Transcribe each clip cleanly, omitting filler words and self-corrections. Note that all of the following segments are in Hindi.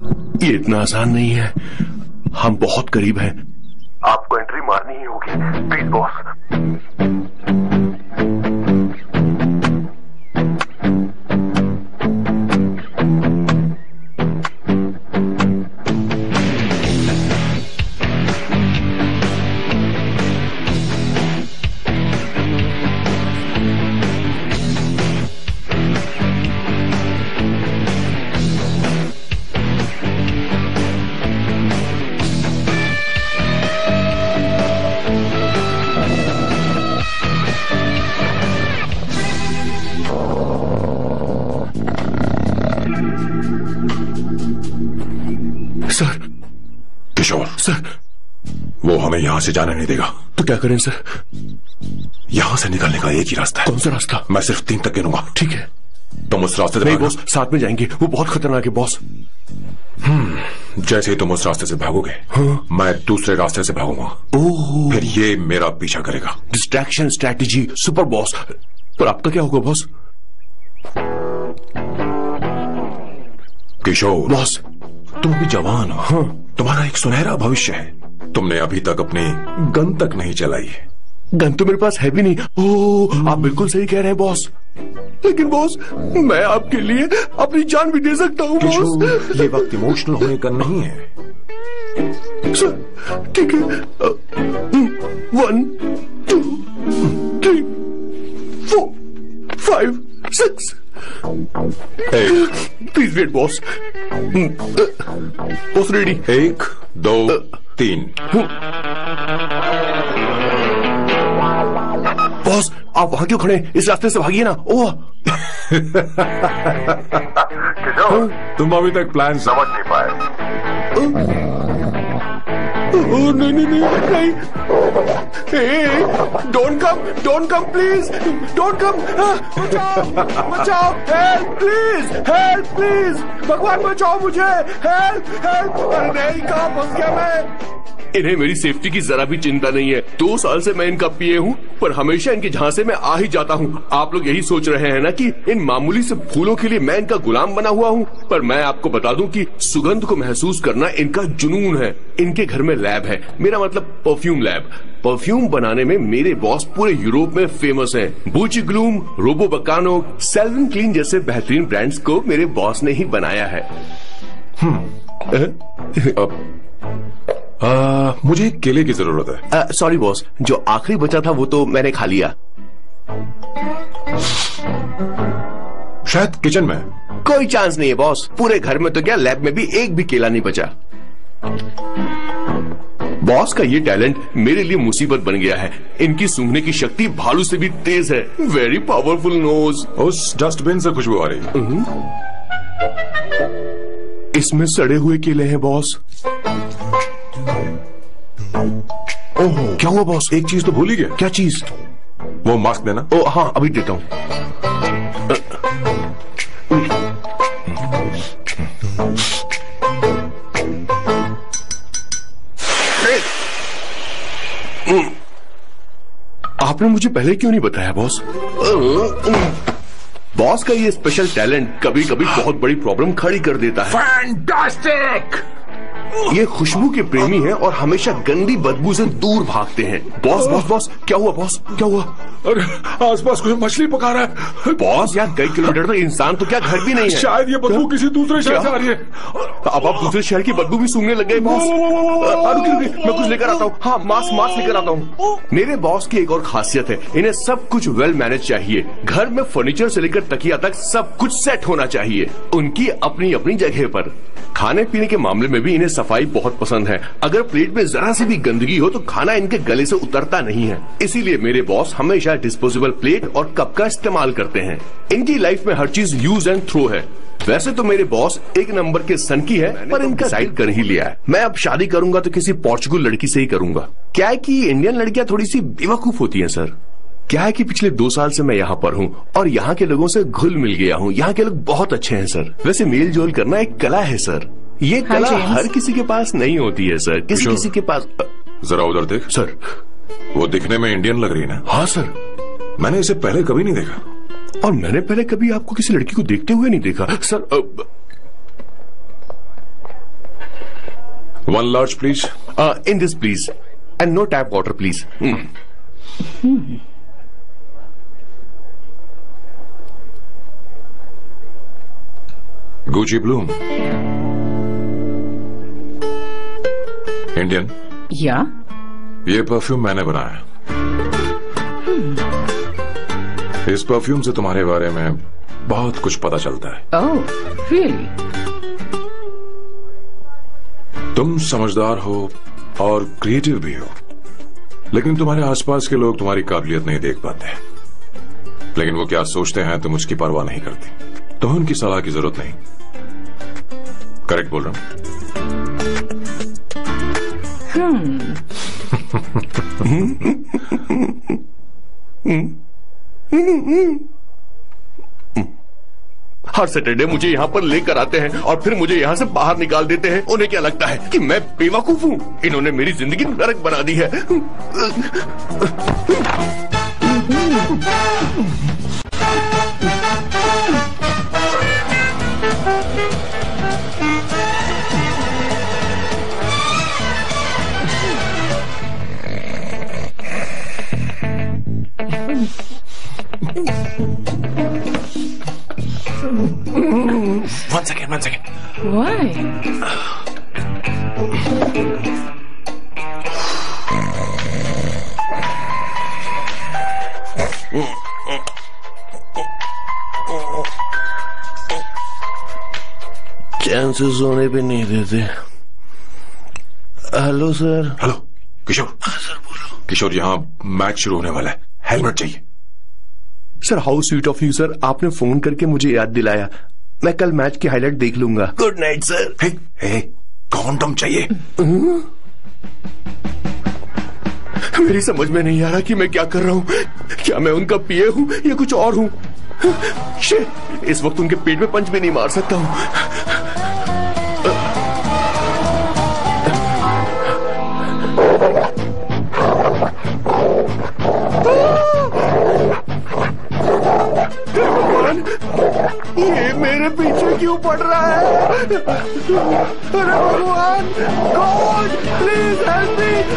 ये इतना आसान नहीं है, हम बहुत करीब हैं। आपको एंट्री मारनी ही होगी, प्लीज बॉस। किशोर सर, वो हमें यहां से जाने नहीं देगा। तो क्या करें सर? यहां से निकलने का एक ही रास्ता है। कौन सा रास्ता? मैं सिर्फ 3 तक गिनूंगा। ठीक है। तुम उस रास्ते से नहीं बॉस, साथ में जाएंगे, वो बहुत खतरनाक है बॉस। जैसे ही तुम उस रास्ते से भागोगे, हाँ? मैं दूसरे रास्ते से भागूंगा। ओह, फिर ये मेरा पीछा करेगा। Distraction strategy, super boss. पर आपका क्या होगा बॉस? किशोर बॉस, तुम अभी जवान हो। हाँ। तुम्हारा एक सुनहरा भविष्य है। तुमने अभी तक अपनी गन तक नहीं चलाई है। गन तो मेरे पास है भी नहीं। ओह, आप बिल्कुल सही कह रहे हैं बॉस। लेकिन बॉस, मैं आपके लिए अपनी जान भी दे सकता हूँ बॉस। ये वक्त इमोशनल होने का नहीं है। सर, ठीक है। 1 2 3 4 5 6। Please wait boss. Boss ready? 1 2 3। Boss, आप वहां क्यों खड़े? इस रास्ते से भागिए ना। ओह किशोर, तुम अभी तक प्लान समझ नहीं पाए। नहीं। Don't come please, don't come. बचाओ, हेल्प प्लीज, भगवान बचाओ मुझे, हेल्प। अरे नहीं, कहाँ फंस गया मैं? इन्हें मेरी सेफ्टी की जरा भी चिंता नहीं है। 2 साल से मैं इनका पीए हूँ, पर हमेशा इनके झांसे में आ ही जाता हूँ। आप लोग यही सोच रहे हैं ना कि इन मामूली से फूलों के लिए मैं इनका गुलाम बना हुआ हूँ, पर मैं आपको बता दूं कि सुगंध को महसूस करना इनका जुनून है। इनके घर में लैब है, मेरा मतलब परफ्यूम लैब। परफ्यूम बनाने में मेरे बॉस पूरे यूरोप में फेमस हैं। बूची ग्लूम, रोबो बकानो, सेल्विन क्लीन जैसे बेहतरीन ब्रांड्स को मेरे बॉस ने ही बनाया है। मुझे केले की जरूरत है। सॉरी बॉस, जो आखिरी बचा था वो तो मैंने खा लिया। शायद किचन में। कोई चांस नहीं है बॉस, पूरे घर में तो क्या, लैब में भी एक भी केला नहीं बचा। बॉस का ये टैलेंट मेरे लिए मुसीबत बन गया है। इनकी सूंघने की शक्ति भालू से भी तेज है। Very powerful nose. उस डस्टबिन से खुशबू आ रही है। इसमें सड़े हुए केले हैं बॉस। ओह, क्या हुआ बॉस? एक चीज तो भूल ही गया। क्या चीज? वो मास्क देना। ओ हाँ, अभी देता हूँ। आपने मुझे पहले क्यों नहीं बताया बॉस? बॉस का ये स्पेशल टैलेंट कभी कभी बहुत बड़ी प्रॉब्लम खड़ी कर देता है। फैंटास्टिक! ये खुशबू के प्रेमी हैं और हमेशा गंदी बदबू से दूर भागते हैं। बॉस, क्या हुआ बॉस? क्या हुआ? अरे आसपास कोई मछली पका रहा है। बॉस, यार कई किलोमीटर तक इंसान तो क्या घर भी नहीं है। शायद ये बदबू किसी दूसरे शहर से आ रही है। अब आप दूसरे शहर की बदबू भी सूंघने लग गए बॉस। मैं कुछ लेकर आता हूँ। हाँ, मास्क लेकर आता हूँ। मेरे बॉस की एक और खासियत है, इन्हें सब कुछ वेल मैनेज चाहिए। घर में फर्नीचर से लेकर तकिया तक सब कुछ सेट होना चाहिए, उनकी अपनी अपनी जगह पर। खाने पीने के मामले में भी इन्हें सफाई बहुत पसंद है। अगर प्लेट में जरा सी भी गंदगी हो तो खाना इनके गले से उतरता नहीं है। इसीलिए मेरे बॉस हमेशा डिस्पोजेबल प्लेट और कप का इस्तेमाल करते हैं। इनकी लाइफ में हर चीज यूज एंड थ्रो है। वैसे तो मेरे बॉस एक नंबर के सनकी है, पर इनका डिसाइड कर ही लिया है, मैं अब शादी करूंगा तो किसी पोर्चुगल लड़की से ही करूंगा। क्या है कि इंडियन लड़कियां थोड़ी सी बेवकूफ होती हैं सर। क्या है कि पिछले 2 साल से मैं यहाँ पर हूँ और यहाँ के लोगों से घुल मिल गया हूँ। यहाँ के लोग बहुत अच्छे हैं सर। वैसे मेल जोल करना एक कला है सर। ये कला हर किसी के पास नहीं होती है सर। किसी के पास। जरा उधर देख। सर, वो दिखने में इंडियन लग रही है ना? हाँ सर। मैंने इसे पहले कभी नहीं देखा। और मैंने पहले कभी आपको किसी लड़की को देखते हुए नहीं देखा sir. 1 large, please. In this, please. And no tap water, please. Gucci Bloom. Indian? या? ये परफ्यूम मैंने बनाया। इस परफ्यूम से तुम्हारे बारे में बहुत कुछ पता चलता है। Oh, really? तुम समझदार हो और क्रिएटिव भी हो, लेकिन तुम्हारे आसपास के लोग तुम्हारी काबिलियत नहीं देख पाते। लेकिन वो क्या सोचते हैं तुम उसकी परवाह नहीं करती। तुम्हें उनकी सलाह की जरूरत नहीं। करेक्ट बोल रहा हूं? हर सैटरडे मुझे यहाँ पर लेकर आते हैं और फिर मुझे यहाँ से बाहर निकाल देते हैं। उन्हें क्या लगता है कि मैं बेवकूफ हूँ? इन्होंने मेरी जिंदगी नरक बना दी है। One second. Why? चैन से सोने पे नहीं देते। Hello sir. Hello Kishore. Sir बोलो। किशोर, यहाँ मैच शुरू होने वाला है, हेलमेट चाहिए। Sir how sweet of you sir, आपने फोन करके मुझे याद दिलाया। मैं कल मैच की हाईलाइट देख लूंगा। Good night sir. Hey, condom चाहिए। मेरी समझ में नहीं आ रहा कि मैं क्या कर रहा हूँ। क्या मैं उनका पीए हूँ या कुछ और हूँ? शिट, इस वक्त उनके पेट में पंच भी नहीं मार सकता हूँ। ये मेरे पीछे क्यों पड़ रहा है? अरे भगवान, गॉड प्लीज हेल्प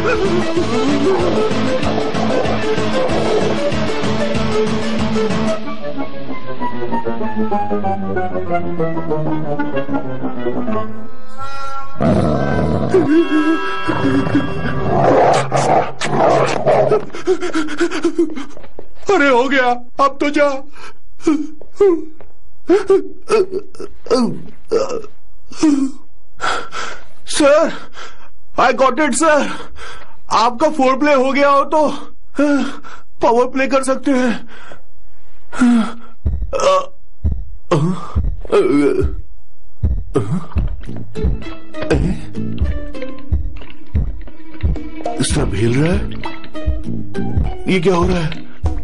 अरे हो गया, अब तो जा। Sir, I got it sir. आपका फोर प्ले हो गया हो तो पावर प्ले कर सकते हैं। सब हिल रहा है। ये क्या हो रहा है?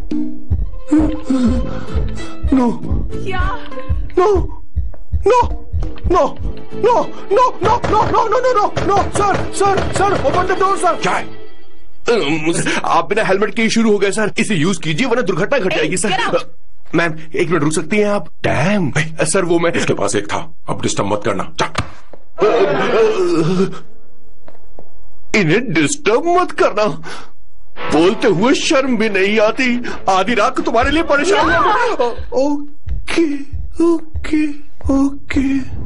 No no no no no no no no no no no no no sir sir sir open the door sir. क्या है? आप बिना हेलमेट के ही शुरू हो गए सर। इसे यूज कीजिए वरना दुर्घटना घट जाएगी सर। मैम 1 मिनट रुक सकती हैं आप? डैम सर, वो मैं उसके पास एक था, अब डिस्टर्ब मत करना। इन्हें डिस्टर्ब मत करना बोलते हुए शर्म भी नहीं आती। आधी रात को तुम्हारे लिए परेशान हूं। Okay okay okay.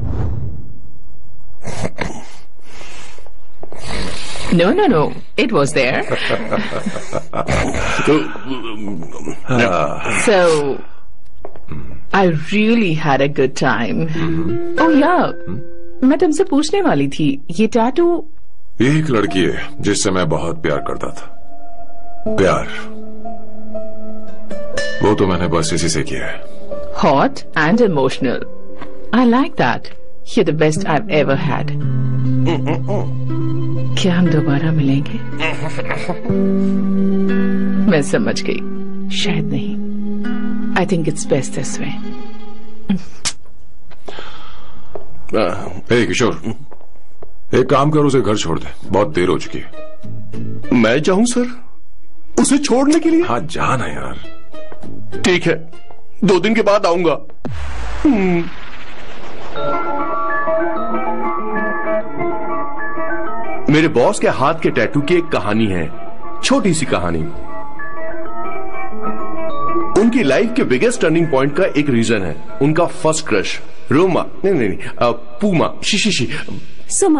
No. It was there. So, I really had a good time. Oh yeah, मैं तुमसे पूछने वाली थी, ये टैटू? ये एक लड़की है जिससे मैं बहुत प्यार करता था। प्यार वो तो मैंने बस इसी से किया है। Hot and emotional. I like that. You're the best I've ever had. क्या हम दोबारा मिलेंगे? मैं समझ गई, शायद नहीं। I think it's best this way. हे किशोर, एक काम कर, उसे घर छोड़ दे, बहुत देर हो चुकी है। मैं जाऊं सर उसे छोड़ने के लिए? हाँ जाना यार। ठीक है, 2 दिन के बाद आऊंगा। मेरे बॉस के हाथ के टैटू की एक कहानी है, छोटी सी कहानी। उनकी लाइफ के बिगेस्ट टर्निंग पॉइंट का एक रीजन है उनका फर्स्ट क्रश रोमा, नहीं, पूमा, शी। सुमा।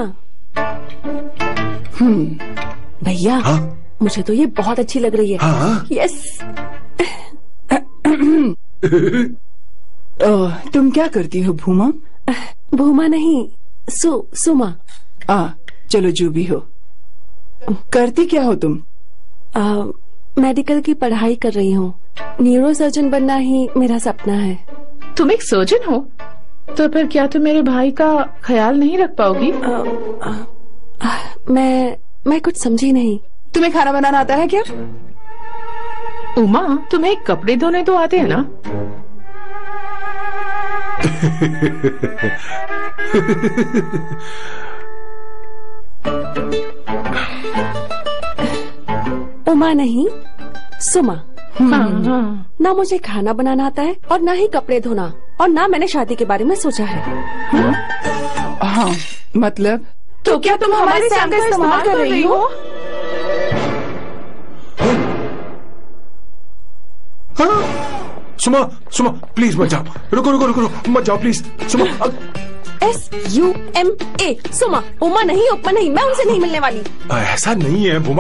भैया, मुझे तो ये बहुत अच्छी लग रही है। यस। तुम क्या करती हो भूमा? भूमा नहीं, सुमा। चलो जो भी हो। करती क्या हो तुम? मेडिकल की पढ़ाई कर रही हूँ। न्यूरो सर्जन बनना ही मेरा सपना है। तुम एक सर्जन हो तो फिर क्या तुम मेरे भाई का ख्याल नहीं रख पाओगी? मैं कुछ समझी नहीं। तुम्हें खाना बनाना आता है क्या? उमा, तुम्हें कपड़े धोने तो आते हैं ना? उमा नहीं, सुमा। ना मुझे खाना बनाना आता है और ना ही कपड़े धोना, और ना मैंने शादी के बारे में सोचा है। हाँ, मतलब तो क्या तुम हमारे सैम का इस्तेमाल कर रही हो? सुमा प्लीज मत जाओ। रुको मत जाओ प्लीज। सुमा। SUMA, सुमा। उमा नहीं, उपमा नहीं, मैं उनसे नहीं मिलने वाली। ऐसा नहीं है भूमा।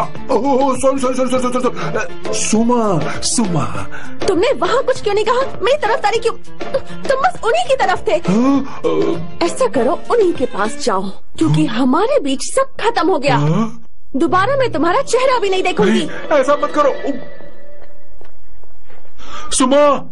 सॉरी। सुमा। तुमने वहाँ कुछ क्यों नहीं कहा? मेरी तरफदारी क्यों? तुम बस उन्हीं की तरफ थे। ऐसा करो, उन्हीं के पास जाओ, क्योंकि हमारे बीच सब खत्म हो गया। दोबारा मैं तुम्हारा चेहरा भी नहीं देखूंगी। ऐसा मत करो सुमा।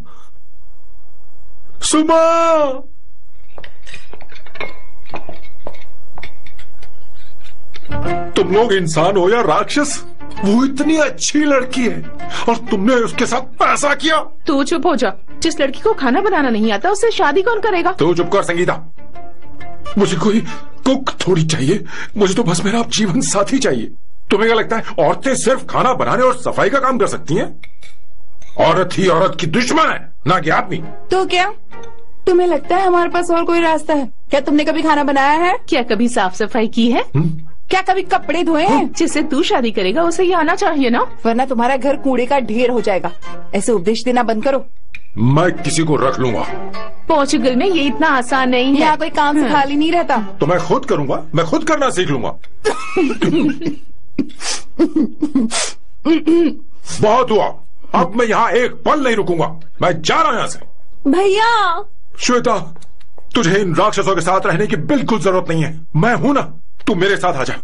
तुम लोग इंसान हो या राक्षस? वो इतनी अच्छी लड़की है और तुमने उसके साथ पैसा किया। तू चुप हो जा। जिस लड़की को खाना बनाना नहीं आता उससे शादी कौन करेगा? तो चुप कर संगीता। मुझे कोई कुक थोड़ी चाहिए, मुझे तो बस मेरा जीवन साथी चाहिए। तुम्हें क्या लगता है औरतें सिर्फ खाना बनाने और सफाई का काम कर सकती हैं? औरत ही औरत की दुश्मन है, ना कि आदमी। तो क्या तुम्हें लगता है हमारे पास और कोई रास्ता है? क्या तुमने कभी खाना बनाया है? क्या कभी साफ सफाई की है? क्या कभी कपड़े धोए हैं? जिससे तू शादी करेगा उसे ये आना चाहिए ना, वरना तुम्हारा घर कूड़े का ढेर हो जाएगा। ऐसे उपदेश देना बंद करो। मैं किसी को रख लूंगा। पोर्चुगल में ये इतना आसान नहीं है। यहाँ कोई काम से खाली नहीं रहता। तो मैं खुद करूंगा, मैं खुद करना सीख लूंगा। बहुत हुआ, अब मैं यहाँ एक पल नहीं रुकूंगा। मैं जा रहा हूँ यहाँ से। भैया। श्वेता, तुझे इन राक्षसों के साथ रहने की बिल्कुल जरूरत नहीं है। मैं हूं ना, तू मेरे साथ आ जा।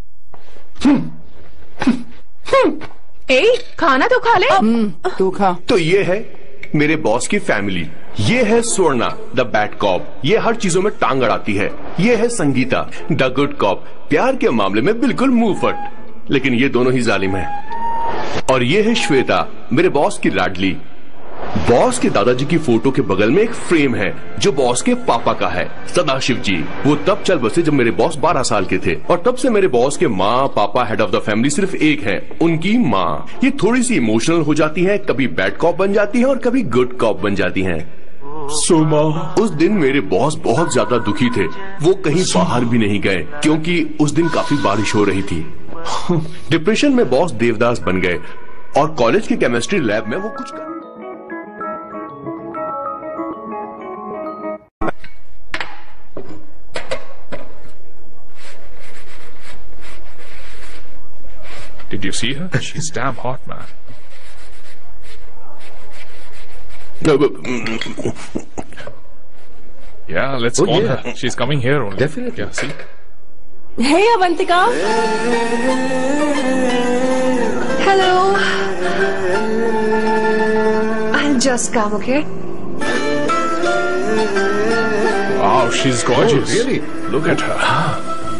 खाना तो खा ले। तू खा। तो ये है मेरे बॉस की फैमिली। ये है स्वर्णा द बैड कॉप, ये हर चीजों में टांग अड़ाती है। ये है संगीता द गुड कॉप, प्यार के मामले में बिल्कुल मुंहफट, लेकिन ये दोनों ही जालिम हैं। और ये है श्वेता, मेरे बॉस की लाडली। बॉस के दादाजी की फोटो के बगल में एक फ्रेम है जो बॉस के पापा का है, सदाशिव जी। वो तब चल बसे जब मेरे बॉस 12 साल के थे, और तब से मेरे बॉस के माँ पापा हेड ऑफ द फैमिली सिर्फ एक है, उनकी माँ। ये थोड़ी सी इमोशनल हो जाती है, कभी बैड कॉप बन जाती है और कभी गुड कॉप बन जाती है। सुमा। उस दिन मेरे बॉस बहुत ज्यादा दुखी थे। वो कहीं बाहर भी नहीं गए क्योंकि उस दिन काफी बारिश हो रही थी। डिप्रेशन में बॉस देवदास बन गए और कॉलेज की केमिस्ट्री लैब में वो कुछ Did you see her? She's damn hot, man. Yeah, let's call her. She's coming here only. Definitely. Yeah, see? Hey, Avantika. Hello. I'll just come, okay? Wow, she's gorgeous. Oh, really? Look at her.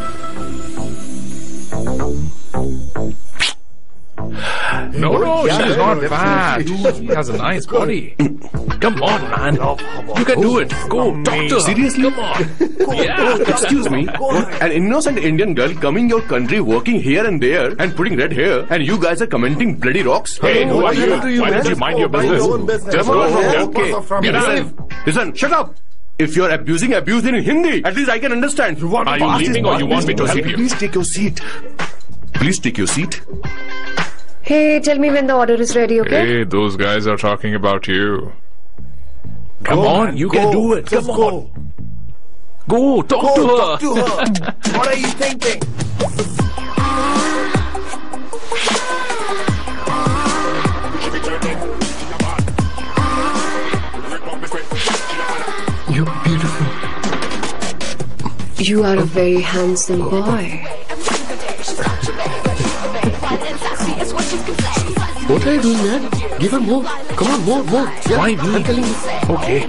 No, she's not fat. She has a nice body. Come on, man. You can do it. Go, doctor. Seriously? Come on. Yeah. Excuse me, an innocent Indian girl coming your country, working here and there, and putting red hair, and you guys are commenting bloody rocks? Hey, who are you? Why don't you mind your business? Just go from here. Okay. Get out. Listen, shut up. If you're abuse it in Hindi. At least I can understand. Are you leaving or you want me to help you? Please take your seat. Please take your seat. Hey, tell me when the order is ready, okay? Hey, those guys are talking about you. Come on, man, you go. can do it. Just Come go. on. Go, talk to her. Talk to her. What are you thinking? You're beautiful. You are a very handsome boy. What are you doing, man? Give her more. Come on, more. Yeah, Why me? I'm telling you. Okay.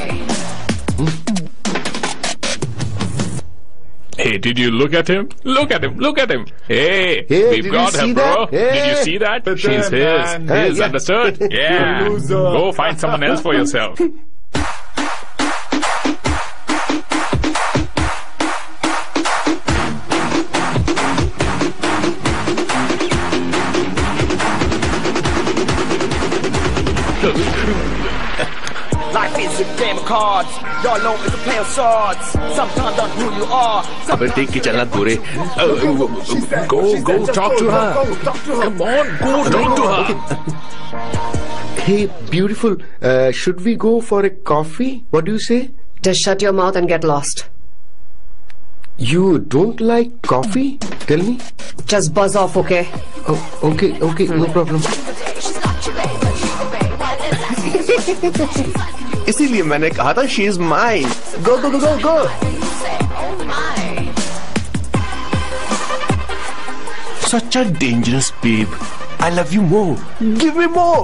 Hey, did you look at him? Look at him. Look at him. Hey, Hey, we've did got you her, see bro. that? Hey. Did you see that? She's his. Hey, His, yeah. understood? Yeah. Go find someone else for yourself. Life is a game of cards. Y'all know it's a play of swords. Sometimes on who you are. अबे देख के चलना दूरे. Go, talk to her. Come on, go, talk to her. Hey, beautiful. Should we go for a coffee? What do you say? Just shut your mouth and get lost. You don't like coffee? Tell me. Just buzz off, okay? Oh, okay, no problem. इसीलिए मैंने कहा था she is mine. Go go go go go. Such a dangerous babe. I love you more. Give me more.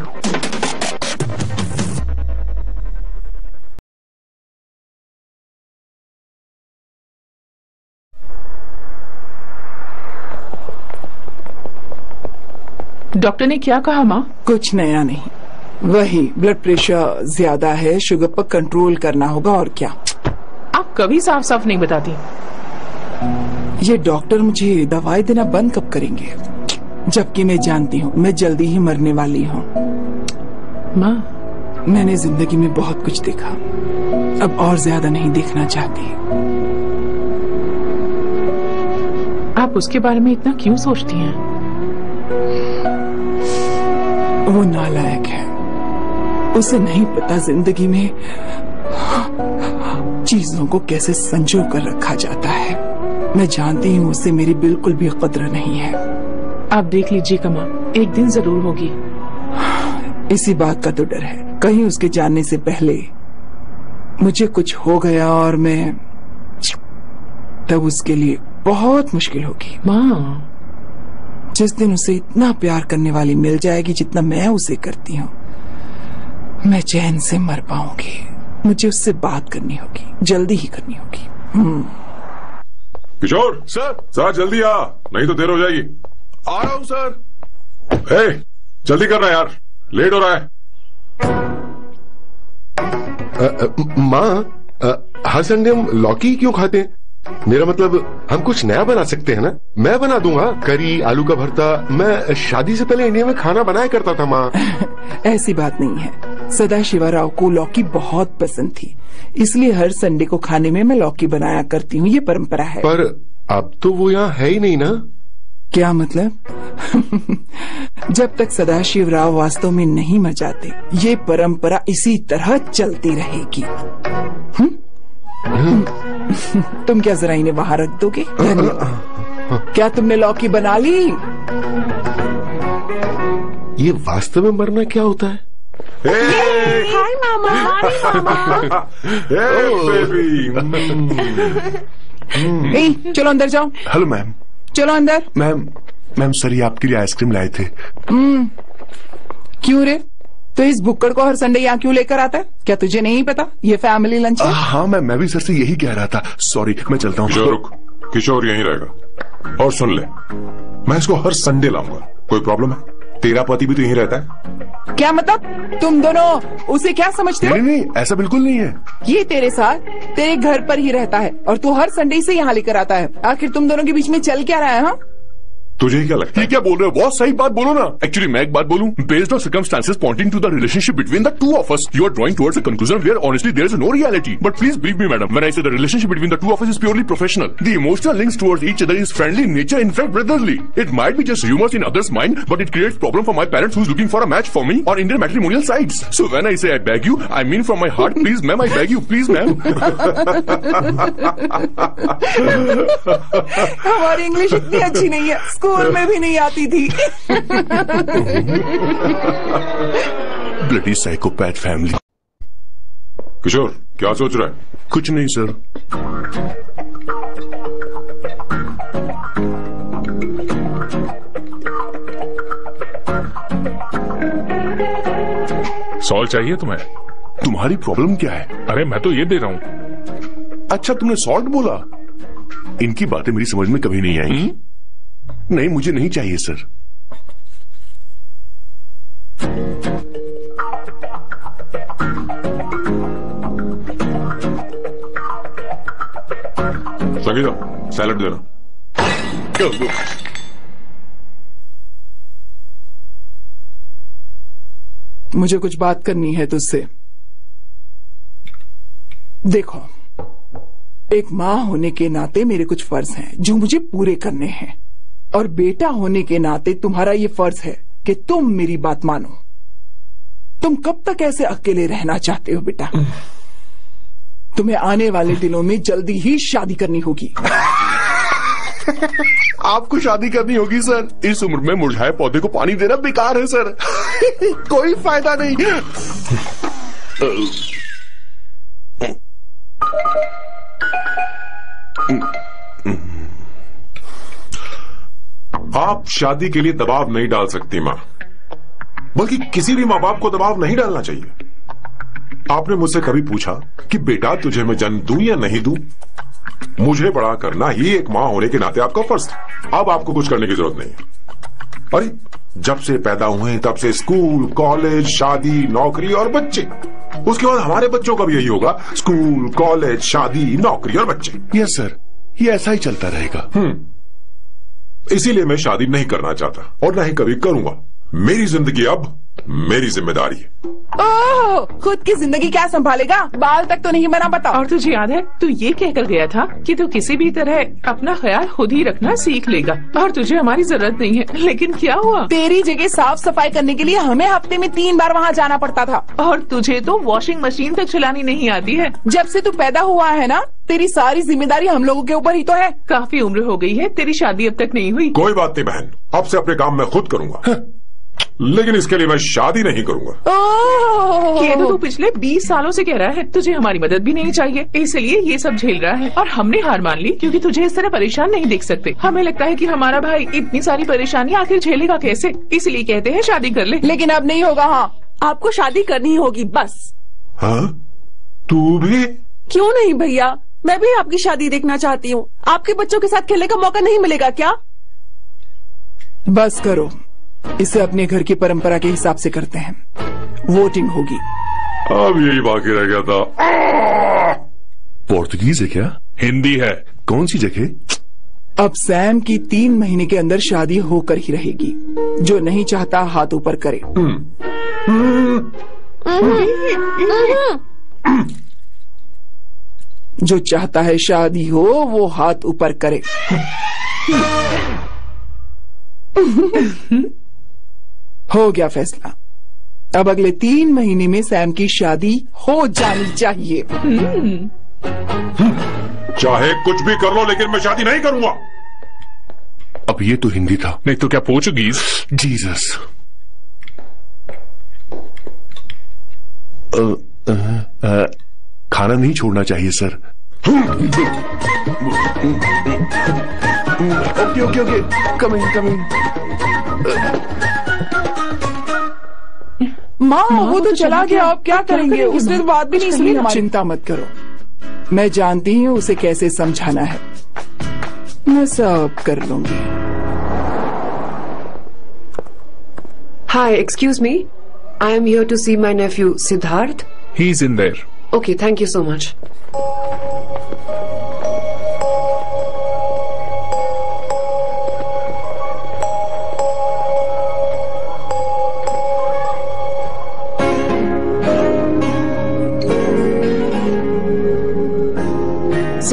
Doctor ने क्या कहा माँ? कुछ नया नहीं, वही ब्लड प्रेशर ज्यादा है, शुगर पर कंट्रोल करना होगा और क्या. आप कभी साफ साफ नहीं बताती. ये डॉक्टर मुझे दवाई देना बंद कब करेंगे, जबकि मैं जानती हूँ मैं जल्दी ही मरने वाली हूँ. माँ, मैंने जिंदगी में बहुत कुछ देखा, अब और ज्यादा नहीं देखना चाहती. आप उसके बारे में इतना क्यों सोचती हैं? वो नालायक है, उसे नहीं पता जिंदगी में चीजों को कैसे संजो कर रखा जाता है. मैं जानती हूँ उसे मेरी बिल्कुल भी कद्र नहीं है. आप देख लीजिए कमा, एक दिन जरूर होगी. इसी बात का तो डर है, कहीं उसके जानने से पहले मुझे कुछ हो गया और मैं तब उसके लिए बहुत मुश्किल होगी. माँ, जिस दिन उसे इतना प्यार करने वाली मिल जाएगी जितना मैं उसे करती हूँ, मैं चैन से मर पाऊंगी. मुझे उससे बात करनी होगी, जल्दी ही करनी होगी. किशोर सर. जरा जल्दी आ, नहीं तो देर हो जाएगी. आ रहा हूँ सर. ए, जल्दी करना यार, लेट हो रहा है. माँ, हर संडे हम लौकी क्यों खाते हैं? मेरा मतलब हम कुछ नया बना सकते हैं ना. मैं बना दूंगा करी, आलू का भरता. मैं शादी से पहले इंडिया में खाना बनाया करता था माँ. ऐसी बात नहीं है, सदाशिवराव को लौकी बहुत पसंद थी, इसलिए हर संडे को खाने में मैं लौकी बनाया करती हूँ. ये परंपरा है. पर अब तो वो यहाँ है ही नहीं ना. क्या मतलब? जब तक सदाशिवराव वास्तव में नहीं मर जाते, ये परंपरा इसी तरह चलती रहेगी. तुम क्या जरा इन्हें वहां रख दोगे? धन्यवाद. क्या तुमने लौकी बना ली? ये वास्तव में मरना क्या होता है? हाय मामा. बेबी. चलो अंदर जाओ. Hello ma'am. चलो अंदर. मैम सर ये आपके लिए आइसक्रीम लाए थे. क्यों रे? तो इस बुक्कड़ को हर संडे यहाँ क्यों लेकर आता है? क्या तुझे नहीं पता ये फैमिली लंच है? हाँ मैं भी सर से यही कह रहा था. सॉरी, मैं चलता हूँ. किशोर रुक, किशोर यहीं रहेगा. और सुन ले, मैं इसको हर संडे लाऊंगा. कोई प्रॉब्लम है? तेरा पति भी तो यहीं रहता है. क्या मतलब? तुम दोनों उसे क्या समझते हो? नहीं, ऐसा बिल्कुल नहीं है. ये तेरे साथ तेरे घर पर ही रहता है और तू हर संडे से यहाँ लेकर आता है. आखिर तुम दोनों के बीच में चल क्या रहा है? हाँ, तुझे क्या लगता ये क्या बोल रहे हो बॉस? सही बात बोलो ना। एक्चुअली मैं एक बात बोलूं, based on circumstances pointing to the relationship between the two of us, you are drawing towards a conclusion where honestly there is no reality. But please believe me madam, when I say the relationship between the two of us is purely professional. The emotional links towards each other is friendly in nature, in fact brotherly. It might be just humours in others mind, but it creates problem for my parents who is looking for a match for me और Indian matrimonial sites. So when I say I beg you, I mean from my heart, please ma'am, I beg you, please ma'am. हमारी इंग्लिश इतनी अच्छी नहीं है, स्कूल में भी नहीं आती थी. Bloody psychopath family. किशोर, क्या सोच रहा है? कुछ नहीं सर. सॉल्व चाहिए तुम्हें? तुम्हारी प्रॉब्लम क्या है? अरे मैं तो ये दे रहा हूं. अच्छा, तुमने सॉल्ट बोला. इनकी बातें मेरी समझ में कभी नहीं आई. नहीं, मुझे नहीं चाहिए सर. संगीता, सैलड देना. मुझे कुछ बात करनी है तुझसे. देखो, एक माँ होने के नाते मेरे कुछ फर्ज हैं जो मुझे पूरे करने हैं, और बेटा होने के नाते तुम्हारा ये फर्ज है कि तुम मेरी बात मानो. तुम कब तक ऐसे अकेले रहना चाहते हो बेटा? तुम्हें आने वाले दिनों में जल्दी ही शादी करनी होगी. आपको शादी करनी होगी सर? इस उम्र में मुरझाए पौधे को पानी देना बेकार है सर. कोई फायदा नहीं. आप शादी के लिए दबाव नहीं डाल सकती मां, बल्कि किसी भी मां बाप को दबाव नहीं डालना चाहिए. आपने मुझसे कभी पूछा कि बेटा तुझे मैं जन्म दूं या नहीं दूं? मुझे बड़ा करना ही एक मां होने के नाते आपका फर्ज था. अब आपको कुछ करने की जरूरत नहीं है. अरे जब से पैदा हुए हैं तब से स्कूल, कॉलेज, शादी, नौकरी और बच्चे. उसके बाद हमारे बच्चों का भी यही होगा, स्कूल, कॉलेज, शादी, नौकरी और बच्चे. यस सर, ये ऐसा ही चलता रहेगा. इसीलिए मैं शादी नहीं करना चाहता और ना ही कभी करूंगा. मेरी जिंदगी अब मेरी जिम्मेदारी है. ओह, खुद की जिंदगी क्या संभालेगा? बाल तक तो नहीं बना, बता. और तुझे याद है, तू ये कहकर गया था कि तू किसी भी तरह अपना ख्याल खुद ही रखना सीख लेगा और तुझे हमारी जरूरत नहीं है. लेकिन क्या हुआ? तेरी जगह साफ सफाई करने के लिए हमें हफ्ते में 3 बार वहाँ जाना पड़ता था. और तुझे तो वॉशिंग मशीन तक चलानी नहीं आती है. जब से तू पैदा हुआ है ना, तेरी सारी जिम्मेदारी हम लोगों के ऊपर ही तो है. काफी उम्र हो गई है, तेरी शादी अब तक नहीं हुई. कोई बात नहीं बहन, अब से अपने काम मैं खुद करूंगा. लेकिन इसके लिए मैं शादी नहीं करूंगा. ये तो तू पिछले 20 सालों से कह रहा है. तुझे हमारी मदद भी नहीं चाहिए, इसलिए ये सब झेल रहा है. और हमने हार मान ली क्योंकि तुझे इस तरह परेशान नहीं देख सकते. हमें लगता है कि हमारा भाई इतनी सारी परेशानी आखिर झेलेगा कैसे, इसलिए कहते हैं शादी कर ले. लेकिन अब नहीं होगा. हाँ, आपको शादी करनी होगी बस. हाँ, तू भी? क्यों नहीं भैया, मैं भी आपकी शादी देखना चाहती हूँ. आपके बच्चों के साथ खेलने का मौका नहीं मिलेगा क्या? बस करो, इसे अपने घर की परंपरा के हिसाब से करते हैं. वोटिंग होगी. अब यही बाकी रह गया था. पोर्तुगीज है क्या? हिंदी है. कौन सी जगह? अब सैम की 3 महीने के अंदर शादी होकर ही रहेगी. जो नहीं चाहता हाथ ऊपर करे. जो चाहता है शादी हो वो हाथ ऊपर करे. हो गया फैसला. अब अगले 3 महीने में सैम की शादी हो जानी चाहिए. चाहे कुछ भी कर लो, लेकिन मैं शादी नहीं करूंगा. अब ये तो हिंदी था. नहीं तो क्या पोर्चुगीज? जीसस. खाना नहीं छोड़ना चाहिए sir. Okay okay okay, coming coming. माँ, वो तो चला गया. अब क्या करेंगे? उसने तो बात भी नहीं सुनी हमारी. चिंता मत करो, मैं जानती हूँ उसे कैसे समझाना है. मैं सब कर लूंगी. Hi, excuse me. I am here to see my nephew Siddharth. He's in there. Okay, thank you so much.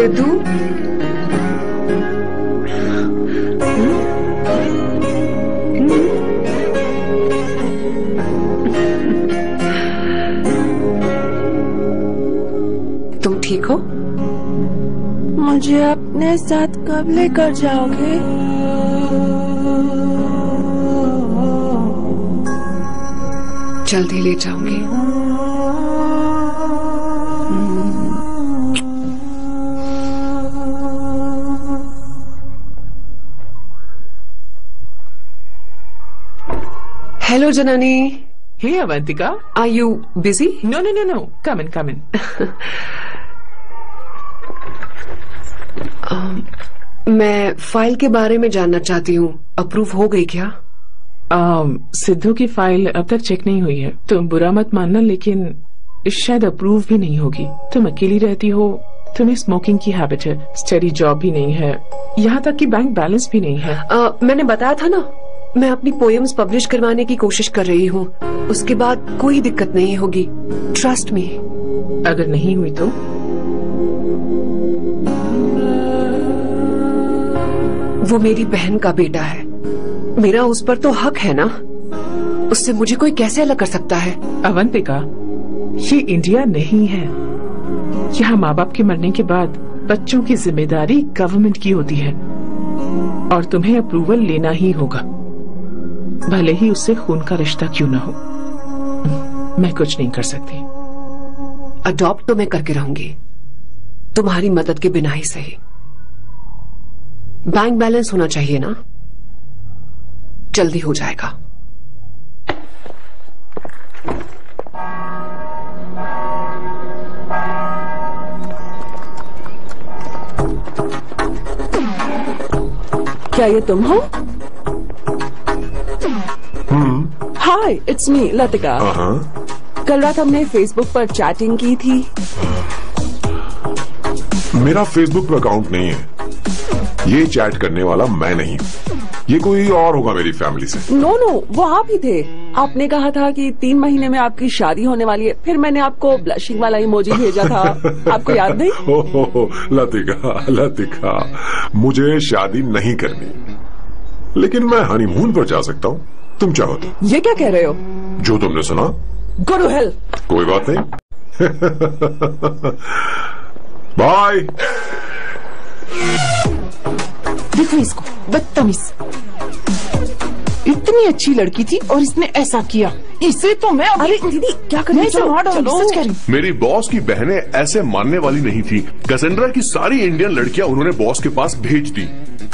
Sidhu, तुम ठीक हो? मुझे अपने साथ कब लेकर जाओगे? जल्दी ले जाऊंगी। Hello Janani. Hey Avantika, are you busy? No no no no, come in come in. मैं फाइल के बारे में जानना चाहती हूँ, अप्रूव हो गई क्या? सिद्धू की फाइल अब तक चेक नहीं हुई है। तुम बुरा मत मानना, लेकिन शायद अप्रूव भी नहीं होगी। तुम अकेली रहती हो, तुम्हें स्मोकिंग की हैबिट है, स्टडी जॉब भी नहीं है, यहाँ तक कि बैंक बैलेंस भी नहीं है। मैंने बताया था ना, मैं अपनी पोएम्स पब्लिश करवाने की कोशिश कर रही हूँ। उसके बाद कोई दिक्कत नहीं होगी, ट्रस्ट मी। अगर नहीं हुई तो? वो मेरी बहन का बेटा है, मेरा उस पर तो हक है ना। उससे मुझे कोई कैसे अलग कर सकता है? अवंतिका, ये इंडिया नहीं है। यहाँ माँ बाप के मरने के बाद बच्चों की जिम्मेदारी गवर्नमेंट की होती है और तुम्हें अप्रूवल लेना ही होगा, भले ही उससे खून का रिश्ता क्यों ना हो। मैं कुछ नहीं कर सकती। अडॉप्ट तो मैं करके रहूंगी, तुम्हारी मदद के बिना ही सही। बैंक बैलेंस होना चाहिए ना, जल्दी हो जाएगा। क्या ये तुम हो? Hi, it's me Latika. कल रात हमने फेसबुक पर चैटिंग की थी। मेरा फेसबुक पर अकाउंट नहीं है, ये चैट करने वाला मैं नहीं, ये कोई और होगा मेरी फैमिली से। नो नो, वो आप ही थे। आपने कहा था कि 3 महीने में आपकी शादी होने वाली है, फिर मैंने आपको ब्लशिंग वाला इमोजी भेजा था। आपको याद नहीं? हो, लतिका, मुझे शादी नहीं करनी, लेकिन मैं हनीमून पर जा सकता हूँ, तुम चाहो तो। ये क्या कह रहे हो? जो तुमने सुना। Go to hell. कोई बात नहीं। बाय। देखो इसको, बदतमीज। इतनी अच्छी लड़की थी और इसने ऐसा किया। इसे तो मैं अरे दीदी क्या कर रही हो? सच कह रही। मेरी बॉस की बहनें ऐसे मानने वाली नहीं थी। कैसेंड्रा की सारी इंडियन लड़कियां उन्होंने बॉस के पास भेज दी।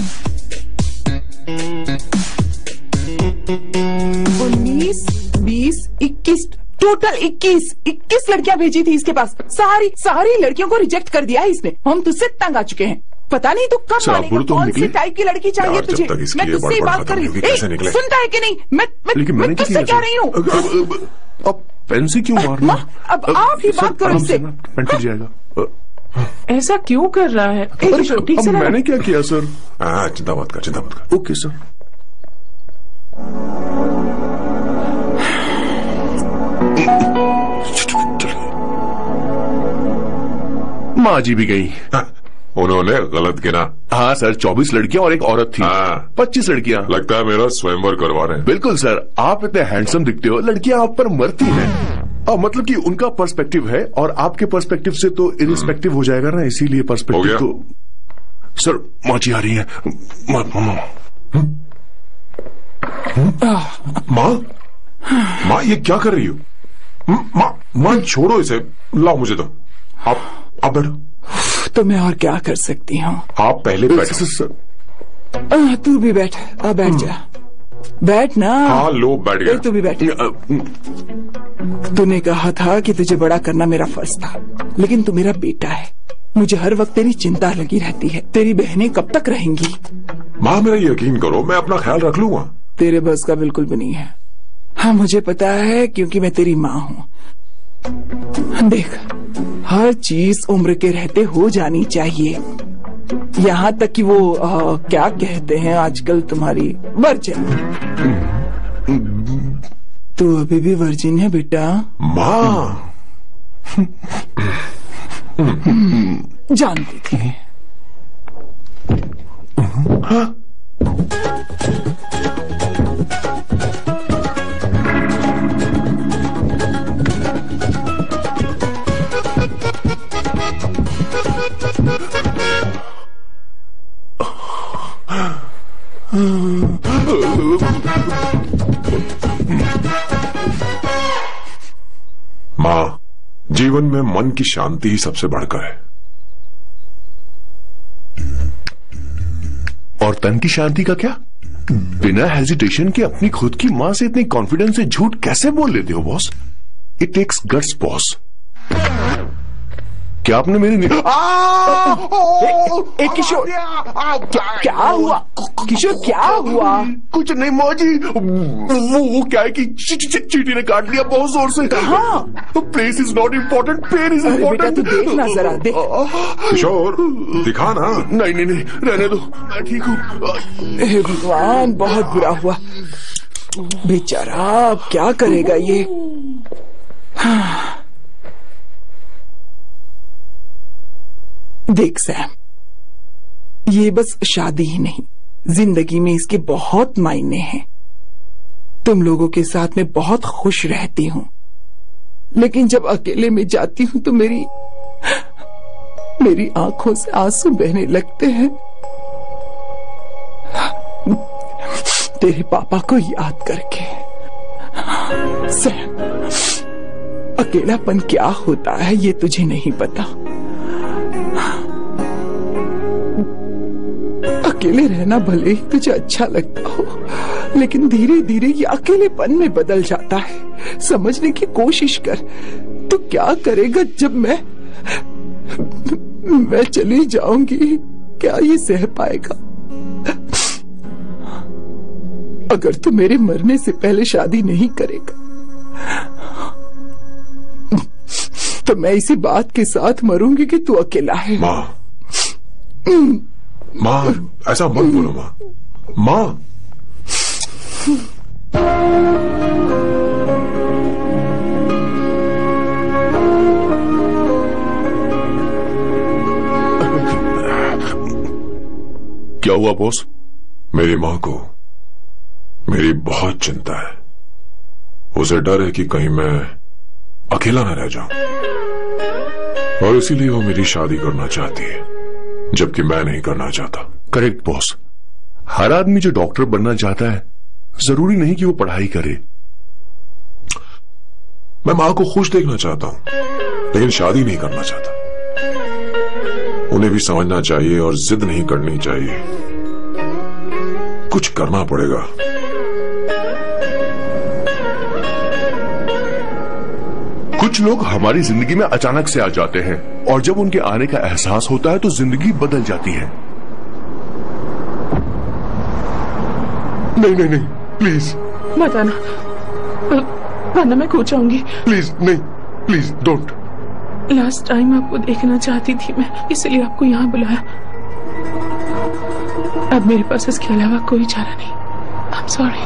19, 20, 21, टोटल 21 लड़कियां भेजी थी इसके पास। सारी लड़कियों को रिजेक्ट कर दिया है इसने। हम तुझसे तंग आ चुके हैं। पता नहीं तो कब मानेगा, कौन सी टाइप की लड़की चाहिए तुझे? मैं तुझसे ही बात कर रही हूँ। सुनता है कि नहीं? मैं तुझसे कह रही हूँ। अब पेन से क्यों मारना? अब आप ही बात करो इससे। पेन टूट जाएगा। ऐसा क्यों कर रहा है? ठीक से मैंने क्या किया सर? चिंता मत कर। Okay sir. माँ जी भी गई। उन्होंने गलत गिना। हाँ सर, 24 लड़कियां और एक औरत थी। 25 लड़कियां। लगता है मेरा स्वयंवर करवा रहे हैं। बिल्कुल सर, आप इतने हैंडसम दिखते हो, लड़कियां आप पर मरती हैं। मतलब कि उनका पर्सपेक्टिव है और आपके पर्सपेक्टिव से तो इरिस्पेक्टिव हो जाएगा ना, इसीलिए पर्सपेक्टिव तो। सर माँ जी आ रही है। माँ ये क्या कर रही हो? माँ छोड़ो इसे, लाओ मुझे दो। आप बैठो। तो मैं और क्या कर सकती हूँ? आप पहले बैठो। तू भी बैठ। बैठ जा। बैठ ना। हाँ लो, बैठ गया। तू भी बैठ। तूने कहा था कि तुझे बड़ा करना मेरा फर्ज था, लेकिन तू मेरा बेटा है। मुझे हर वक्त तेरी चिंता लगी रहती है। तेरी बहनें कब तक रहेंगी? माँ मेरा यकीन करो, मैं अपना ख्याल रख लूंगा। तेरे बस का बिल्कुल भी नहीं है। हाँ मुझे पता है, क्योंकि मैं तेरी माँ हूँ। देख, हर चीज उम्र के रहते हो जानी चाहिए, यहाँ तक कि वो क्या कहते हैं आजकल तुम्हारी वर्जिन। तू अभी भी वर्जिन है बेटा? माँ जानती थी। माँ, जीवन में मन की शांति ही सबसे बढ़कर है। और तन की शांति का क्या? बिना हेजिटेशन के अपनी खुद की मां से इतनी कॉन्फिडेंस से झूठ कैसे बोल लेते हो boss? It takes guts boss. क्या आपने मेरी किशोर, क्या हुआ? किशोर क्या हुआ? कुछ नहीं माँ जी, वो क्या है कि चींटी ने काट लिया बहुत जोर से। कहाँ? Place is not important, pain is बेटा इम्पोर्टेंट। तू देखना जरा, देख। किशोर दिखा ना। नहीं नहीं नहीं, रहने दो, मैं ठीक हूँ। हे भगवान, बहुत बुरा हुआ बेचारा। अब क्या करेगा ये? देख सैम, ये बस शादी ही नहीं, जिंदगी में इसके बहुत मायने हैं। तुम लोगों के साथ में बहुत खुश रहती हूँ, लेकिन जब अकेले में जाती हूँ तो मेरी आंखों से आंसू बहने लगते हैं, तेरे पापा को याद करके। सैम, अकेलापन क्या होता है ये तुझे नहीं पता। अकेले रहना भले ही तुझे अच्छा लगता हो, लेकिन धीरे धीरे ये अकेलेपन में बदल जाता है। समझने की कोशिश कर। तो क्या करेगा जब मैं चली जाऊंगी? क्या ये सह पाएगा? अगर तू मेरे मरने से पहले शादी नहीं करेगा तो मैं इसी बात के साथ मरूंगी कि तू अकेला है। माँ, ऐसा मत बोलो माँ। माँ, क्या हुआ बॉस? मेरी माँ को मेरी बहुत चिंता है। उसे डर है कि कहीं मैं अकेला न रह जाऊं, और इसीलिए वो मेरी शादी करना चाहती है, जबकि मैं नहीं करना चाहता। Correct boss. हर आदमी जो डॉक्टर बनना चाहता है, जरूरी नहीं कि वो पढ़ाई करे। मैं माँ को खुश देखना चाहता हूं, लेकिन शादी नहीं करना चाहता। उन्हें भी समझना चाहिए और जिद नहीं करनी चाहिए। कुछ करना पड़ेगा। कुछ लोग हमारी जिंदगी में अचानक से आ जाते हैं, और जब उनके आने का एहसास होता है तो जिंदगी बदल जाती है। नहीं नहीं नहीं, प्लीज मत आना, वरना मैं खो जाऊंगी। प्लीज नहीं, प्लीज डोंट। लास्ट टाइम आपको देखना चाहती थी मैं, इसलिए आपको यहाँ बुलाया। अब मेरे पास इसके अलावा कोई चारा नहीं। आई एम सॉरी।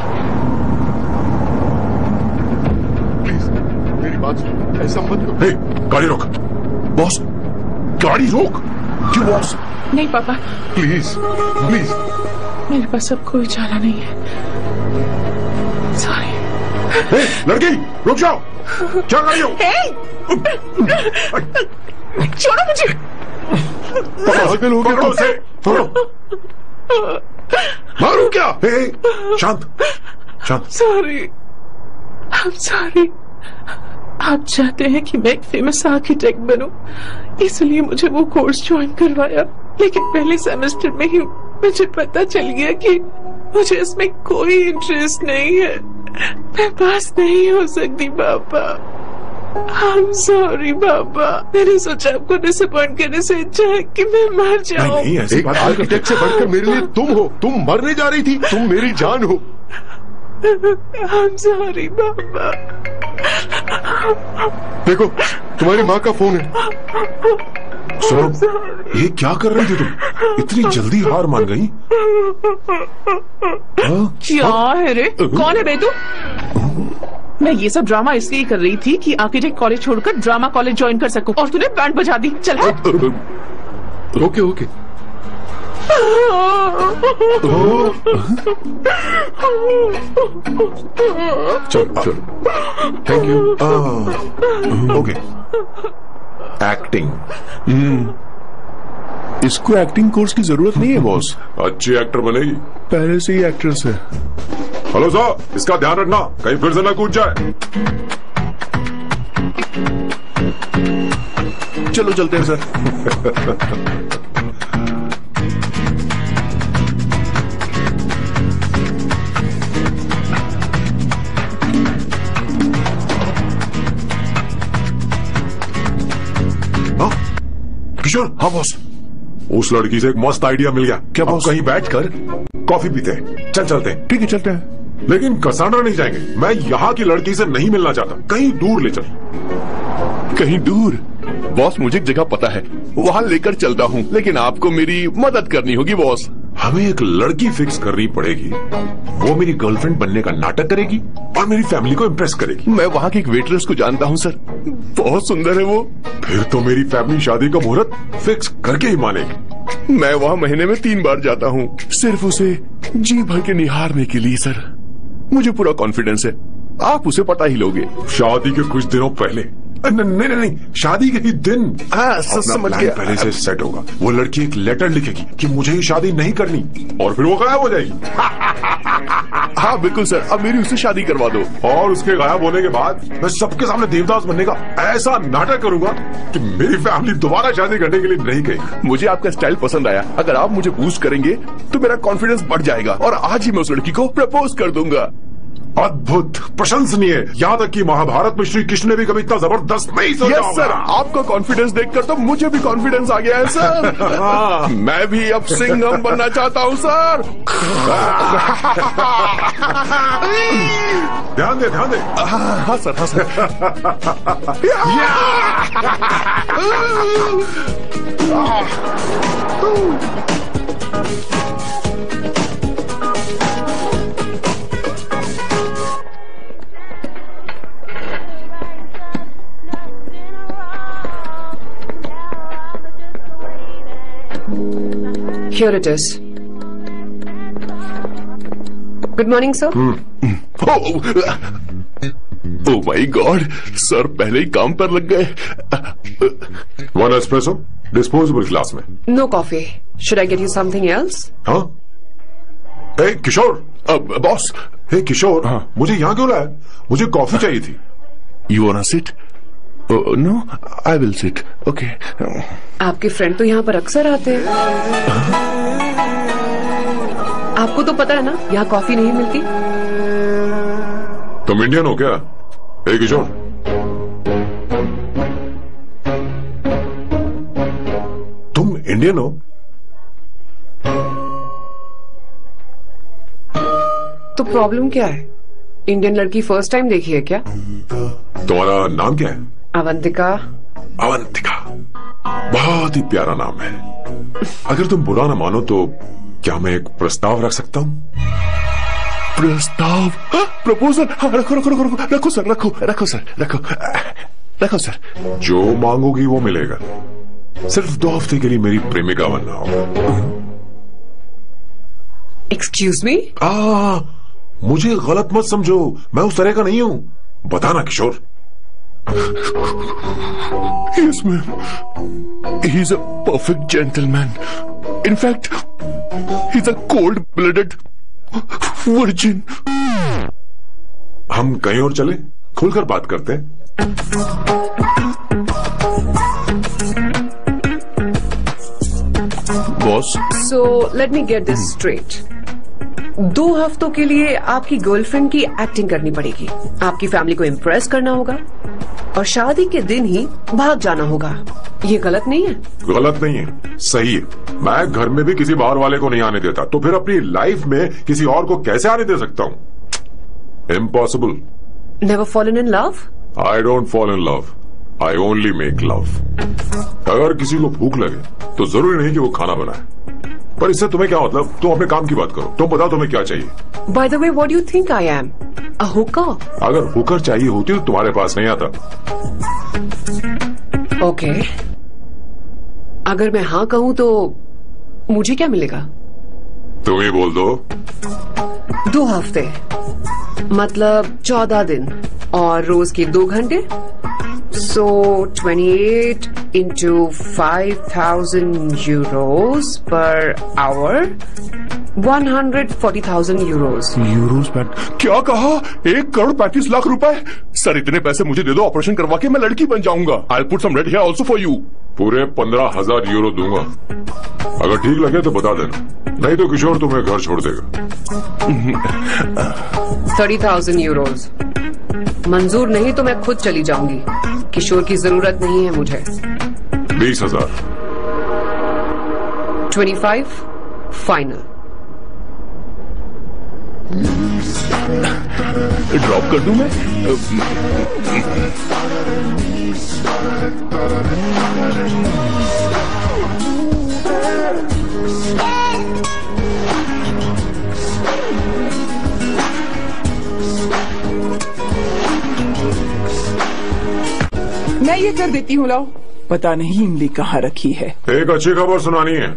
प्लीज मेरी बात सुनो, ऐसा मत करो। हे, गाड़ी रोक। बॉस, गाड़ी रोक। क्यों बॉस? नहीं पापा, प्लीज प्लीज। मेरे पास अब कोई चारा नहीं है। सॉरी। हे, लड़की रुक जाओ। क्या कर रही हो? छोड़ो मुझे। पागल हो गया उसे, छोड़ो। मारू क्या? हे, शांत शांत। Sorry, I am sorry. आप चाहते हैं कि मैं एक फेमस आर्किटेक्ट बनूं, इसलिए मुझे वो कोर्स ज्वाइन करवाया, लेकिन पहले सेमेस्टर में ही मुझे पता चल गया कि मुझे इसमें कोई इंटरेस्ट नहीं है। मैं पास नहीं हो सकती पापा। आई एम सॉरी पापा। मैंने सोचा आपको डिसअपॉइंट करने से अच्छा है कि मैं मर जाऊं। नहीं, ऐसी एक बात आर्किटेक्ट से बढ़कर मेरे लिए तुम हो। तुम मरने जा रही थी, तुम मेरी जान हो। आई एम सॉरी पापा। देखो, तुम्हारी माँ का फोन है। सुनो, ये क्या कर रही थी तुम? इतनी जल्दी हार मान गई? क्या है रे? कौन है बे तू? मैं ये सब ड्रामा इसलिए कर रही थी कि आर्किटेक्ट कॉलेज छोड़कर ड्रामा कॉलेज ज्वाइन कर सकूं, और तूने बैंड बजा दी। चल ओके ओके। चल चल, थैंक यू। ओके। एक्टिंग, इसको एक्टिंग कोर्स की जरूरत नहीं है बॉस, अच्छी एक्टर बनेगी। पहले से ही एक्ट्रेस है। हेलो सर, इसका ध्यान रखना कहीं फिर से ना कूद जाए। चलो चलते हैं सर। किशोर। हाँ बॉस। उस लड़की से एक मस्त आइडिया मिल गया। क्या अब बॉस? कहीं बैठकर कॉफी पीते हैं। चल चलते हैं। ठीक है चलते हैं। लेकिन कसांड्रा नहीं जाएंगे। मैं यहाँ की लड़की से नहीं मिलना चाहता, कहीं दूर ले चल। कहीं दूर? बॉस मुझे एक जगह पता है, वहाँ लेकर चलता हूँ, लेकिन आपको मेरी मदद करनी होगी बॉस। हमें एक लड़की फिक्स करनी पड़ेगी, वो मेरी गर्लफ्रेंड बनने का नाटक करेगी और मेरी फैमिली को इम्प्रेस करेगी। मैं वहाँ की एक वेटरेस को जानता हूँ सर, बहुत सुंदर है वो। फिर तो मेरी फैमिली शादी का मुहूर्त फिक्स करके ही मानेगी। मैं वहाँ महीने में 3 बार जाता हूँ, सिर्फ उसे जी भर के निहारने के लिए सर। मुझे पूरा कॉन्फिडेंस है आप उसे पटा ही लोगे। शादी के कुछ दिनों पहले। नहीं, शादी के ही दिन। हाँ समझ गया। पहले से सेट होगा। वो लड़की एक लेटर लिखेगी कि मुझे ही शादी नहीं करनी, और फिर वो गायब हो जाएगी। हाँ बिल्कुल सर, अब मेरी उससे शादी करवा दो। और उसके गायब होने के बाद मैं सबके सामने देवदास बनने का ऐसा नाटक करूंगा कि मेरी फैमिली दोबारा शादी करने के लिए नहीं कहेगी। मुझे आपका स्टाइल पसंद आया। अगर आप मुझे बूस्ट करेंगे तो मेरा कॉन्फिडेंस बढ़ जाएगा और आज ही मैं उस लड़की को प्रपोज कर दूंगा। अद्भुत, प्रशंसनीय। यहाँ तक कि महाभारत में श्री कृष्ण ने भी कभी इतना जबरदस्त नहीं सोचा यस सर, आपको कॉन्फिडेंस देखकर तो मुझे भी कॉन्फिडेंस आ गया है सर। मैं भी अब सिंघम बनना चाहता हूँ सर। ध्यान दे। हाँ सर, हाँ sir. Here it is. Good morning, sir. Oh my God, सर पहले ही काम पर लग गए। 1 espresso, डिस्पोजेबल ग्लास में। No coffee. Should I get you something else? हाँ? ए किशोर। बॉस। हे किशोर, हाँ? मुझे यहाँ क्यों लाया? मुझे कॉफी चाहिए थी। You wanna sit? No, I will sit. Okay. आपके फ्रेंड तो यहाँ पर अक्सर आते हैं। आपको तो पता है ना, यहाँ कॉफी नहीं मिलती। तुम इंडियन हो क्या? हे किशोर, तुम इंडियन हो? तो प्रॉब्लम क्या है? इंडियन लड़की फर्स्ट टाइम देखी है क्या? तुम्हारा नाम क्या है? अवंतिका। अवंतिका, बहुत ही प्यारा नाम है। अगर तुम बुरा ना मानो तो क्या मैं एक प्रस्ताव रख सकता हूँ? प्रस्ताव? प्रपोजल? रखो सर। जो मांगोगी वो मिलेगा। सिर्फ 2 हफ्ते के लिए मेरी प्रेमिका बनना होगा। Excuse me? मुझे गलत मत समझो, मैं उस तरह का नहीं हूँ। बताना किशोर। Yes, ma'am. He's a perfect gentleman. In fact, he's a cold-blooded virgin. हम कहीं और चले, खुलकर बात करते हैं। Boss. So let me get this straight. 2 हफ्तों के लिए आपकी गर्लफ्रेंड की एक्टिंग करनी पड़ेगी, आपकी फैमिली को इम्प्रेस करना होगा और शादी के दिन ही भाग जाना होगा। ये गलत नहीं है? गलत नहीं है, सही है। मैं घर में भी किसी बाहर वाले को नहीं आने देता, तो फिर अपनी लाइफ में किसी और को कैसे आने दे सकता हूँ? Impossible. Never fallen in love? I don't fall in love, I only make love. अगर किसी को भूख लगे तो जरूरी नहीं कि वो खाना बनाए, पर इससे तुम्हें क्या मतलब? तुम अपने काम की बात करो। तुम बताओ तुम्हें क्या चाहिए? By the way, what do you think I am? A hooker? अगर हुकर चाहिए होती तो तुम्हारे पास नहीं आता। ओके, अगर मैं हाँ कहूँ तो मुझे क्या मिलेगा? तुम ही बोल दो। 2 हफ्ते मतलब 14 दिन और रोज के 2 घंटे। So 28 into 5,000 euros per hour, 140,000 euros. Euros man, क्या कहा? 1,35,00,000 रुपए? सर इतने पैसे मुझे दे दो, ऑपरेशन करवा के मैं लड़की बन जाऊंगा। I'll put some red hair also for you. पूरे 15,000 यूरो दूंगा। अगर ठीक लगे तो बता देना, नहीं तो किशोर तुम्हें घर छोड़ देगा। 30,000 euros मंजूर नहीं तो मैं खुद चली जाऊंगी। किशोर की जरूरत नहीं है मुझे। 20,000। 25 फाइनल। ड्रॉप कर दूं मैं? मैं ये कर देती हूँ, लाओ। पता नहीं इमली कहाँ रखी है। एक अच्छी खबर सुनानी है।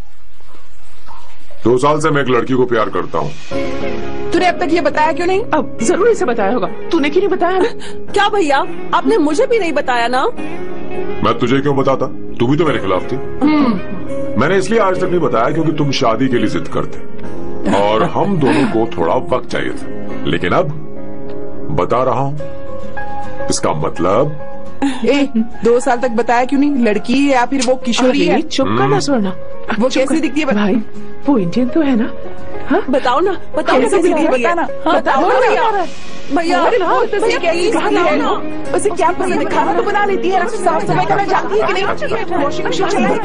2 साल से मैं एक लड़की को प्यार करता हूँ। तूने अब तक ये बताया क्यों नहीं? अब जरूर इसे बताया होगा। तूने क्यों नहीं बताया? क्या भैया, आपने मुझे भी नहीं बताया ना? मैं तुझे क्यों बताता? तू भी तो मेरे खिलाफ थी। मैंने इसलिए आज तक नहीं बताया क्योंकि तुम शादी के लिए जिद करते और हम दोनों को थोड़ा वक्त चाहिए था। लेकिन अब बता रहा हूँ। इसका मतलब 2 साल तक बताया क्यों नहीं? लड़की है या फिर वो किशोरी है? चुप करना स्वर्णा। वो कैसी दिखती है? भाई वो इंडियन तो है ना? हाँ बताओ ना, बताओ कैसे दिखती है? बताना। बताओ भैया। भैया उसे क्या पसंद है? खाना तो बना लेती है, साफ सफाई करना जानती है कि नहीं? वॉशिंग मशीन चलाती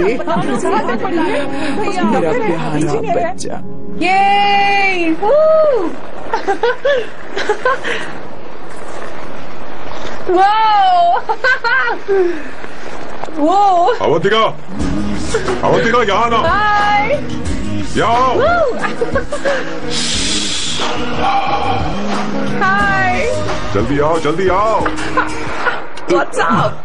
है? मेरा प्यारा बच्चा। ये वो अवंतिका, अवंतिका यहाँ ना, यहाँ हाय। जल्दी आओ, जल्दी आओ। What's up?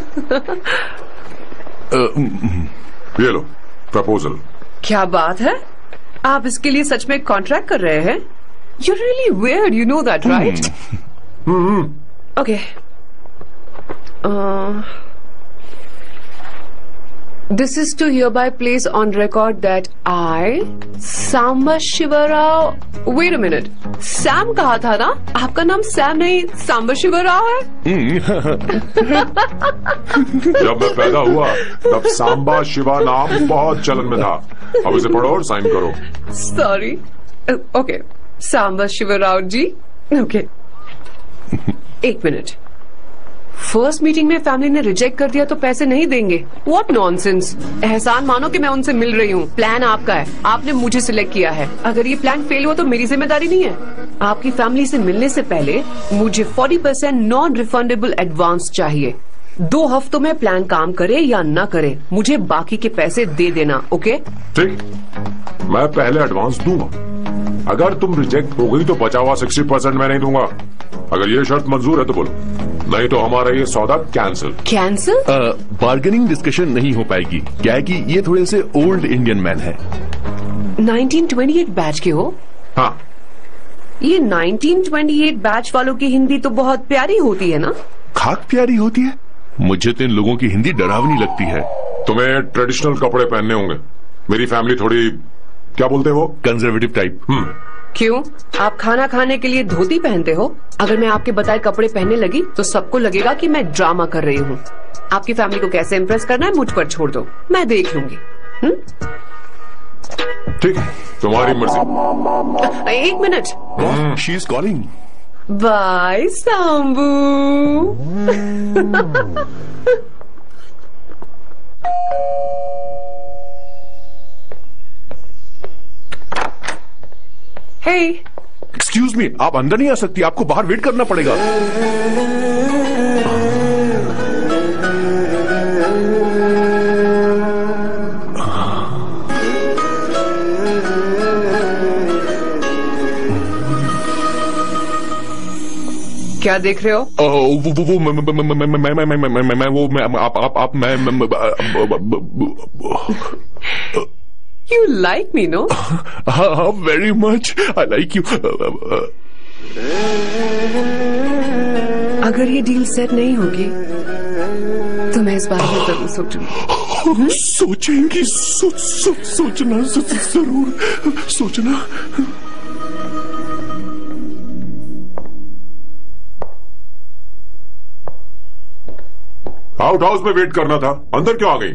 ये लो प्रपोजल। क्या बात है? आप इसके लिए सच में कॉन्ट्रैक्ट कर रहे हैं? You're really weird, you know that, right? Okay. This is to hereby place on record that I, Samba Shivarao. Wait a minute. Sam कहा था ना? आपका नाम सैम नहीं सांबा शिवराव है? जब मैं पैदा हुआ तब सांबा शिवा नाम बहुत चलन में था। अब इसे पढ़ो और साइन करो। Sorry. Okay. Samba Shivrao ji. Okay. 1 minute. First meeting में फैमिली ने रिजेक्ट कर दिया तो पैसे नहीं देंगे? What nonsense. एहसान मानो कि मैं उनसे मिल रही हूँ। प्लान आपका है, आपने मुझे सिलेक्ट किया है। अगर ये प्लान फेल हुआ तो मेरी जिम्मेदारी नहीं है। आपकी फैमिली से मिलने से पहले मुझे 40% नॉन रिफंडेबल एडवांस चाहिए। 2 हफ्तों में प्लान काम करे या न करे, मुझे बाकी के पैसे दे देना। ओके? ठीक, मैं पहले एडवांस दूंगा। अगर तुम रिजेक्ट हो गई तो बचा हुआ 60% मैं नहीं दूंगा। अगर ये शर्त मंजूर है तो बोलो, नहीं तो हमारा ये सौदा कैंसिल। कैंसिल? बार्गेनिंग डिस्कशन नहीं हो पाएगी। क्या है कि ये थोड़े से ओल्ड इंडियन मैन है। 1928 बैच के हो? हाँ। ये 1928 बैच वालों की हिंदी तो बहुत प्यारी होती है ना? खाक प्यारी होती है? मुझे तो इन लोगों की हिंदी डरावनी लगती है। तुम्हें ट्रेडिशनल कपड़े पहनने होंगे। मेरी फैमिली थोड़ी, क्या बोलते हैं वो, कंजर्वेटिव टाइप। क्यों? आप खाना खाने के लिए धोती पहनते हो? अगर मैं आपके बताए कपड़े पहनने लगी तो सबको लगेगा कि मैं ड्रामा कर रही हूँ। आपकी फैमिली को कैसे इम्प्रेस करना है मुझ पर छोड़ दो, मैं देख लूंगी। ठीक है, तुम्हारी मर्जी। 1 minute. She is calling. Bye Sambu. Hey. Excuse me, आप अंदर नहीं आ सकती, आपको बाहर वेट करना पड़ेगा। क्या देख रहे हो? You like me, no? हाँ, very much. I like you. अगर ये डील सेट नहीं होगी तो मैं इस बारे में जरूर सोचूंगी। सोचेंगी, सोचना जरूर सोचना। आउट हाउस में वेट करना था, अंदर क्यों आ गई?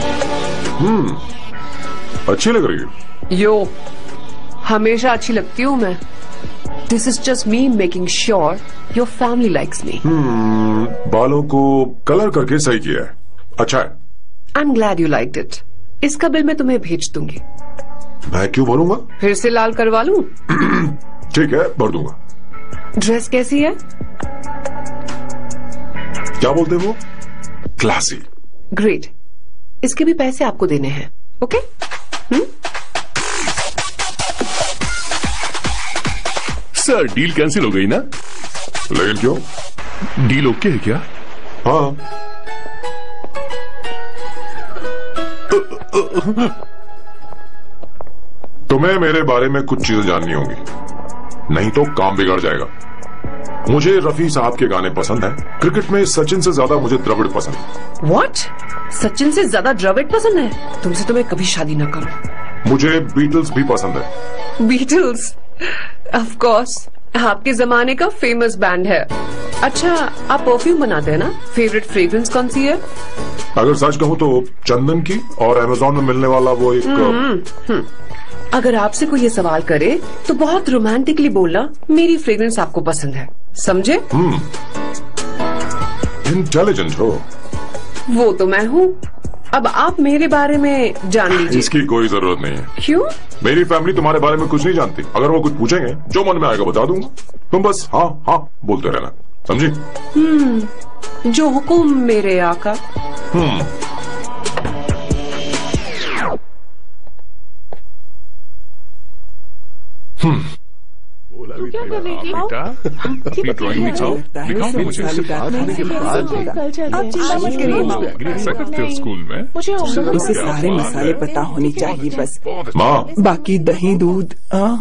अच्छी लग रही है। यो, हमेशा अच्छी लगती हूँ मैं। This is just me making sure your family likes me. बालों को कलर करके सही किया है, अच्छा है। I am glad you liked it. इसका बिल मैं तुम्हें भेज दूंगी। मैं क्यों भरूंगा? फिर से लाल करवा लूं? ठीक है, भर दूंगा। ड्रेस कैसी है? क्या बोलते हो? क्लासी। ग्रेट। इसके भी पैसे आपको देने हैं, ओके? सर, डील कैंसिल हो गई ना? लेकिन क्यों? डील ओके है क्या? हाँ। तुम्हें मेरे बारे में कुछ चीजें जाननी होंगी, नहीं तो काम बिगड़ जाएगा। मुझे रफी साहब के गाने पसंद हैं। क्रिकेट में सचिन से ज्यादा मुझे द्रविड़ पसंद है। व्हाट? सचिन से ज्यादा द्रविड़ पसंद है? तुमसे तो मैं कभी शादी ना करूं। मुझे बीटल्स भी पसंद है। बीटल्स? ऑफ कोर्स, आपके जमाने का फेमस बैंड है। अच्छा, आप परफ्यूम बनाते हैं ना? फेवरेट फ्रेग्रेंस कौन सी है? अगर सच कहूं तो चंदन की, और अमेज़न में मिलने वाला वो एक अगर आपसे कोई ये सवाल करे तो बहुत रोमांटिकली बोलना मेरी फ्रेग्रेंस आपको पसंद है, समझे? इंटेलिजेंट हो। वो तो मैं हूँ। अब आप मेरे बारे में जान लीजिए। इसकी कोई जरूरत नहीं है। क्यों? मेरी फैमिली तुम्हारे बारे में कुछ नहीं जानती। अगर वो कुछ पूछेंगे, जो मन में आएगा बता दूंगा। तुम बस हाँ हाँ बोलते रहना, समझी? जो हुकुम मेरे आका। क्या कर रही थी? बेटा, अपनी ड्राइंग दिखाओ मुझे। आप चिंता मत करिए माँ। ऐसा करते हो स्कूल में? मुझे उसे सारे मसाले पता होने चाहिए बस। माँ, बाकी दही दूध।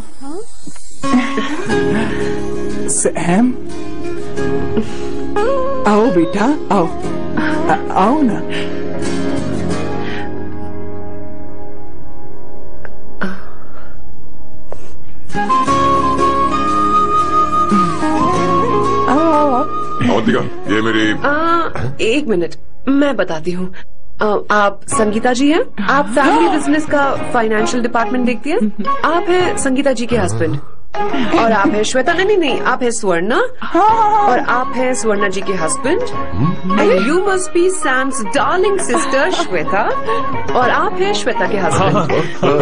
सैम, आओ बेटा, आओ। आओ ना। अवंतिका, ये मेरी। एक मिनट, मैं बताती हूँ। आप संगीता जी हैं? आप फैमिली बिजनेस का फाइनेंशियल डिपार्टमेंट देखती हैं? आप हैं संगीता जी के हस्बैंड। और आप हैं श्वेता। नहीं, आप हैं स्वर्णा। और आप हैं स्वर्णा जी के husband. And you must be Sam's darling sister Shweta. और आप हैं श्वेता के हस्बैंड।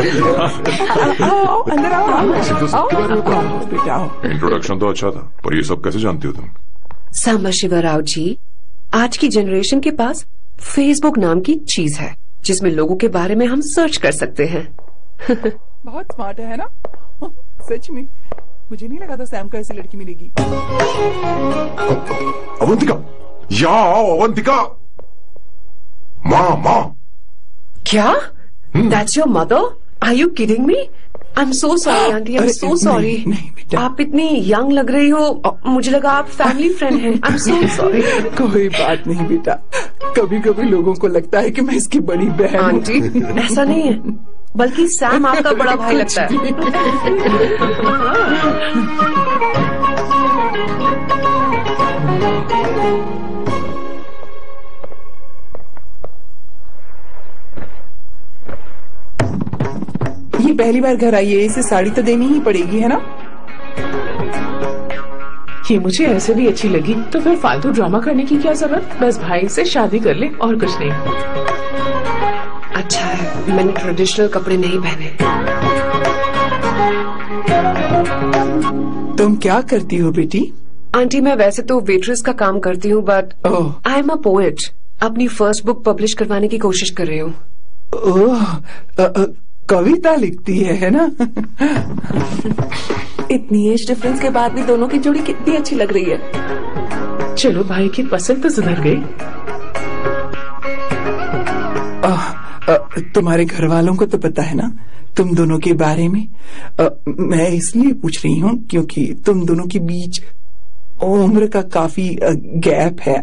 अंदर आओ बेटा। इंट्रोडक्शन तो अच्छा था, पर ये सब कैसे जानती हो तुम? सांबा शिवा राव जी, आज की जनरेशन के पास फेसबुक नाम की चीज है जिसमें लोगों के बारे में हम सर्च कर सकते हैं। बहुत स्मार्ट है ना? सच में मुझे नहीं लगा था सैम को ऐसी लड़की मिलेगी। अवंतिका, यहाँ आओ अवंतिका। माँ। क्या? That's your mother? Are you kidding me? I'm so sorry aunty, I'm so sorry। नहीं बेटा, आप इतनी यंग लग रही हो, मुझे लगा आप फैमिली फ्रेंड हैं। I'm so sorry। कोई बात नहीं बेटा, कभी कभी लोगों को लगता है कि मैं इसकी बड़ी बहन हूँ। आंटी, ऐसा नहीं है, बल्कि सैम आपका बड़ा भाई लगता है। ये पहली बार घर आई है, इसे साड़ी तो देनी ही पड़ेगी, है ना? ये मुझे ऐसे भी अच्छी लगी, तो फिर फालतू ड्रामा करने की क्या जरूरत? बस भाई से शादी कर ले और कुछ नहीं। अच्छा है, मैंने ट्रेडिशनल कपड़े नहीं पहने। तुम क्या करती हो बेटी? आंटी, मैं वैसे तो वेट्रेस का काम करती हूँ, but I am a poet. अपनी फर्स्ट बुक पब्लिश करवाने की कोशिश कर रही हूँ। कविता लिखती है ना? इतनी एज डिफरेंस के बाद भी दोनों की जोड़ी कितनी अच्छी लग रही है। चलो भाई की पसंद तो सुधर गई। तुम्हारे घर वालों को तो पता है ना तुम दोनों के बारे में। मैं इसलिए पूछ रही हूँ क्योंकि तुम दोनों के बीच उम्र का काफी गैप है।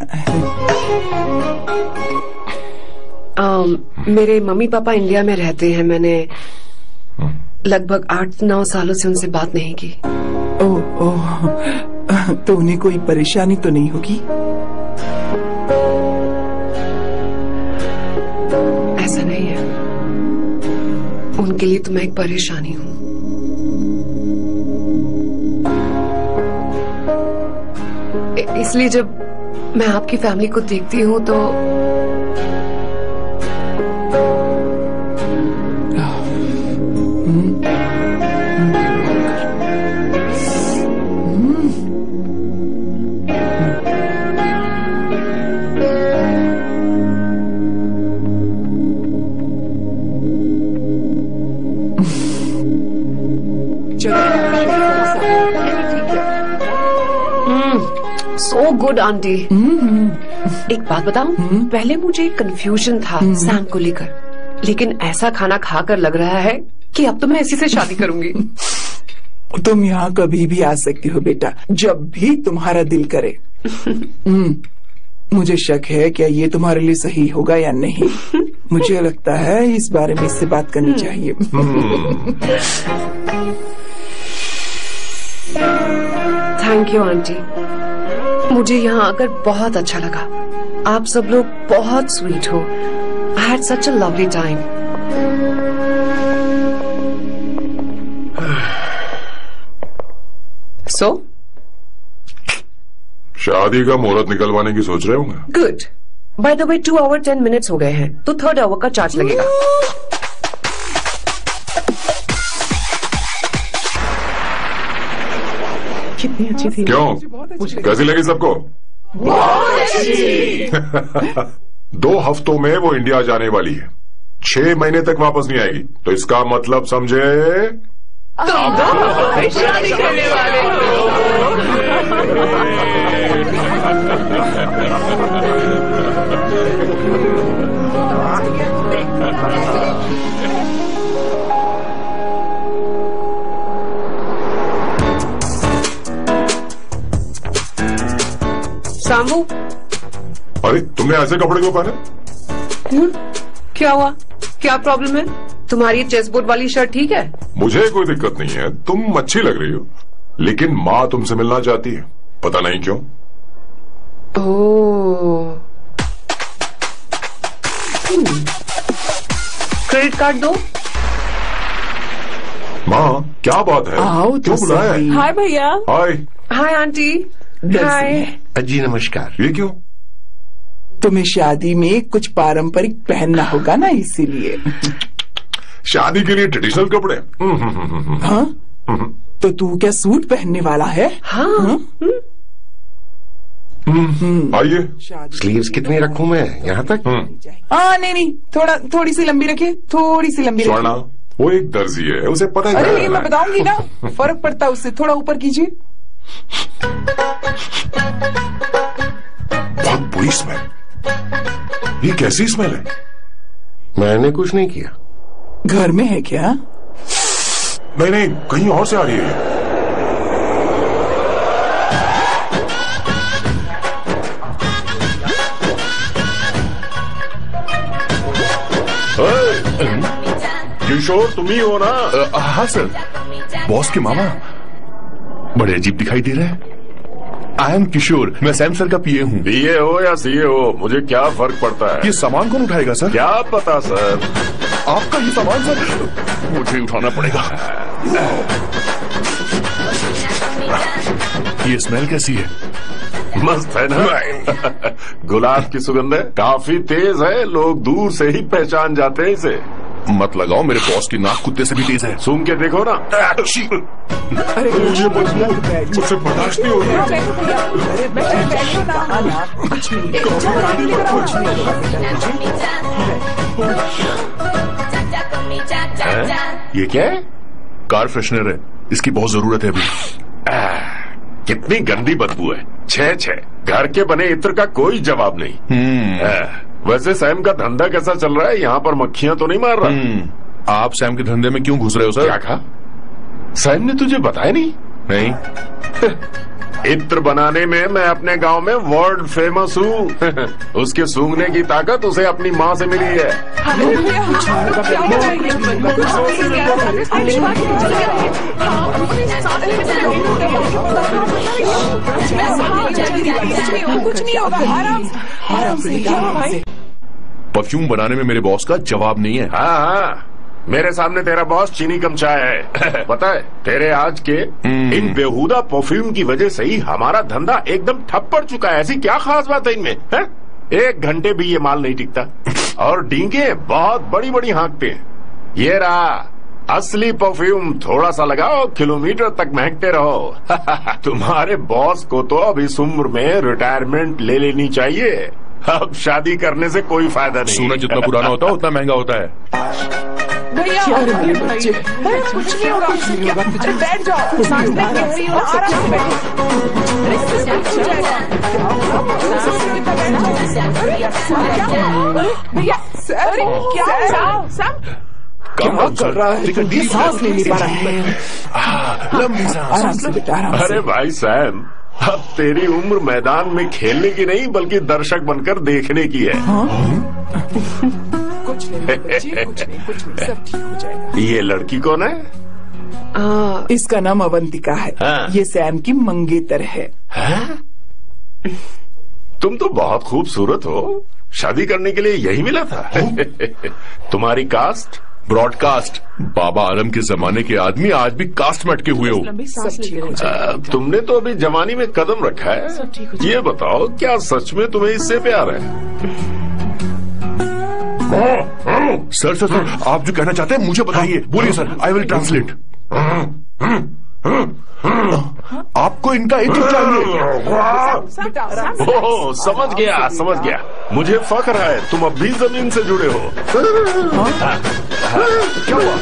मेरे मम्मी पापा इंडिया में रहते हैं। मैंने लगभग 8-9 सालों से उनसे बात नहीं की। ओह, तो उन्हें कोई परेशानी तो नहीं होगी? ऐसा नहीं है, उनके लिए तो मैं एक परेशानी हूँ। इसलिए जब मैं आपकी फैमिली को देखती हूँ तो सो गुड आंटी। एक बात बताऊं, पहले मुझे कंफ्यूजन था सैम को लेकर, लेकिन ऐसा खाना खाकर लग रहा है कि अब तो मैं इसी से शादी करूंगी। तुम यहाँ कभी भी आ सकती हो बेटा, जब भी तुम्हारा दिल करे। मुझे शक है क्या ये तुम्हारे लिए सही होगा या नहीं। मुझे लगता है इस बारे में इससे बात करनी चाहिए। थैंक यू आंटी, मुझे यहाँ आकर बहुत अच्छा लगा। आप सब लोग बहुत स्वीट हो। I had such a lovely time. So शादी का मुहूर्त निकलवाने की सोच रहे होंगे। Good. By the way 2 hour 10 minutes हो गए हैं, तो 3rd hour का चार्ज लगेगा। कितनी अच्छी थी। क्यों, कैसी लगी सबको? 2 हफ्तों में वो इंडिया जाने वाली है, 6 महीने तक वापस नहीं आएगी। तो इसका मतलब समझे शादी करने वाले सामू, अरे तुमने ऐसे कपड़े क्यों पहने? क्या हुआ? क्या प्रॉब्लम है? तुम्हारी चेस्ट बोर्ड वाली शर्ट ठीक है? मुझे कोई दिक्कत नहीं है, तुम अच्छी लग रही हो, लेकिन माँ तुमसे मिलना चाहती है, पता नहीं क्यों। ओह, क्रेडिट कार्ड दो। माँ क्या बात है, आओ क्यों तो बुलाया है? हाय भैया। हाय। Hi aunty. हाय। जी नमस्कार। ये क्यों? तुम्हें शादी में कुछ पारंपरिक पहनना होगा ना, इसीलिए। शादी के लिए ट्रेडिशनल कपड़े? हाँ, तो तू क्या सूट पहनने वाला है? हाँ। आइए। स्लीव्स कितनी रखूं मैं, यहाँ तक? नहीं, थोड़ी सी लंबी रखिए, थोड़ी सी लंबी रखिए। स्वर्णा, वो एक दर्जी है, उसे पता है। अरे मैं बताऊंगी ना, फर्क पड़ता है उससे। थोड़ा ऊपर कीजिए। बहुत बुरी स्मेल। ये कैसी स्मेल है? मैंने कुछ नहीं किया। घर में है क्या? नहीं, कहीं और से आ रही है। किशोर तुम ही हो ना? हाँ सर, बॉस के मामा। बड़े अजीब दिखाई दे रहे हैं। आई एम किशोर, मैं सैम सर का पीए हूँ। पीए हो या सीए हो, मुझे क्या फर्क पड़ता है? ये सामान कौन उठाएगा सर? क्या पता सर। आपका ये सामान सर मुझे उठाना पड़ेगा। ये स्मेल कैसी है? मस्त है ना? गुलाब की सुगंध है, काफी तेज है, लोग दूर से ही पहचान जाते हैं इसे। मत लगाओ, मेरे बॉस की नाक कुत्ते से भी तेज है। सूंघ के देखो ना। अरे मुझे मुझसे बर्दाश्त नहीं हो रहा। ये क्या है? कार फ्रेशनर है, इसकी बहुत जरूरत है अभी। कितनी गंदी बदबू है। छे घर के बने इत्र का कोई जवाब नहीं। वैसे सैम का धंधा कैसा चल रहा है? यहाँ पर मक्खियां तो नहीं मार रहा? आप सैम के धंधे में क्यों घुस रहे हो सर? क्या कहा? सैम ने तुझे बताया नहीं? इत्र बनाने में मैं अपने गांव में वर्ल्ड फेमस हूँ। उसके सूंघने की ताकत उसे अपनी माँ से मिली है। कुछ नहीं होगा, आराम से। परफ्यूम बनाने में मेरे बॉस का जवाब नहीं है। हाँ, मेरे सामने तेरा बॉस चीनी कम चाय है। पता है, तेरे आज के इन बेहुदा परफ्यूम की वजह से ही हमारा धंधा एकदम ठप पड़ चुका है। ऐसी क्या खास बात है इनमें? 1 घंटे भी ये माल नहीं टिकता और डींगे बहुत बड़ी बड़ी हाँकते हैं। ये रहा असली परफ्यूम, थोड़ा सा लगाओ, किलोमीटर तक महकते रहो। तुम्हारे बॉस को तो अब इस उम्र में रिटायरमेंट ले लेनी चाहिए। अब शादी करने से कोई फायदा नहीं। सोना जितना पुराना होता है उतना महंगा होता है। भैया मेरे बच्चे, कुछ नहीं होगा, बैठ जाओ, सांस ले गहरी और आराम से बैठो। भैया सर क्या कर रहा है? सांस ले नहीं पा रहा है। लंबी सांस। अरे भाई सैम, अब तेरी उम्र मैदान में खेलने की नहीं बल्कि दर्शक बनकर देखने की है। कुछ नहीं, सब ठीक हो जाएगा। ये लड़की कौन है? इसका नाम अवंतिका है। ये सैम की मंगेतर है। तुम तो बहुत खूबसूरत हो, शादी करने के लिए यही मिला था। तुम्हारी कास्ट? ब्रॉडकास्ट। बाबा आलम के जमाने के आदमी आज भी कास्ट में अटके हुए हो। तुमने तो अभी जवानी में कदम रखा है। ये बताओ, क्या सच में तुम्हें इससे प्यार है? सर, आप जो कहना चाहते हैं मुझे बताइए। बोलिए सर, आई विल ट्रांसलेट। आपको इनका इत्र चाहिए। ओह, समझ गया। मुझे फख्र है तुम अब भी जमीन से जुड़े हो। क्या हुआ?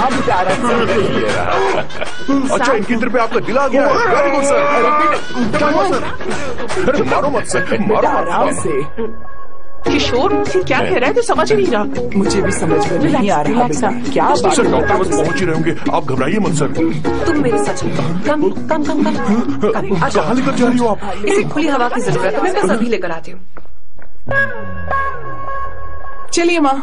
अच्छा, इनके इत्र पे आपका दिल आ गया है। Very good sir. क्या हुआ सर? अरे मारो मत सर, मारो आराम से। किशोर क्या कह रहा है तो समझ नहीं रहा। मुझे भी समझ में नहीं आ रहा बेटा, क्या बात? सर डॉक्टर बस पहुंच ही रहे होंगे, आप घबराइए मत सर। तुम मेरे सच में कम कहाँ लेकर जा रही हो आप? इसे खुली हवा की जरूरत है, मैं बस अभी लेकर आती हूँ। चलिए माँ।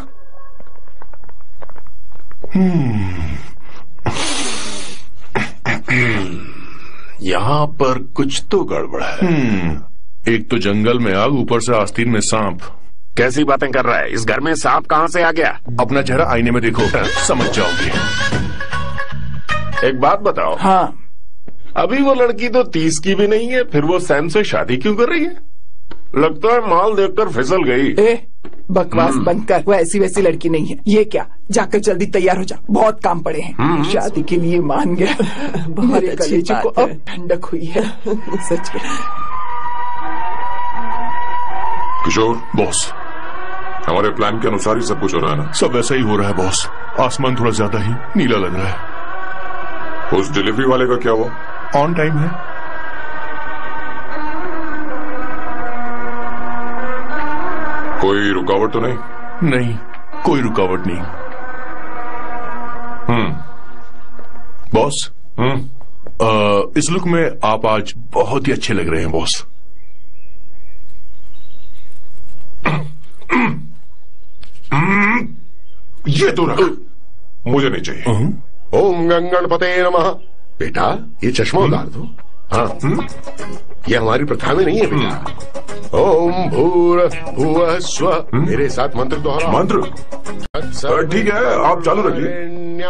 यहाँ पर कुछ तो गड़बड़ है। एक तो जंगल में आग, ऊपर से आस्तीन में सांप। कैसी बातें कर रहा है? इस घर में सांप कहाँ से आ गया? अपना चेहरा आईने में देखो, समझ जाओगे। एक बात बताओ। हाँ। अभी वो लड़की तो 30 की भी नहीं है, फिर वो सैम से शादी क्यों कर रही है? लगता है माल देखकर फिसल गई। बकवास बंद कर, वो ऐसी वैसी लड़की नहीं है। ये क्या, जाकर जल्दी तैयार हो जा, बहुत काम पड़े हैं। शादी के लिए मान गया। मेरे कलेजे को अब ठंडक हुई है। सच में। किशोर बॉस, हमारे प्लान के अनुसार ही सब कुछ हो रहा है ना? सब ऐसा ही हो रहा है बॉस। आसमान थोड़ा ज्यादा ही नीला लग रहा है। उस डिलीवरी वाले का क्या हुआ? ऑन टाइम है। कोई रुकावट तो नहीं? नहीं, कोई रुकावट नहीं। बॉस, इस लुक में आप आज बहुत ही अच्छे लग रहे हैं बॉस। ये तो रहा, मुझे नहीं चाहिए। ओम गंगणपते नमः। बेटा, ये चश्मा उतार दो। हाँ, ये हमारी प्रथा में नहीं है बेटा। ओम भूर्भुवः स्वः। मेरे साथ मंत्र दोहराओ। मंत्र? ठीक है, आप चालू रखिए।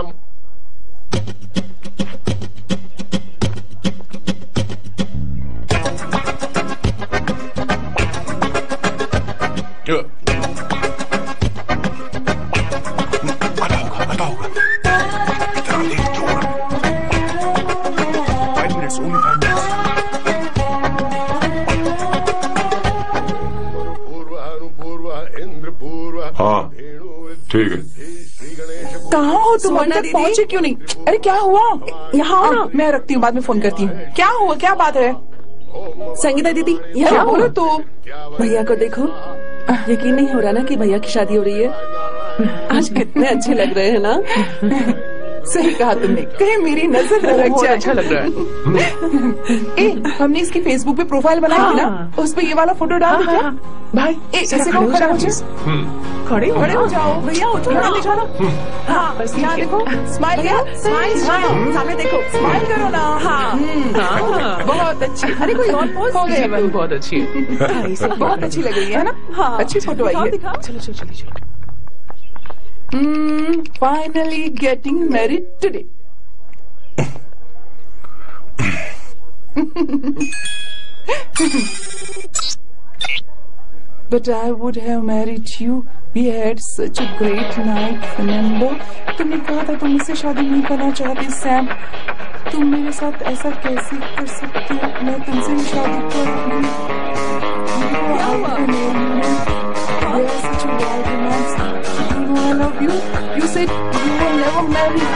हाँ ठीक है। कहाँ हो तुम? अभी तक पहुँचे क्यों नहीं? अरे क्या हुआ? यहाँ आओ ना, मैं रखती हूँ, बाद में फोन करती हूँ। क्या हुआ, क्या बात है? संगीता दीदी क्या यहाँ बोलो बोलो। तो? भैया को देखो, यकीन नहीं हो रहा ना कि भैया की शादी हो रही है। आज कितने अच्छे लग रहे हैं ना। सही कहा तुमने, कहीं मेरी नजर न लग बहुत जाए। अच्छा लग रहा है। हमने इसकी फेसबुक पे प्रोफाइल बनाई थी ना, उस पे ये वाला फोटो डाल दो क्या? भाई ऐसे कहो, खड़ा हो जाओ। खड़े खड़े हो जाओ भैया, उठो ना, दिखाना। हाँ बस यहाँ देखो, स्माइल करो, स्माइल, सामने देखो, स्माइल करो ना। हाँ बहुत अच्छी। अरे कोई और पोज हो गया, बहुत अच्छी है। बहुत अच्छी लग रही है ना। हाँ अच्छी फोटो आई है। चलो चलो चलो। Finally getting married today. But I would have married you. We had such a great night, remember? तुमने कहा था तुम मुझसे शादी नहीं करना चाहती सैम। तुम मेरे साथ ऐसा कैसे कर सकते हो? मैं तुमसे ही शादी करूंगी। We are such a wild romance. You know I love you. You said you will never marry.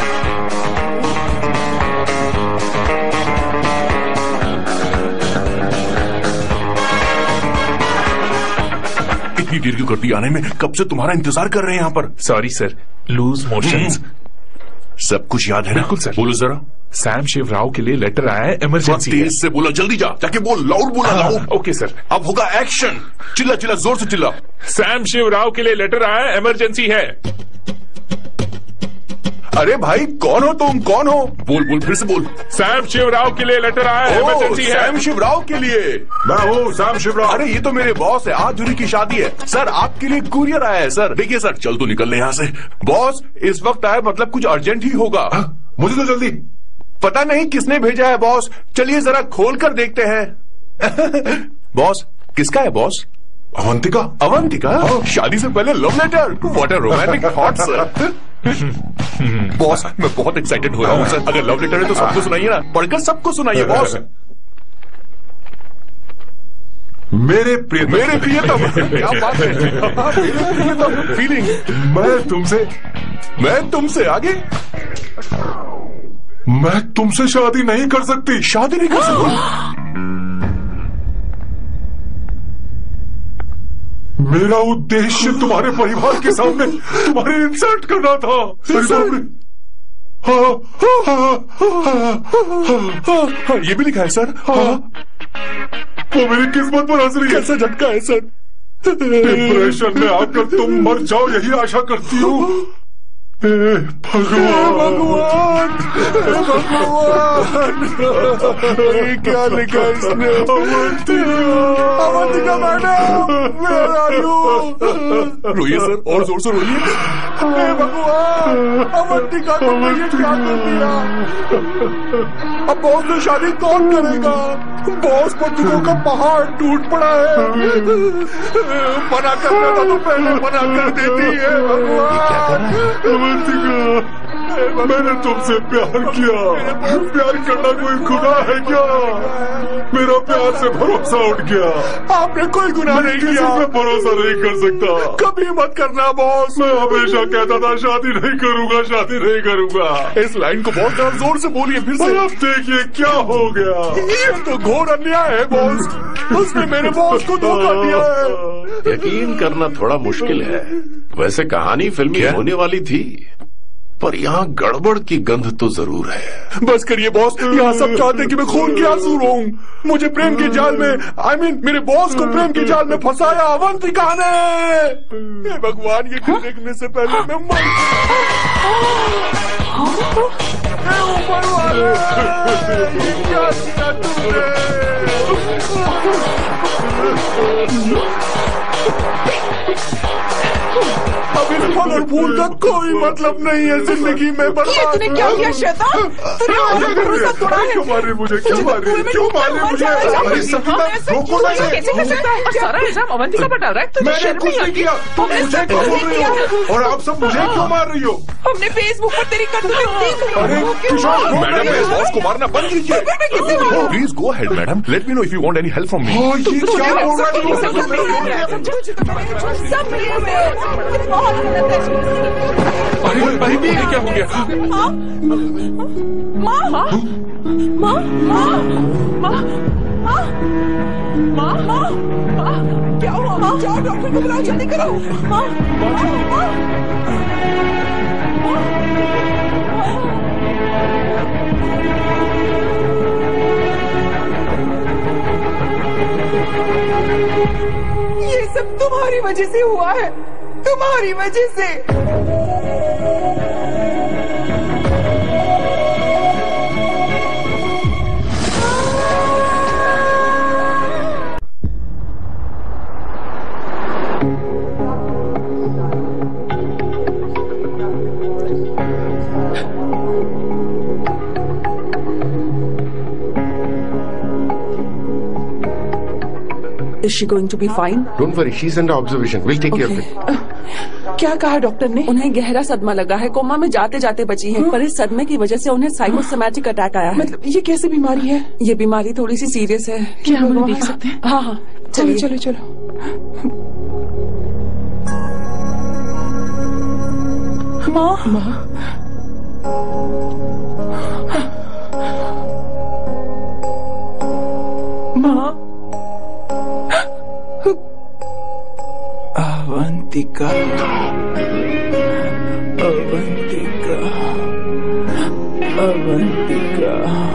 इतनी देर क्यों कर दी आने में? कब से तुम्हारा इंतजार कर रहे हैं यहाँ पर। Sorry, sir. Lose motions. सब कुछ याद है ना? बिल्कुल सर। बोलो जरा। सैम शिवराव के लिए लेटर आया है, इमरजेंसी है। तेज से बोला, जल्दी जा, जाके बोल, लाउड बोला, लाउड। Okay sir. अब होगा एक्शन। चिल्ला चिल्ला, जोर से चिल्ला। सैम शिवराव के लिए लेटर आया है, इमरजेंसी है। अरे भाई कौन हो तुम, कौन हो? बोल बोल, फिर से बोल। सैम शिवराव के लिए लेटर आया है, इमरजेंसी है। सैम शिवराव के लिए? मैं हूँ सैम शिवराव। अरे ये तो मेरे बॉस है, आज जूरी की शादी है सर, आपके लिए कुरियर आया है सर। देखिए सर, चल तो निकल ले यहाँ से। बॉस इस वक्त आया, मतलब कुछ अर्जेंट ही होगा। मुझे तो जल्दी। पता नहीं किसने भेजा है बॉस, चलिए जरा खोल कर देखते हैं। बॉस किसका है बॉस? अवंतिका। अवंतिका? शादी से पहले love letter? What a romantic thought sir. Boss मैं बहुत एक्साइटेड हो रहा हूँ सर। अगर लव लेटर है तो सबको सुनाइए ना, पढ़कर सबको सुनाइए बॉस। मेरे प्रियतम। मेरे प्रियतम, क्या बात है। मेरे प्रियतम, फीलिंग। मैं तुमसे आगे। मैं तुमसे शादी नहीं कर सकती। शादी नहीं कर सकती? मेरा उद्देश्य तुम्हारे परिवार के सामने तुम्हारी इंसल्ट करना था। ये भी लिखा है सर। वो मेरी किस्मत पर हंस रही है। कैसा झटका है सर। डिप्रेशन में आकर तुम मर जाओ, यही आशा करती हूँ। भगवान ये क्या लिखा है इसने? Avantika madam, where are you? रोइए सर, और जोर से रोइए। हे भगवान, अवंतिका को मैंने क्या कर दिया? अब बॉस से शादी कौन करेगा? बॉस पर दुखों का पहाड़ टूट पड़ा है। मना करना था तो पहले मना कर देती है। भगवान मैंने तुमसे प्यार किया। प्यार करना कोई गुनाह है क्या? मेरा प्यार से भरोसा उठ गया। आपने कोई गुनाह नहीं किया। किसी पे भरोसा नहीं कर सकता। कभी मत करना बॉस। मैं हमेशा कहता था शादी नहीं करूंगा, शादी नहीं करूंगा। इस लाइन को बहुत ज्यादा जोर से बोलिए फिर से। अब देखिए क्या हो गया। ये तो घोर अन्याय है बॉस। उसने मेरे बॉस को धोखा दिया है। यकीन करना थोड़ा मुश्किल है। वैसे कहानी फिल्मी होने वाली थी, पर यहाँ गड़बड़ की गंध तो जरूर है। बस करिए बॉस, यहाँ सब चाहते हैं कि मैं खून के आंसू रोऊं। मुझे प्रेम के जाल में, मेरे बॉस को प्रेम के जाल में फंसाया अवंतिका ने। हे भगवान, ये फिल्म देखने से पहले मैं मर। हे ऊपर वाले, ये क्या किया तुमने? अब इस फल और फूल का कोई मतलब नहीं है जिंदगी में। ये तूने क्या किया शैतान? तूने हमारा भरोसा तोड़ा है। क्यों मारे मुझे? क्यों मारे मुझे? रोको ना, कैसे कर सकता है? सारा इल्जाम अवंतिका पर डाल रहा है। मैंने कुछ नहीं किया। तुम मुझे क्यों बोल रही हो? और आप सब मुझे क्यों मार रही हो? हमने फेसबुक पर तेरी करतूतें देख ली। अरे किशोर, मैडम, मेरे बॉस को मारना बंद कीजिए। Please go ahead madam, let me know if you want any help from me. ये क्या बोल रहा है? सब मिले हुए बहुत गलत है। अरे ये क्या हो गया? माँ, माँ, माँ, माँ, माँ, माँ माँ माँ क्या हुआ? माँ जाओ डॉक्टर को बुलाओ, जल्दी करो। माँ ये सब तुम्हारी वजह से हुआ है, तुम्हारी वजह से। Is she going to be fine? Don't worry, she's under observation. We'll take care of it. क्या कहा डॉक्टर ने? उन्हें गहरा सदमा लगा है, कोमा में जाते जाते बची हैं, पर इस सदमे की वजह से उन्हें साइकोसोमैटिक अटैक आया है। मतलब ये कैसी बीमारी है? ये बीमारी थोड़ी सी सीरियस है। क्या हम उन्हें देख सकते हैं? हाँ हाँ, चलो चलो चलो। माँ माँ अवंतिका, अवंतिका, अवंतिका,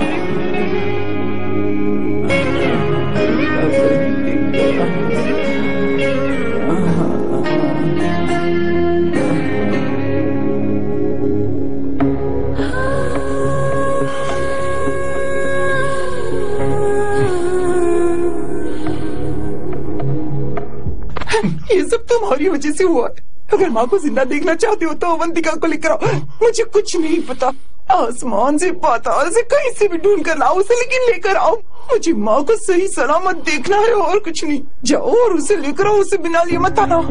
ये सब तुम्हारी वजह से हुआ है। अगर माँ को जिंदा देखना चाहते हो तो अवंतिका को लेकर आओ। मुझे कुछ नहीं पता, आसमान से पाताल से कहीं से भी ढूंढ कर लाओ उसे, लेकिन लेकर आओ। मुझे माँ को सही सलामत देखना है और कुछ नहीं। जाओ और उसे लेकर आओ, उसे बिना लिए मत आना।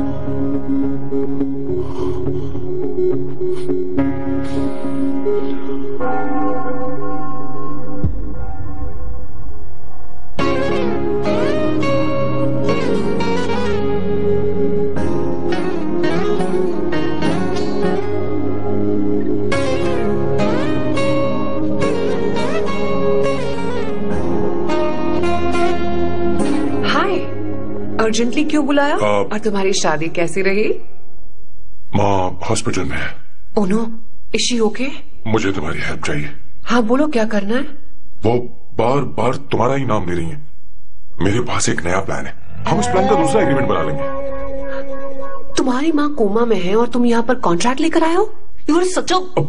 अर्जेंटली क्यों बुलाया? और तुम्हारी शादी कैसी रही? माँ हॉस्पिटल में है। Oh no, is she okay? मुझे तुम्हारी हेल्प चाहिए। हाँ बोलो, क्या करना है? वो बार बार तुम्हारा ही नाम ले रही है। मेरे पास एक नया प्लान है, हम इस प्लान का दूसरा एग्रीमेंट बना लेंगे। तुम्हारी माँ कोमा में है और तुम यहाँ पर कॉन्ट्रैक्ट लेकर आए हो? You are such a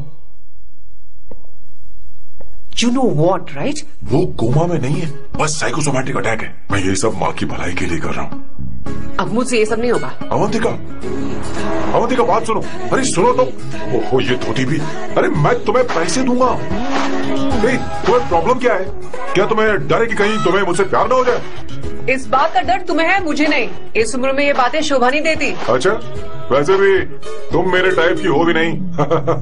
You know what, right? वो कोमा में नहीं है, बस साइकोसोमैटिक अटैक है। मैं ये सब माँ की भलाई के लिए कर रहा हूँ। अब मुझसे ये सब नहीं होगा। अवंतिका, अवंतिका बात सुनो। अरे सुनो तो। ओहो ये धोती भी। अरे मैं तुम्हें पैसे दूंगा। तुम्हें प्रॉब्लम क्या है? क्या तुम्हें डर है कि कहीं तुम्हें मुझसे प्यार न हो जाए? इस बात का डर तुम्हें है, मुझे नहीं। इस उम्र में ये बातें शोभा नहीं देती। अच्छा, वैसे भी तुम मेरे टाइप की हो भी नहीं।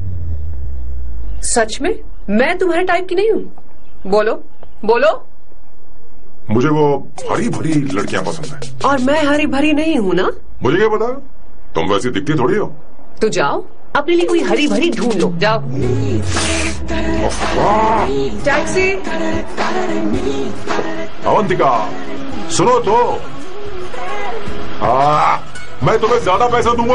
सच में? मैं तुम्हारे टाइप की नहीं हूँ। बोलो बोलो। मुझे वो हरी भरी लड़कियां पसंद है। और मैं हरी भरी नहीं हूँ ना? मुझे क्या पता, तुम वैसी दिखती थोड़ी हो। तो जाओ अपने लिए कोई हरी भरी ढूंढ लो, जाओ। टैक्सी। अवंतिका सुनो तो। मैं तुम्हें ज्यादा पैसा दूंगा।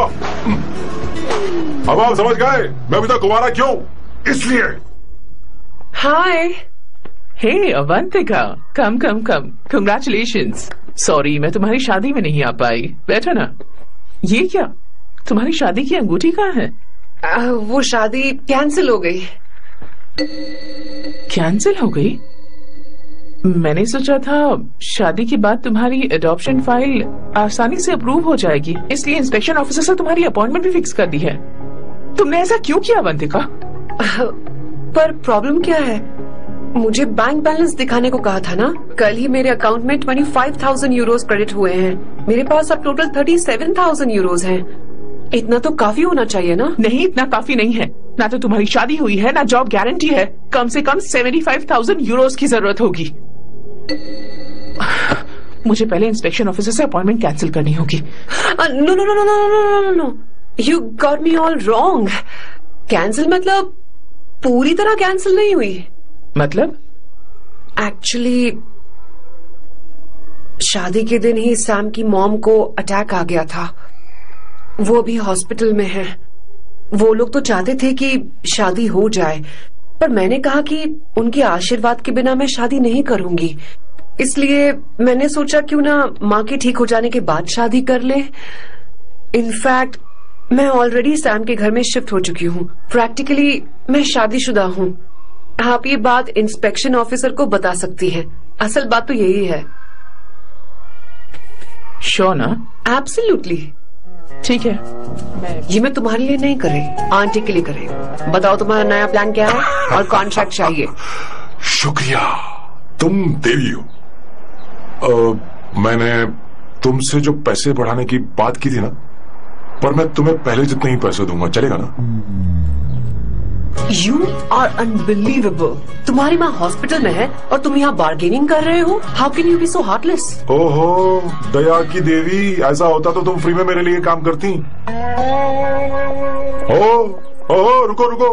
अब आप समझ गए मैं अभी तक कुंवारा क्यों? इसलिए। Hi. Hey Avantika, come come come, congratulations. Sorry मैं तुम्हारी शादी में नहीं आ पाई। बैठो ना। ये क्या, तुम्हारी शादी की अंगूठी कहाँ है? वो शादी कैंसिल हो गई। कैंसिल हो गई? मैंने सोचा था शादी के बाद तुम्हारी एडॉप्शन फाइल आसानी से अप्रूव हो जाएगी, इसलिए इंस्पेक्शन ऑफिसर से तुम्हारी अपॉइंटमेंट भी फिक्स कर दी है। तुमने ऐसा क्यों किया अवंतिका? पर प्रॉब्लम क्या है? मुझे बैंक बैलेंस दिखाने को कहा था ना। कल ही मेरे अकाउंट में 25,000 यूरोज क्रेडिट हुए हैं। मेरे पास अब टोटल 37,000 यूरोज हैं। इतना तो काफी होना चाहिए ना? नहीं, इतना काफी नहीं है। ना तो तुम्हारी शादी हुई है, ना जॉब गारंटी है। कम से कम 75,000 यूरोज की जरूरत होगी। मुझे पहले इंस्पेक्शन ऑफिसर से अपॉइंटमेंट कैंसिल करनी होगी। No no no no no no no no, you got me all wrong. Cancel मतलब पूरी तरह कैंसिल नहीं हुई। मतलब? एक्चुअली शादी के दिन ही सैम की मॉम को अटैक आ गया था। वो भी हॉस्पिटल में है। वो लोग तो चाहते थे कि शादी हो जाए, पर मैंने कहा कि उनके आशीर्वाद के बिना मैं शादी नहीं करूंगी। इसलिए मैंने सोचा क्यों ना माँ के ठीक हो जाने के बाद शादी कर ले। इनफैक्ट मैं ऑलरेडी सैम के घर में शिफ्ट हो चुकी हूँ। प्रैक्टिकली मैं शादीशुदा हूँ। आप ये बात इंस्पेक्शन ऑफिसर को बता सकती हैं। असल बात तो यही है। श्योर ना? एब्सोल्युटली। ठीक है। ये मैं तुम्हारे लिए नहीं कर रही, आंटी के लिए कर रही हूँ। बताओ तुम्हारा नया प्लान क्या है और कॉन्ट्रैक्ट चाहिए? शुक्रिया, तुम देवी हो। मैंने तुमसे जो पैसे बढ़ाने की बात की थी ना, पर मैं तुम्हें पहले जितने ही पैसे दूंगा, चलेगा ना? You are unbelievable. तुम्हारी माँ हॉस्पिटल में है और तुम यहाँ बार्गेनिंग कर रहे हो? How can you be so heartless? ओहो दया की देवी, ऐसा होता तो तुम फ्री में मेरे लिए काम करती। ओहो रुको रुको।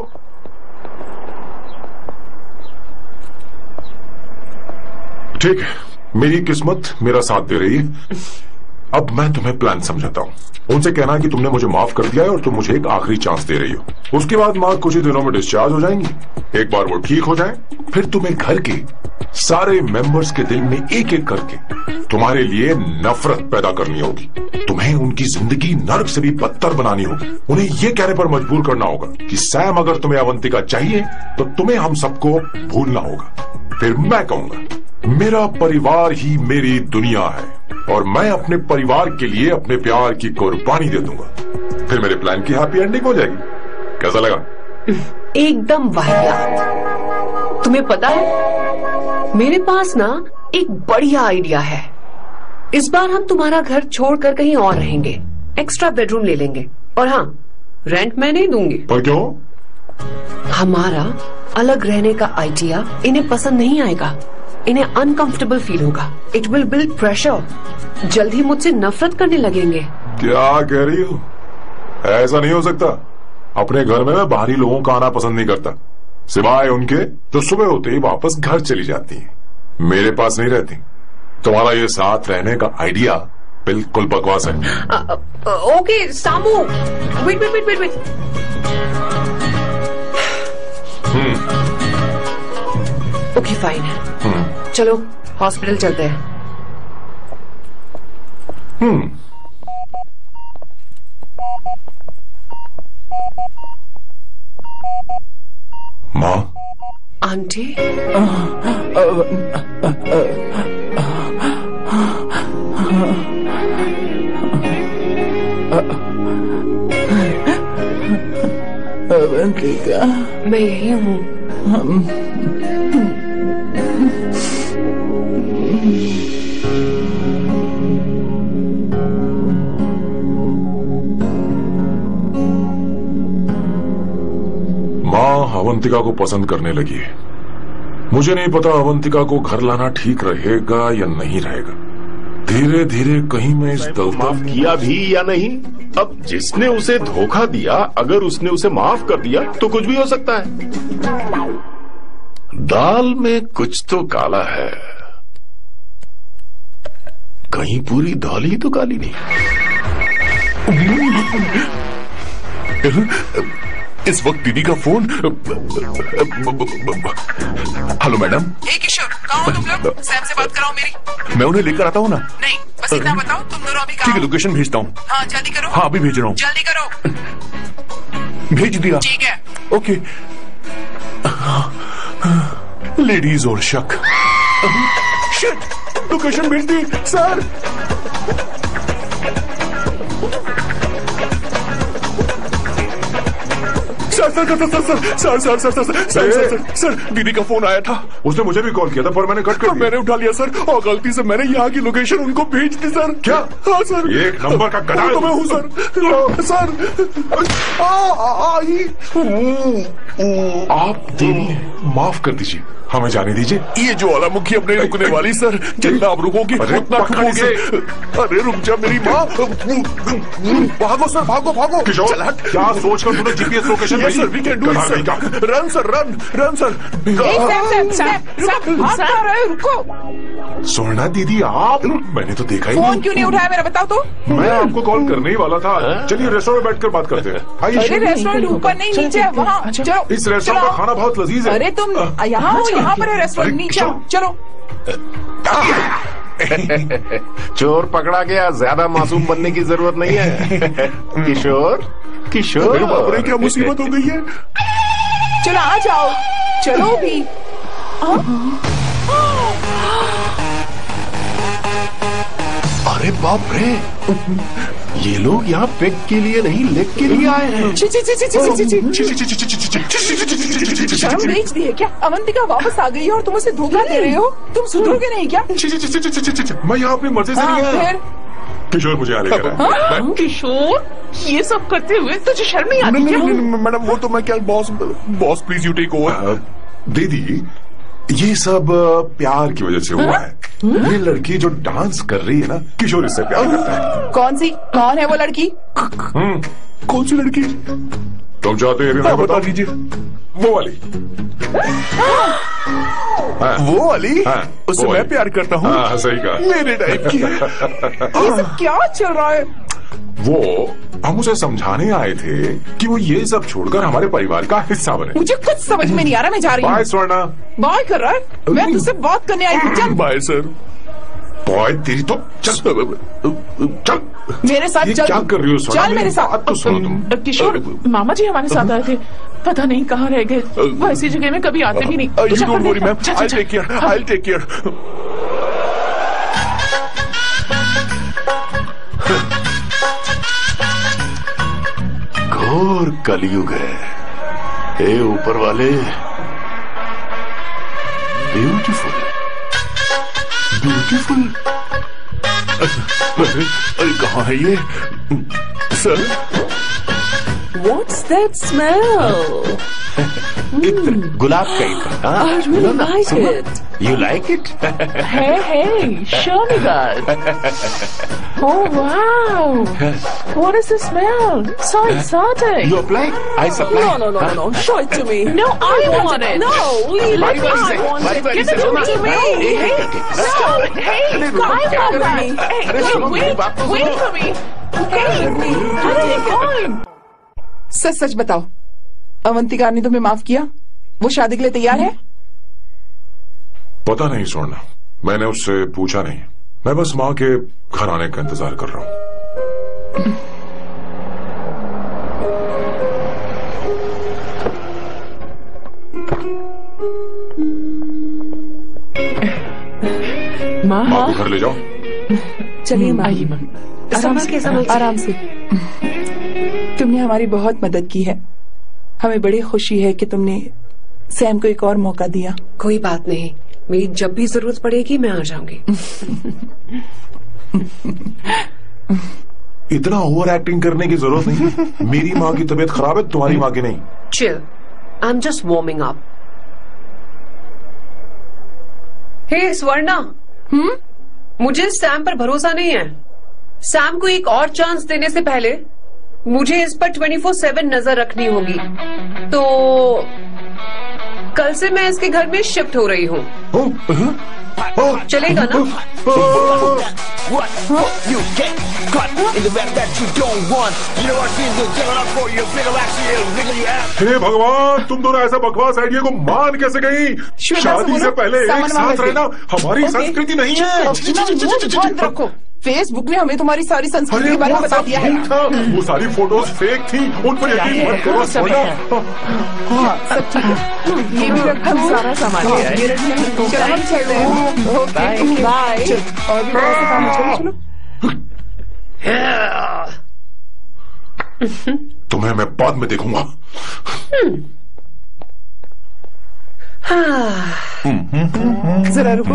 ठीक है, मेरी किस्मत मेरा साथ दे रही है। अब मैं तुम्हें प्लान समझाता हूँ। उनसे कहना कि तुमने मुझे माफ कर दिया है और तुम मुझे एक आखिरी चांस दे रही हो। उसके बाद माँ कुछ ही दिनों में डिस्चार्ज हो जाएंगी। एक बार वो ठीक हो जाए, फिर तुम्हें घर के सारे मेंबर्स के दिल में एक एक करके तुम्हारे लिए नफरत पैदा करनी होगी। तुम्हें उनकी जिंदगी नर्क से भी बदतर बनानी होगी। उन्हें ये कहने पर मजबूर करना होगा कि सैम अगर तुम्हें अवंतिका चाहिए तो तुम्हें हम सबको भूलना होगा। फिर मैं कहूंगा मेरा परिवार ही मेरी दुनिया है और मैं अपने परिवार के लिए अपने प्यार की कुर्बानी दे दूंगा। फिर मेरे प्लान की हैप्पी एंडिंग हो जाएगी। कैसा लगा? एकदम वाहियात। तुम्हें पता है मेरे पास ना एक बढ़िया आइडिया है। इस बार हम तुम्हारा घर छोड़कर कहीं और रहेंगे, एक्स्ट्रा बेडरूम ले लेंगे। और हाँ, रेंट मैं नहीं दूंगी। पर क्यों? हमारा अलग रहने का आइडिया इन्हें पसंद नहीं आएगा। इन्हें अनकंफर्टेबल फील होगा। It will build pressure. जल्द ही मुझसे नफरत करने लगेंगे। क्या कह रही हो? ऐसा नहीं हो सकता। अपने घर में मैं बाहरी लोगों का आना पसंद नहीं करता, सिवाय उनके जो सुबह होते ही वापस घर चली जाती हैं। मेरे पास नहीं रहती। तुम्हारा ये साथ रहने का आइडिया बिल्कुल बकवास है। Okay Samu, wait wait wait wait. Okay fine है। चलो हॉस्पिटल चलते हैं। माँ, आंटी, अवंतिका, मैं यही हूँ। माँ अवंतिका को पसंद करने लगी है। मुझे नहीं पता अवंतिका को घर लाना ठीक रहेगा या नहीं रहेगा। धीरे धीरे कहीं मैं इस माफ किया भी या नहीं। अब जिसने उसे धोखा दिया, अगर उसने उसे माफ कर दिया तो कुछ भी हो सकता है। दाल में कुछ तो काला है, कहीं पूरी दाल ही तो काली नहीं। इस वक्त दीदी का फोन। Hello madam. किशोर, कहाँ हो तुम लोग? सैम से बात कराओ मेरी। मैं उन्हें लेकर आता हूँ ना। नहीं, बस इतना बताओ तुम दोनों अभी कहाँ ठीक है, हो? लोकेशन भेजता हूँ। हाँ जल्दी करो। हाँ अभी भेज रहा हूँ। जल्दी करो। भेज दिया। ठीक है। ओके। लेडीज और शक। शिट, लोकेशन भेज दी सर। सर दीदी का फोन आया था। उसने मुझे भी कॉल किया था पर मैंने कट कर दिया। मैंने उठा लिया सर, और गलती से मैंने यहाँ की लोकेशन उनको भेज दी सर। क्या? हाँ सर। एक नंबर का गधा तो मैं हूँ सर। सर आप देवी हैं, माफ कर दीजिए, हमें जाने दीजिए। ये ज्वालामुखी अपने रुकने वाली सर, जितना आप रुकोगे उतना ठुकोगे। अरे रुक जा मेरी माँ। भागो सर, भागो भागो। किशोर, क्या सोचकर तूने जीपीएस लोकेशन भेजी? Sir we can do it sir. Run sir, run run sir. रुको। स्वर्णा दीदी आप, मैंने तो देखा ही फोन नहीं। क्यों नहीं उठाया मेरा बताओ तो। मैं आपको कॉल करने ही वाला था। चलिए रेस्टोरेंट में बैठकर बात करते हैं। अरे रेस्टोरेंट ऊपर नहीं नीचे है, वहाँ चलो। इस रेस्टोरेंट का खाना बहुत लजीज है। अरे तुम यहाँ हो, यहाँ पर है रेस्टोरेंट, नीचे आओ चलो। चोर पकड़ा गया, ज्यादा मासूम बनने की जरूरत नहीं है। किशोर किशोर, बाप रे क्या मुसीबत हो गई है। चलो आ जाओ, चलो भी। अरे बाप रे, ये लोग यहाँ पेग के लिए नहीं लेग के लिए आए हैं। शर्म बेच दी है क्या? अवंतिका वापस आ गई है और तुम उसे धोखा दे रहे हो। तुम सुधरोगे नहीं क्या? मैं यहाँ अपनी मर्जी से नहीं आया। किशोर मुझे आ लेकर आया। किशोर, ये सब करते हुए तुझे शर्म नहीं आती क्या? मैडम वो तो मैं क्या, boss please you take over. दीदी ये सब प्यार की वजह से हुआ है। ये लड़की जो डांस कर रही है ना, किशोर इससे प्यार करता है। कौन है वो लड़की? कौन सी लड़की? तुम चाहते हैं मैं बता दीजिए। वो वाली। वो वाली? उससे मैं प्यार करता हूँ। हाँ सही कहा। मेरे टाइप की। ये सब क्या चल रहा है? वो हम उसे समझाने आए थे कि वो ये सब छोड़कर हमारे परिवार का हिस्सा बने। मुझे कुछ समझ में नहीं आ रहा, मैं जा रही हूँ। बाय स्वर्णा। बाय कर रहा है? मैं तुझसे बात करने आई हूँ। चल बाय सर। बॉय तेरी तो चल मेरे साथ चल। क्या कर रही हो स्वर्णा? चल मेरे साथ। तो सुनो तुम। किशोर, मामा जी हमारे साथ आए थे, पता नहीं कहाँ रह गए। वो ऐसी जगह में कभी आते भी नहीं। You don't worry ma'am, I'll take care, I'll take care। घोर कलयुग है। हे ऊपर वाले, ब्यूटीफुल ब्यूटीफुल। अरे कहाँ है ये सर? What's that smell? इत्र, गुलाब का इत्र। I really like it. You like it? Hey, show me that. Oh wow! What is the smell? So exotic. You apply? I supply. No. Show it to me. No, I want it. No, leave it. बारी I want से, it. बारी Give it से to me. Hey, No, hey, I want that. Hey, wait for me. Hey, where are you going? सच सच बताओ, अवंतिका ने तुम्हें माफ किया? वो शादी के लिए तैयार है? पता नहीं स्वर्णा, मैंने उससे पूछा नहीं। मैं बस माँ के घर आने का इंतजार कर रहा हूँ। माँ को घर ले जाओ। चलिए माँ, आइए माँ। आराम से। तुमने हमारी बहुत मदद की है। हमें बड़ी खुशी है कि तुमने सैम को एक और मौका दिया। कोई बात नहीं, मेरी जब भी जरूरत पड़ेगी मैं आ जाऊंगी। इतना ओवर एक्टिंग करने की जरूरत नहीं। मेरी माँ की तबीयत खराब है, तुम्हारी माँ की नहीं। Chill. I'm just warming up. हे स्वर्णा, मुझे सैम पर भरोसा नहीं है। सैम को एक और चांस देने से पहले मुझे इस पर 24/7 नजर रखनी होगी। तो कल से मैं इसके घर में शिफ्ट हो रही हूँ। चलेगा ना? You get caught in the rap that you don't want. You know what she's doing? Give it up for you. Figure actually, nigga, you have. हे भगवान, तुम दोनों ऐसा बकवास आइडिया को मान कैसे गई? शादी से पहले एक साथ रहना हमारी संस्कृति नहीं है। बंद रखो। फेसबुक ने हमें तुम्हारी सारी संस्कृति के बारे में बता दिया है। वो सारी फोटोज फेक थी, उन पर यकीन मत करो स्वर्णा। हाँ, सब ठीक है। ये भी रखा, सारा सामान लिया है। चलो हम चलते हैं। Okay bye. और भी बहुत से काम है, चलो। तुम्हें मैं बाद में देखूंगा। जरा रुको।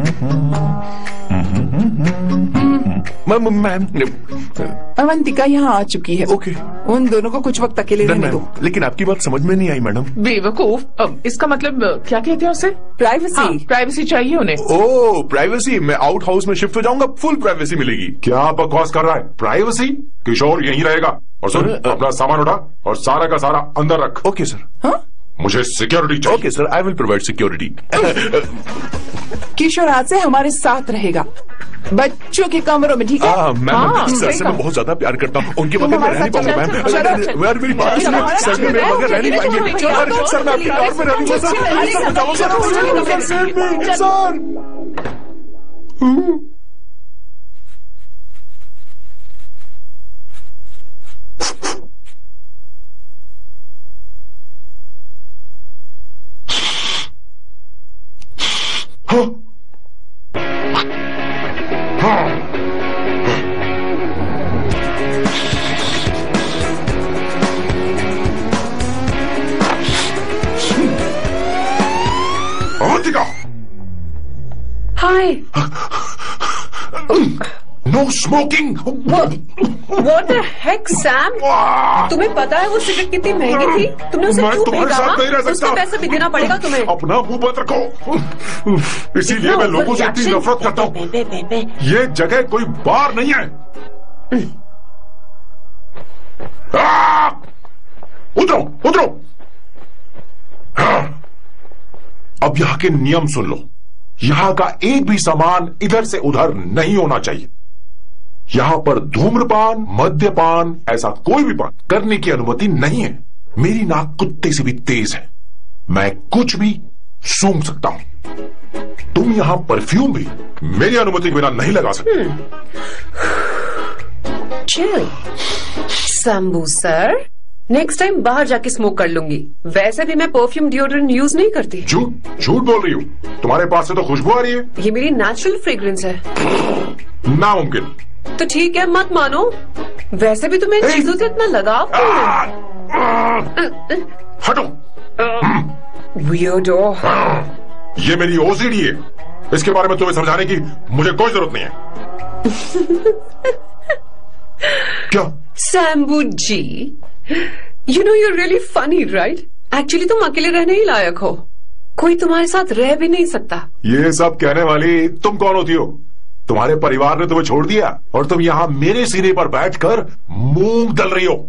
मैम अवंतिका यहाँ आ चुकी है। ओके। उन दोनों को कुछ वक्त अकेले रहने दो। लेकिन आपकी बात समझ में नहीं आई मैडम। बेवकूफ, अब इसका मतलब क्या कहते हैं उसे? प्राइवेसी। प्राइवेसी चाहिए उन्हें। ओह प्राइवेसी, मैं आउट हाउस में शिफ्ट हो जाऊंगा, फुल प्राइवेसी मिलेगी। क्या बकवास कर रहा है? प्राइवेसी? किशोर यहीं रहेगा। और सुन, अपना सामान उठा और सारा का सारा अंदर रख। Okay sir. मुझे सिक्योरिटी चाहिए। Okay sir, I will provide security. Kishore आज से हमारे साथ रहेगा, बच्चों के कमरों में, ठीक है? मैम, सर से मैं बहुत ज्यादा प्यार करता हूँ, उनके बगैर मैं रह नहीं पाऊंगा मैम। यार मेरी बात सुनिए, सर में मेरे बगैर रह नहीं पाएंगे। सर मैं आपके प्यार में रहूंगा sir. Hi. No smoking. What the heck, Sam? तुम्हें पता है वो सिगरेट कितनी महंगी थी? तुमने उसे क्यों फेंका? उसका पैसा भी देना पड़ेगा तुम्हें। अपना मुंह बंद रखो। इसीलिए मैं लोगों से इतनी नफरत करता हूँ। ये जगह कोई बार नहीं है। उतरो, उतरो। अब यहाँ के नियम सुन लो। यहाँ का एक भी सामान इधर से उधर नहीं होना चाहिए। यहाँ पर धूम्रपान, मद्यपान, ऐसा कोई भी पान करने की अनुमति नहीं है। मेरी नाक कुत्ते से भी तेज है, मैं कुछ भी सूंघ सकता हूं। तुम यहाँ परफ्यूम भी मेरी अनुमति के बिना नहीं लगा सकते। Chill Shambhu sir, next time बाहर जाके स्मोक कर लूंगी। वैसे भी मैं परफ्यूम डिओड्रेंट यूज नहीं करती। झूठ बोल रही हूँ, तुम्हारे पास से तो खुशबू आ रही है। ये मेरी नेचुरल फ्रेग्रेंस है। नामुमकिन। तो ठीक है, मत मानो। वैसे भी तुम्हें चीजों से इतना लगाव क्यों है? हटो। वियर्डो। ये मेरी ओसीडी है, इसके बारे में तुम्हें समझाने की मुझे कोई जरूरत नहीं है। क्या? शंभू जी, you know you're really funny, right? Actually तुम अकेले रहने ही लायक हो, कोई तुम्हारे साथ रह भी नहीं सकता। ये सब कहने वाली तुम कौन होती हो? तुम्हारे परिवार ने तुम्हें छोड़ दिया और तुम यहाँ मेरे सीने पर बैठकर मूंग दल रही हो।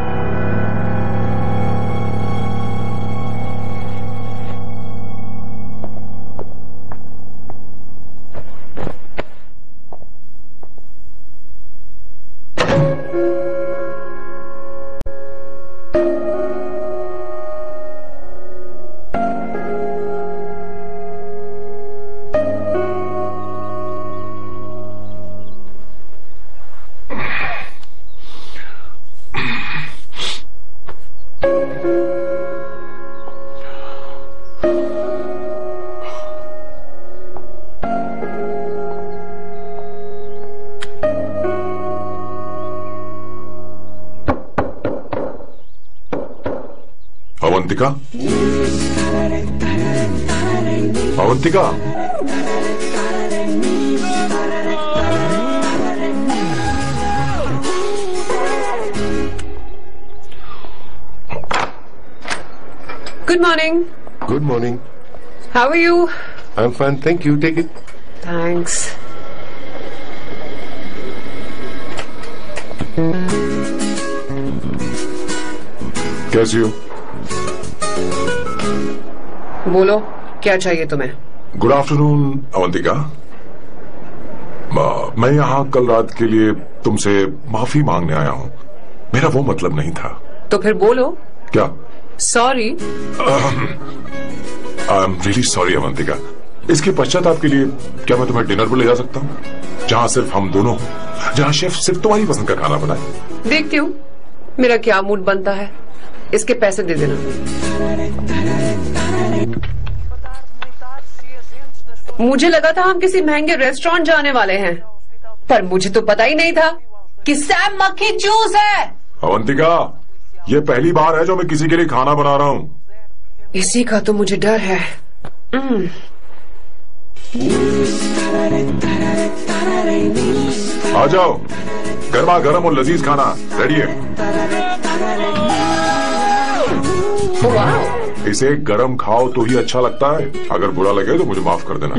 Avantika, Avantika, Good morning. Good morning. How are you? I'm fine, thank you. Take it. Thanks. कैसी हो? बोलो, क्या चाहिए तुम्हें? Good afternoon Avantika. मैं यहाँ कल रात के लिए तुमसे माफी मांगने आया हूँ। मेरा वो मतलब नहीं था। तो फिर बोलो। क्या? Sorry. I am really sorry Avantika. इसके पश्चाताप के लिए क्या मैं तुम्हें डिनर पर ले जा सकता हूँ, जहाँ सिर्फ हम दोनों, जहाँ शेफ सिर्फ तुम्हारी पसंद का खाना बनाए? देखती हूँ मेरा क्या मूड बनता है। इसके पैसे दे देना। मुझे लगा था हम किसी महंगे रेस्टोरेंट जाने वाले हैं, पर मुझे तो पता ही नहीं था कि सैम मक्खी जूस है। अवंतिका, ये पहली बार है जो मैं किसी के लिए खाना बना रहा हूँ। इसी का तो मुझे डर है। आ जाओ, गर्मा गर्म और लजीज खाना रेडी है। इसे गरम खाओ तो ही अच्छा लगता है। अगर बुरा लगे तो मुझे माफ कर देना।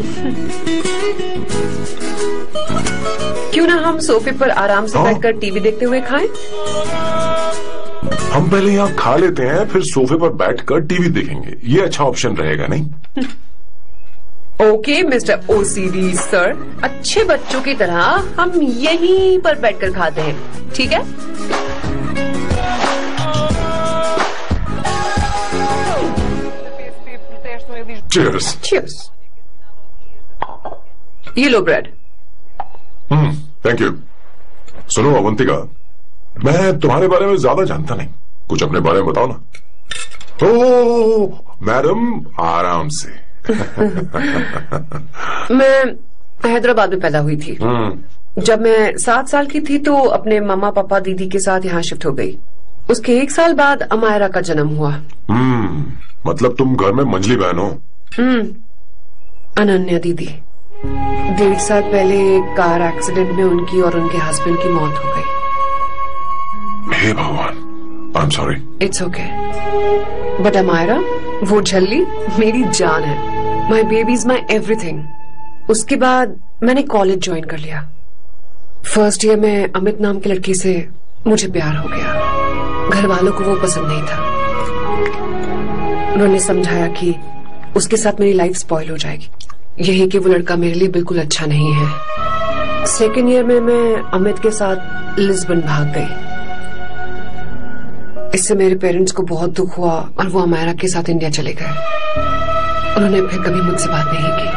क्यों ना हम सोफे पर आराम से बैठकर टीवी देखते हुए खाएं? हम पहले यहाँ खा लेते हैं, फिर सोफे पर बैठकर टीवी देखेंगे। ये अच्छा ऑप्शन रहेगा नहीं? ओके मिस्टर ओसीडी सर, अच्छे बच्चों की तरह हम यहीं पर बैठकर खाते हैं, ठीक है? चीयर्स। चीयर्स। ये लो ब्रेड। Thank you. सुनो अवंतिका, मैं तुम्हारे बारे में ज्यादा जानता नहीं, कुछ अपने बारे में बताओ ना। ओह मैडम, आराम से। मैं हैदराबाद में पैदा हुई थी। जब मैं 7 साल की थी तो अपने मामा पापा दीदी के साथ यहाँ शिफ्ट हो गई। उसके 1 साल बाद अमायरा का जन्म हुआ। मतलब तुम घर में मंझली बहन हो? अनन्या दीदी। 1.5 साल पहले एक कार एक्सीडेंट में उनकी और उनके हस्बैंड की मौत हो गई। हे भगवान, I am sorry. It's okay. But Amayra, वो झल्ली मेरी जान है। My baby is my everything. उसके बाद मैंने कॉलेज ज्वाइन कर लिया। फर्स्ट ईयर में अमित नाम के लड़की से मुझे प्यार हो गया। घर वालों को वो पसंद नहीं था। उन्होंने समझाया कि उसके साथ मेरी लाइफ स्पॉइल हो जाएगी, यही कि वो लड़का मेरे लिए बिल्कुल अच्छा नहीं है। सेकेंड ईयर में मैं अमित के साथ लिस्बन भाग गई। इससे मेरे पेरेंट्स को बहुत दुख हुआ और वो अमायरा के साथ इंडिया चले गए। उन्होंने फिर कभी मुझसे बात नहीं की।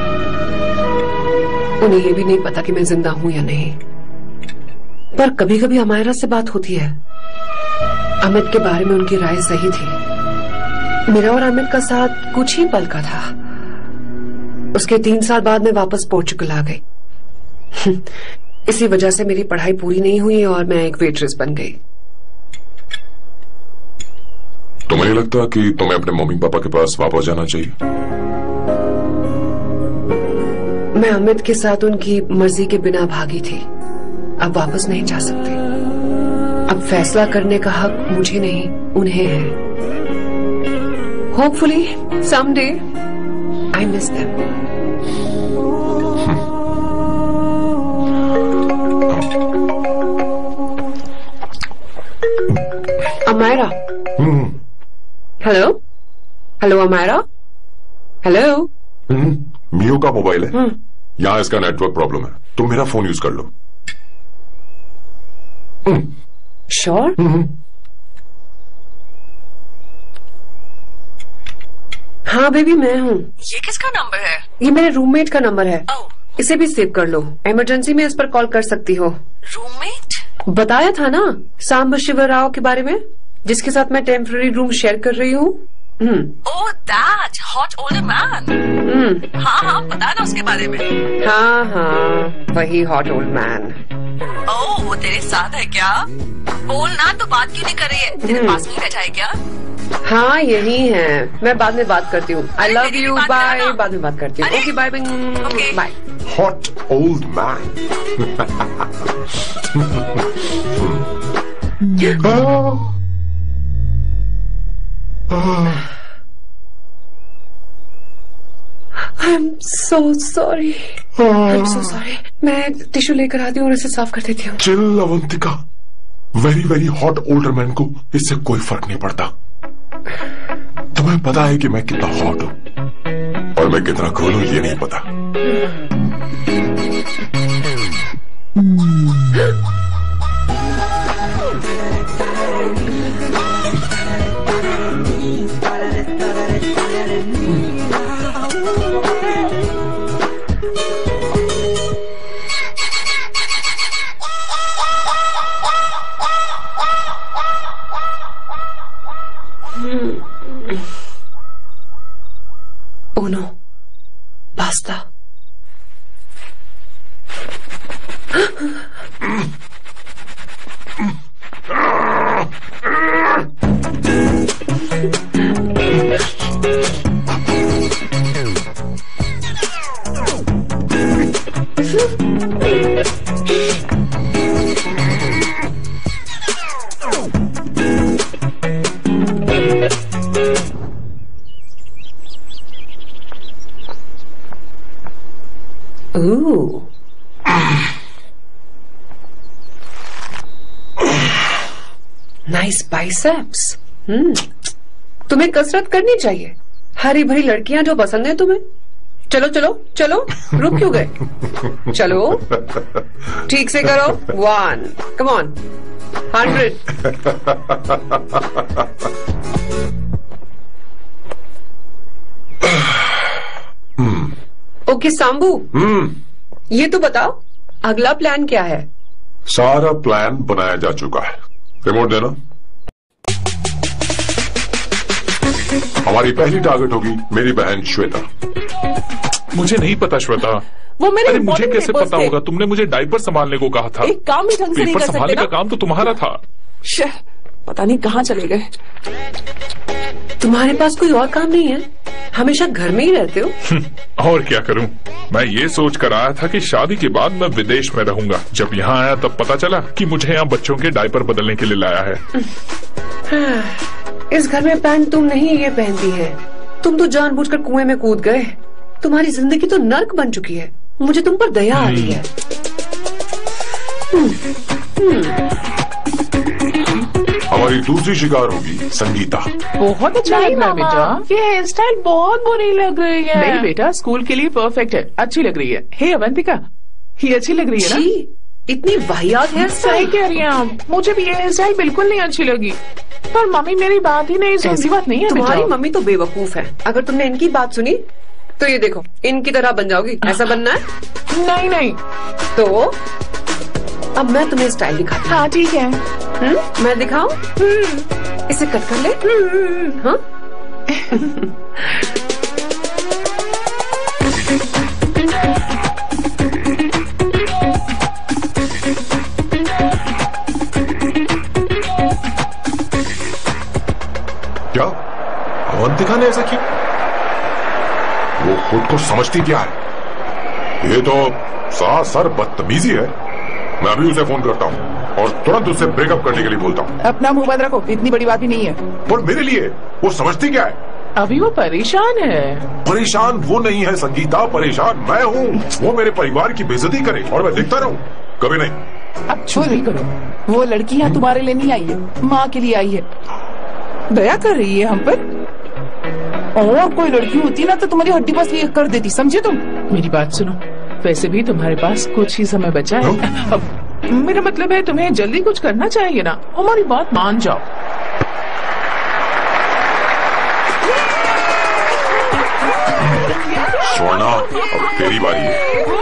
उन्हें ये भी नहीं पता कि मैं जिंदा हूं या नहीं। पर कभी कभी अमायरा से बात होती है। अमित के बारे में उनकी राय सही थी। मेरा और अमित का साथ कुछ ही पल का था। उसके 3 साल बाद मैं वापस पोर्चुगल आ गई। इसी वजह से मेरी पढ़ाई पूरी नहीं हुई और मैं एक वेट्रेस बन गई। तुम्हें नहीं लगता कि तुम्हें अपने मम्मी पापा के पास वापस जाना चाहिए? मैं अमित के साथ उनकी मर्जी के बिना भागी थी। अब वापस नहीं जा सकती। अब फैसला करने का हक मुझे नहीं, उन्हें है। Hopefully someday I miss them. Amayra. Hello hello Amayra. Hello. मियो का मोबाइल है। यहाँ इसका नेटवर्क प्रॉब्लम है, तुम मेरा फोन यूज कर लो। श्योर? हाँ बेबी, मैं हूँ। ये किसका नंबर है? ये मेरे रूममेट का नंबर है। इसे भी सेव कर लो, इमरजेंसी में इस पर कॉल कर सकती हो। रूममेट? बताया था ना सांब शिवराव के बारे में, जिसके साथ मैं टेम्पररी रूम शेयर कर रही हूँ। Oh that hot older man. हाँ पता ना उसके बारे में। हाँ वही हॉट ओल्ड मैन। ओह वो तेरे साथ है क्या? बोल ना, तो बात क्यों नहीं कर रही है? तेरे पास में बैठा है क्या? हाँ यही है। मैं बाद में बात करती हूँ। I love you, bye. बाद में बात करती हूँ। Okay bye bye. Hot old man. I'm so sorry. I'm so sorry. मैं टिश्यू लेकर आती हूँ और इसे साफ कर देती हूँ। Chill Avantika, very very hot older man को इससे कोई फर्क नहीं पड़ता। तुम्हें पता है कि मैं कितना हॉट हूँ और मैं कितना कूल हूँ, ये नहीं पता। Uno, basta. Ooh. Nice biceps. तुम्हें कसरत करनी चाहिए। हरी भरी लड़कियां जो पसंद है तुम्हें, चलो चलो चलो, रुक क्यों गए? चलो ठीक से करो। 1, कम ऑन, 100। ओके सांबू, ये तो बताओ अगला प्लान क्या है? सारा प्लान बनाया जा चुका है। रिमोट देना। हमारी पहली टारगेट होगी मेरी बहन श्वेता। मुझे नहीं पता श्वेता। वो मेरे अरे मुझे कैसे पता होगा? तुमने मुझे डायपर संभालने को कहा था। एक काम भी ढंग से नहीं कर पेपर सकते संभालने ना? का काम तो तुम्हारा था। पता नहीं कहाँ चले गए। तुम्हारे पास कोई और काम नहीं है? हमेशा घर में ही रहते हो? और क्या करूं? मैं ये सोच कर आया था कि शादी के बाद मैं विदेश में रहूंगा। जब यहाँ आया तब पता चला कि मुझे यहाँ बच्चों के डायपर बदलने के लिए लाया है। इस घर में पैंट तुम नहीं ये पहनती है। तुम तो जानबूझकर कुएं में कूद गए। तुम्हारी जिंदगी तो नर्क बन चुकी है। मुझे तुम पर दया आती है। हमारी दूसरी शिकार होगी संगीता। बहुत अच्छा लग रहा है बेटा। ये हेयर स्टाइल बहुत बुरी लग रही है। नहीं बेटा, स्कूल के लिए परफेक्ट है, अच्छी लग रही है। हे अवंतिका, ये अच्छी लग रही है ना? इतनी वाहियात हेयर सही कह रही हैं आप। मुझे भी ये हेयर स्टाइल बिल्कुल नहीं अच्छी लगी। पर मम्मी मेरी बात ही नहीं सुनती। ऐसी बात नहीं है। तुम्हारी मम्मी तो बेवकूफ है। अगर तुमने इनकी बात सुनी तो ये देखो, इनकी तरह बन जाओगी। ऐसा बनना है? नहीं नहीं। तो अब मैं तुम्हें स्टाइल दिखाती हूँ। हाँ ठीक है। मैं दिखाऊं? इसे कट कर ले। हाँ क्या अवंतिका ने ऐसा किया? वो खुद को समझती क्या है? ये तो सरासर बदतमीजी है। मैं अभी उसे फोन करता हूँ और तुरंत उससे ब्रेकअप करने के लिए बोलता हूँ। अपना मुंह बंद रखो, इतनी बड़ी बात भी नहीं है। पर मेरे लिए वो समझती क्या है? अभी वो परेशान है। परेशान वो नहीं है संगीता, परेशान मैं हूँ। वो मेरे परिवार की बेइज्जती करे और मैं देखता रहूँ? कभी नहीं। अब चुप नहीं करो। वो लड़की यहाँ तुम्हारे लिए नहीं आई है, माँ के लिए आई है। दया कर रही है हम पर। और कोई लड़की होती ना तो तुम्हारी हड्डी बस ये कर देती, समझे तुम? मेरी बात सुनो, वैसे भी तुम्हारे पास कुछ ही समय बचा है। अब मेरा मतलब है तुम्हें जल्दी कुछ करना चाहिए ना। हमारी बात मान जाओ। स्वर्णा, अब तेरी बारी है।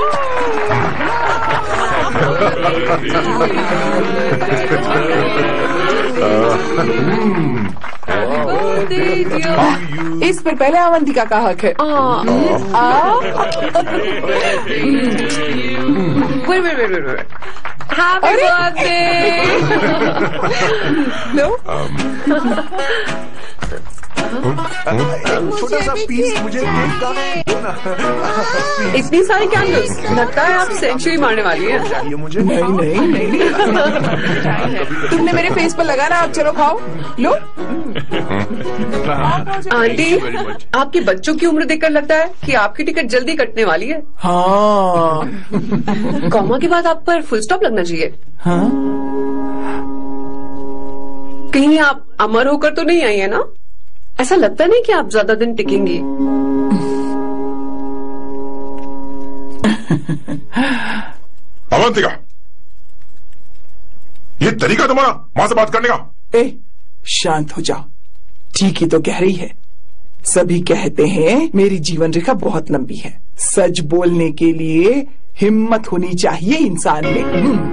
इस पर पहले अवंतिका का हक है। Happy birthday. छोटा सा पीस मुझे केक का। इतनी सारी कैंडल्स, लगता है आप सेंचुरी मारने वाली है। चाहिए मुझे। नहीं। तुमने मेरे फेस पर लगाना, अब चलो खाओ। लो। आंटी, आपके बच्चों की उम्र देखकर लगता है कि आपकी टिकट जल्दी कटने वाली है। हाँ। कॉमा के बाद आप पर फुल स्टॉप लगना चाहिए। हाँ? कहीं आप अमर होकर तो नहीं आई है ना? ऐसा लगता नहीं कि आप ज्यादा दिन टिकेंगी। अवंतिका, ये तरीका तुम्हारा मां से बात करने का? शांत हो जाओ। ठीक ही तो कह रही है। सभी कहते हैं मेरी जीवन रेखा बहुत लंबी है। सच बोलने के लिए हिम्मत होनी चाहिए इंसान में।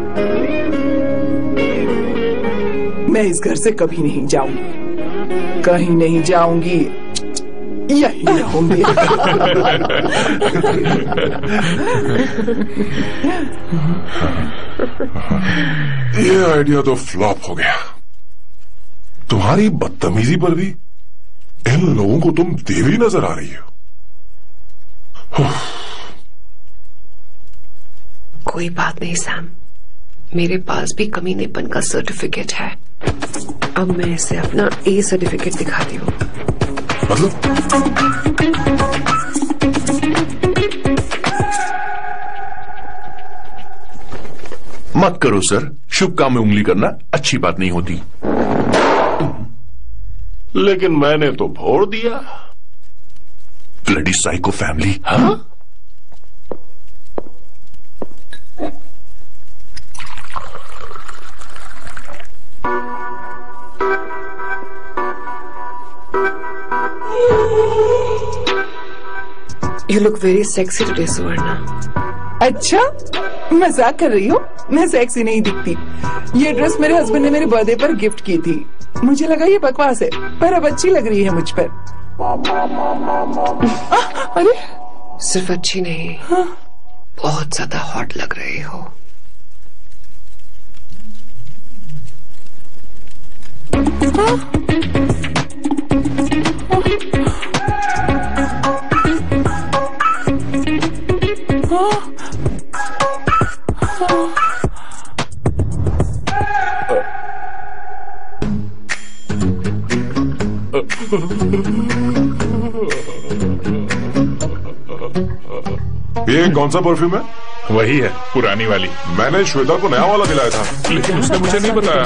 मैं इस घर से कभी नहीं जाऊंगी, कहीं नहीं जाऊंगी, यही रहूंगी। ये आइडिया तो फ्लॉप हो गया। तुम्हारी बदतमीजी पर भी इन लोगों को तुम देवी नजर आ रही हो। कोई बात नहीं सैम, मेरे पास भी कमीनेपन का सर्टिफिकेट है। अब मैं इसे अपना ए सर्टिफिकेट दिखाती हूँ। मतलब? मत करो सर, शुभ काम में उंगली करना अच्छी बात नहीं होती। लेकिन मैंने तो भोर दिया। Bloody psycho family. हाँ? You look very sexy today, Suvarna. अच्छा, मजाक कर रही हो? मैं सेक्सी नहीं दिखती। ये ड्रेस मेरे हस्बैंड ने मेरे बर्थडे पर गिफ्ट की थी। मुझे लगा ये बकवास है, पर अब अच्छी लग रही है मुझ पर। अरे सिर्फ अच्छी नहीं, हाँ? बहुत ज्यादा हॉट लग रही हो। ये कौन सा परफ्यूम है? वही है, पुरानी वाली। मैंने श्वेता को नया वाला दिलाया था, लेकिन उसने मुझे नहीं बताया।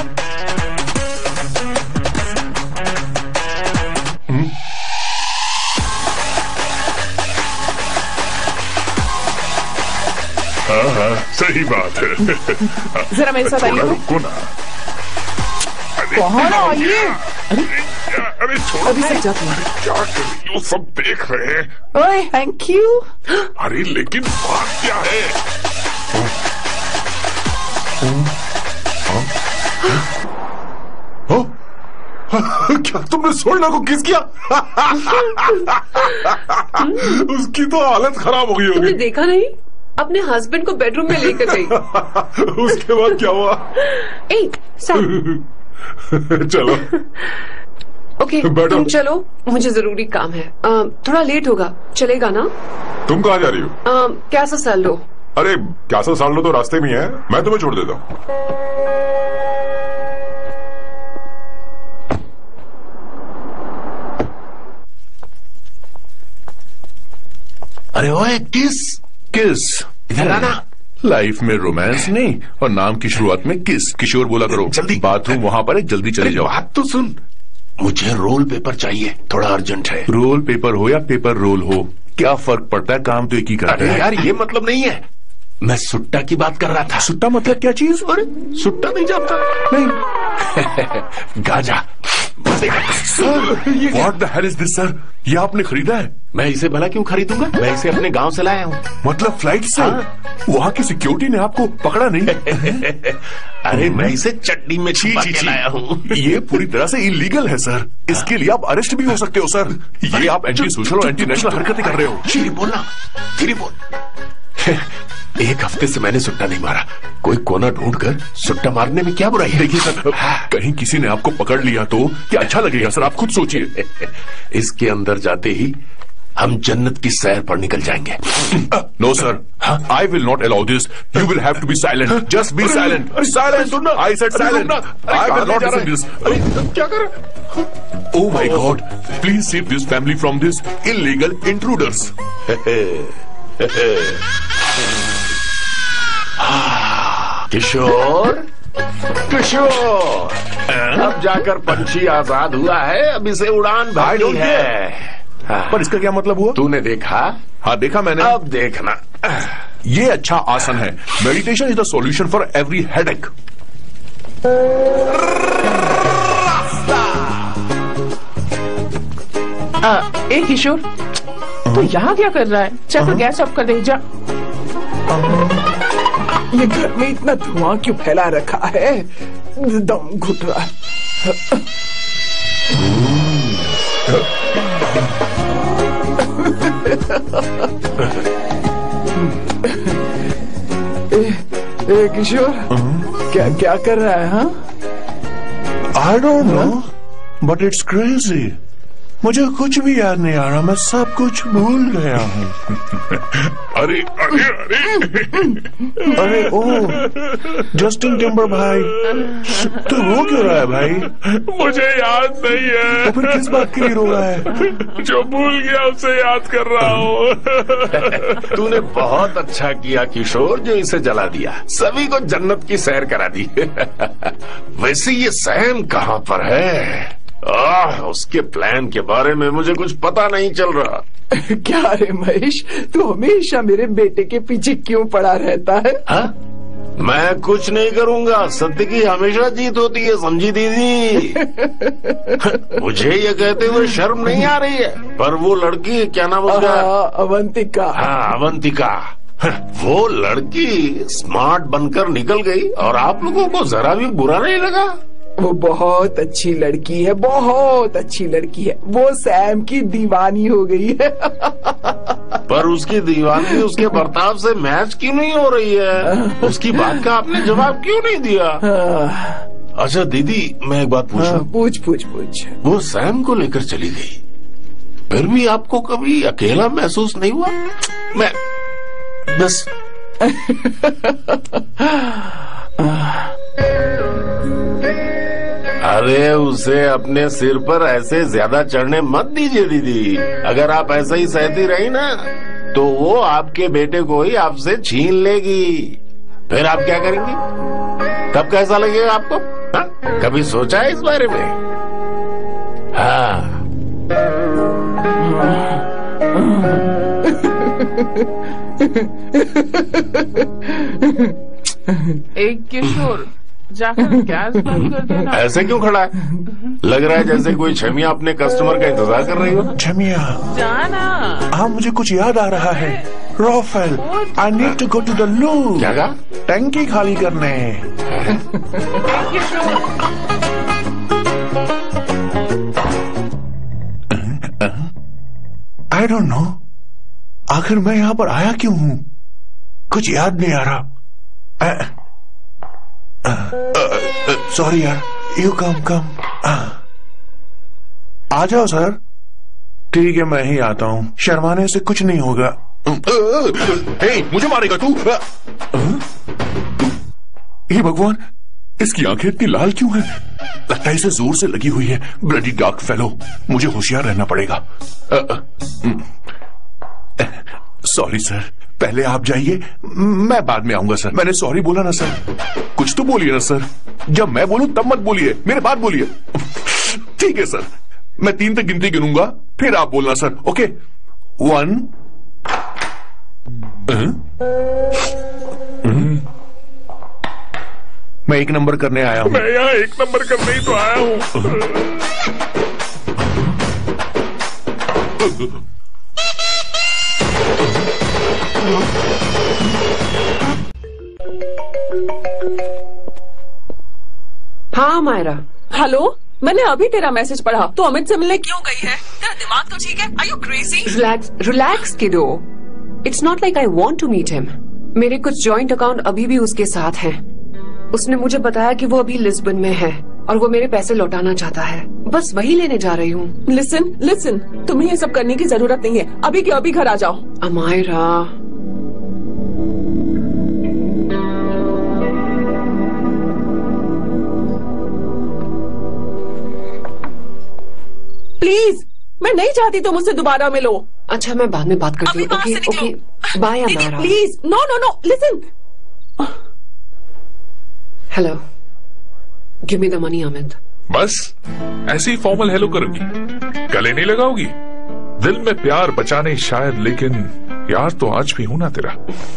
हाँ, सही बात है। जरा मेरे साथ आइए। रुको ना। कहाँ आइए? अरे छोड़ो, अभी से जाती हूँ। क्या कर रही हो? सब देख रहे हैं। ओए, थैंक यू। अरे लेकिन बात क्या है? क्या तुमने सोना को किस किया? उसकी तो हालत खराब हो गई होगी। तुमने देखा नहीं? अपने हस्बैंड को बेडरूम में लेकर गई। उसके बाद क्या हुआ? चलो ओके, तुम चलो, मुझे जरूरी काम है। थोड़ा लेट होगा, चलेगा ना? तुम कहाँ जा रही हो? कैसा साल लो। अरे कैसा साल लो तो रास्ते में है, मैं तुम्हें छोड़ देता हूँ। अरे ओए, किस किस इधर आना। लाइफ में रोमांस नहीं और नाम की शुरुआत में किस। किशोर बोला करो। जल्दी, बाथरूम वहां पर है, जल्दी चले जाओ। बात तो सुन, मुझे रोल पेपर चाहिए, थोड़ा अर्जेंट है। रोल पेपर हो या पेपर रोल हो, क्या फर्क पड़ता है? काम तो एक ही करते हैं। यार ये मतलब नहीं है, मैं सुट्टा की बात कर रहा था। सुट्टा मतलब क्या चीज? अरे सुट्टा नहीं जानता? नहीं। गाजा। Sir, what the hell is this sir? ये आपने खरीदा है? मैं इसे भला क्यों खरीदूंगा? मैं इसे अपने गांव से लाया हूँ। मतलब फ्लाइट से? हाँ। वहाँ की सिक्योरिटी ने आपको पकड़ा नहीं? अरे मैं इसे चटनी में छींच के लाया हूँ। ये पूरी तरह से इलीगल है सर। इसके लिए आप अरेस्ट भी हो सकते हो सर। ये आप एंटी सोशल और एंटी नेशनल हरकतें कर रहे हो। धीरे बोलना, धीरे बोल। एक हफ्ते से मैंने सुट्टा नहीं मारा। कोई कोना ढूंढकर सुट्टा मारने में क्या बुराई है? देखिए सर, कहीं किसी ने आपको पकड़ लिया तो क्या अच्छा लगेगा सर? आप खुद सोचिए। इसके अंदर जाते ही हम जन्नत की सैर पर निकल जाएंगे। No sir, I will not allow this. You will have to be silent. Just be silent. Silent. I said silent. I will not listen this. क्या कर? Oh my God! Please save this family from this illegal intruders. किशोर, किशोर, अब जाकर पंछी आजाद हुआ है, अब इसे उड़ान भरनी है। पर इसका क्या मतलब हुआ? तूने देखा? हाँ देखा मैंने। अब देखना। ये अच्छा आसन है। Meditation is the solution for every headache. ए किशोर, तो यहाँ क्या कर रहा है? चल तो गैस ऑफ कर दे जा। ये घर में इतना धुआं क्यों फैला रखा है? दम घुट रहा है। ए किशोर, क्या क्या कर रहा है? हाँ, I don't know, but it's crazy. मुझे कुछ भी याद नहीं आ रहा, मैं सब कुछ भूल गया हूँ। अरे अरे अरे अरे ओ जस्टिन टिम्बर भाई, तो रो क्यों रहा है भाई? मुझे याद नहीं है। तो फिर किस बात के लिए रो रहा है? जो भूल गया उसे याद कर रहा हूँ। तूने बहुत अच्छा किया किशोर, जो इसे जला दिया। सभी को जन्नत की सैर करा दी। वैसे ये सैम कहाँ पर है? उसके प्लान के बारे में मुझे कुछ पता नहीं चल रहा। क्या रे महेश, तू हमेशा मेरे बेटे के पीछे क्यों पड़ा रहता है? हा? मैं कुछ नहीं करूंगा, सत्य की हमेशा जीत होती है, समझी दीदी? मुझे ये कहते हुए शर्म नहीं आ रही है, पर वो लड़की क्या नाम उसका? अवंतिका। हाँ, अवंतिका। वो लड़की स्मार्ट बनकर निकल गई और आप लोगों को जरा भी बुरा नहीं लगा? वो बहुत अच्छी लड़की है, बहुत अच्छी लड़की है। वो सैम की दीवानी हो गई है। पर उसकी दीवानी उसके बर्ताव से मैच क्यों नहीं हो रही है? उसकी बात का आपने जवाब क्यों नहीं दिया? अच्छा दीदी, मैं एक बात पूछूं? पूछ पूछ पूछ। वो सैम को लेकर चली गई, फिर भी आपको कभी अकेला महसूस नहीं हुआ? मैं बस अरे उसे अपने सिर पर ऐसे ज्यादा चढ़ने मत दीजिए दीदी। अगर आप ऐसा ही सहती रही ना तो वो आपके बेटे को ही आपसे छीन लेगी, फिर आप क्या करेंगी? तब कैसा लगेगा आपको? हा? कभी सोचा है इस बारे में? हाँ। एक किशोर, जाकर गैस बंद कर देना। ऐसे क्यों खड़ा है? लग रहा है जैसे कोई छमिया अपने कस्टमर का इंतजार कर रही हो। छमिया, जाना। हाँ, मुझे कुछ याद आ रहा है। Rafael, I need to go to the loo. क्या कहा? टंकी खाली करने। आई डोंट नो, आखिर मैं यहाँ पर आया क्यों हूँ? कुछ याद नहीं आ रहा। सॉरी यार, यू कम। आ जाओ सर। ठीक है, मैं ही आता हूँ, शर्माने से कुछ नहीं होगा। मुझे मारेगा तू? हे भगवान, इसकी आंखें इतनी लाल क्यों हैं? लगता है इसे जोर से लगी हुई है। ब्लडी डार्क फेलो, मुझे होशियार रहना पड़ेगा। सॉरी सर, पहले आप जाइए, मैं बाद में आऊंगा सर। मैंने सॉरी बोला ना सर, कुछ तो बोलिए ना सर। जब मैं बोलूं तब मत बोलिए, मेरे बाद बोलिए। ठीक है सर, मैं 3 तक गिनती गिनूंगा, फिर आप बोलना सर। ओके, 1। मैं 1 नंबर करने आया हूं। मैं यहाँ 1 नंबर करने ही तो आया हूँ। हाँ मायरा। हेलो, मैंने अभी तेरा मैसेज पढ़ा। तो अमित से मिलने क्यों गई है? तेरा दिमाग तो ठीक है? Are you crazy? Relax kiddo. It's not like I want to meet him. मेरे कुछ जॉइंट अकाउंट अभी भी उसके साथ हैं। उसने मुझे बताया कि वो अभी लिस्बन में है और वो मेरे पैसे लौटाना चाहता है। बस वही लेने जा रही हूँ। लिसन, तुम्हें ये सब करने की जरूरत नहीं है। अभी के अभी घर आ जाओ। अमायरा, प्लीज, मैं नहीं चाहती तुम मुझसे दोबारा मिलो। अच्छा, मैं बाद में बात करती हूँ। Okay, bye Amaira. Please, no, listen. Hello, give me the money Amit. बस ऐसे ही फॉर्मल हेलो करोगी, गले नहीं लगाओगी? दिल में प्यार बचा नहीं शायद, लेकिन यार तो आज भी हूं ना तेरा।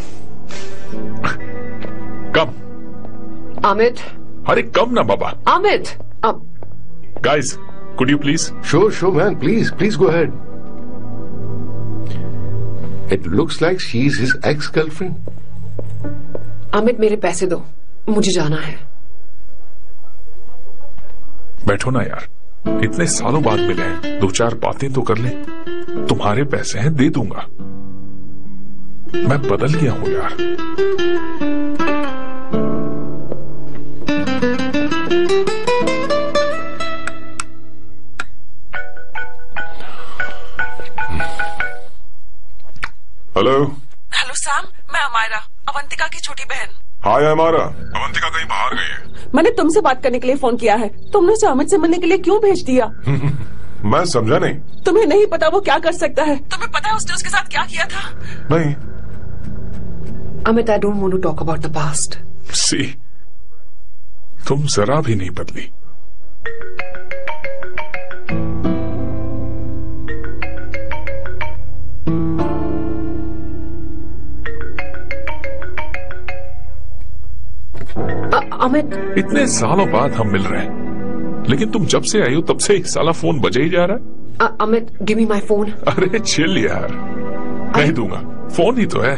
कम अमित। अरे कम ना बाबा। अमित, अब guys, could you please? Sure, man. Please go ahead. It looks like she's his ex-girlfriend. Amit, मेरे पैसे दो, मुझे जाना है। बैठो ना यार, इतने सालों बाद मिले हैं, 2-4 बातें तो कर ले। तुम्हारे पैसे हैं, दे दूंगा। मैं बदल गया हूं यार। हेलो सैम, मैं अमायरा, अवंतिका की छोटी बहन। हाय अमायरा, अवंतिका कहीं बाहर गई है। मैंने तुमसे बात करने के लिए फोन किया है। तुमने उसे अमित से मिलने के लिए क्यों भेज दिया? मैं समझा नहीं। तुम्हें नहीं पता वो क्या कर सकता है? तुम्हें पता है उसने उसके साथ क्या किया था? नहीं। Amit, I don't want to talk about the past. See, तुम जरा भी नहीं बदली। अमित, इतने सालों बाद हम मिल रहे हैं, लेकिन तुम जब से आई हो तब से ही साला फोन बजे ही जा रहा है। Amit, give me my phone. अरे चिल यार, नहीं दूंगा, फोन ही तो है।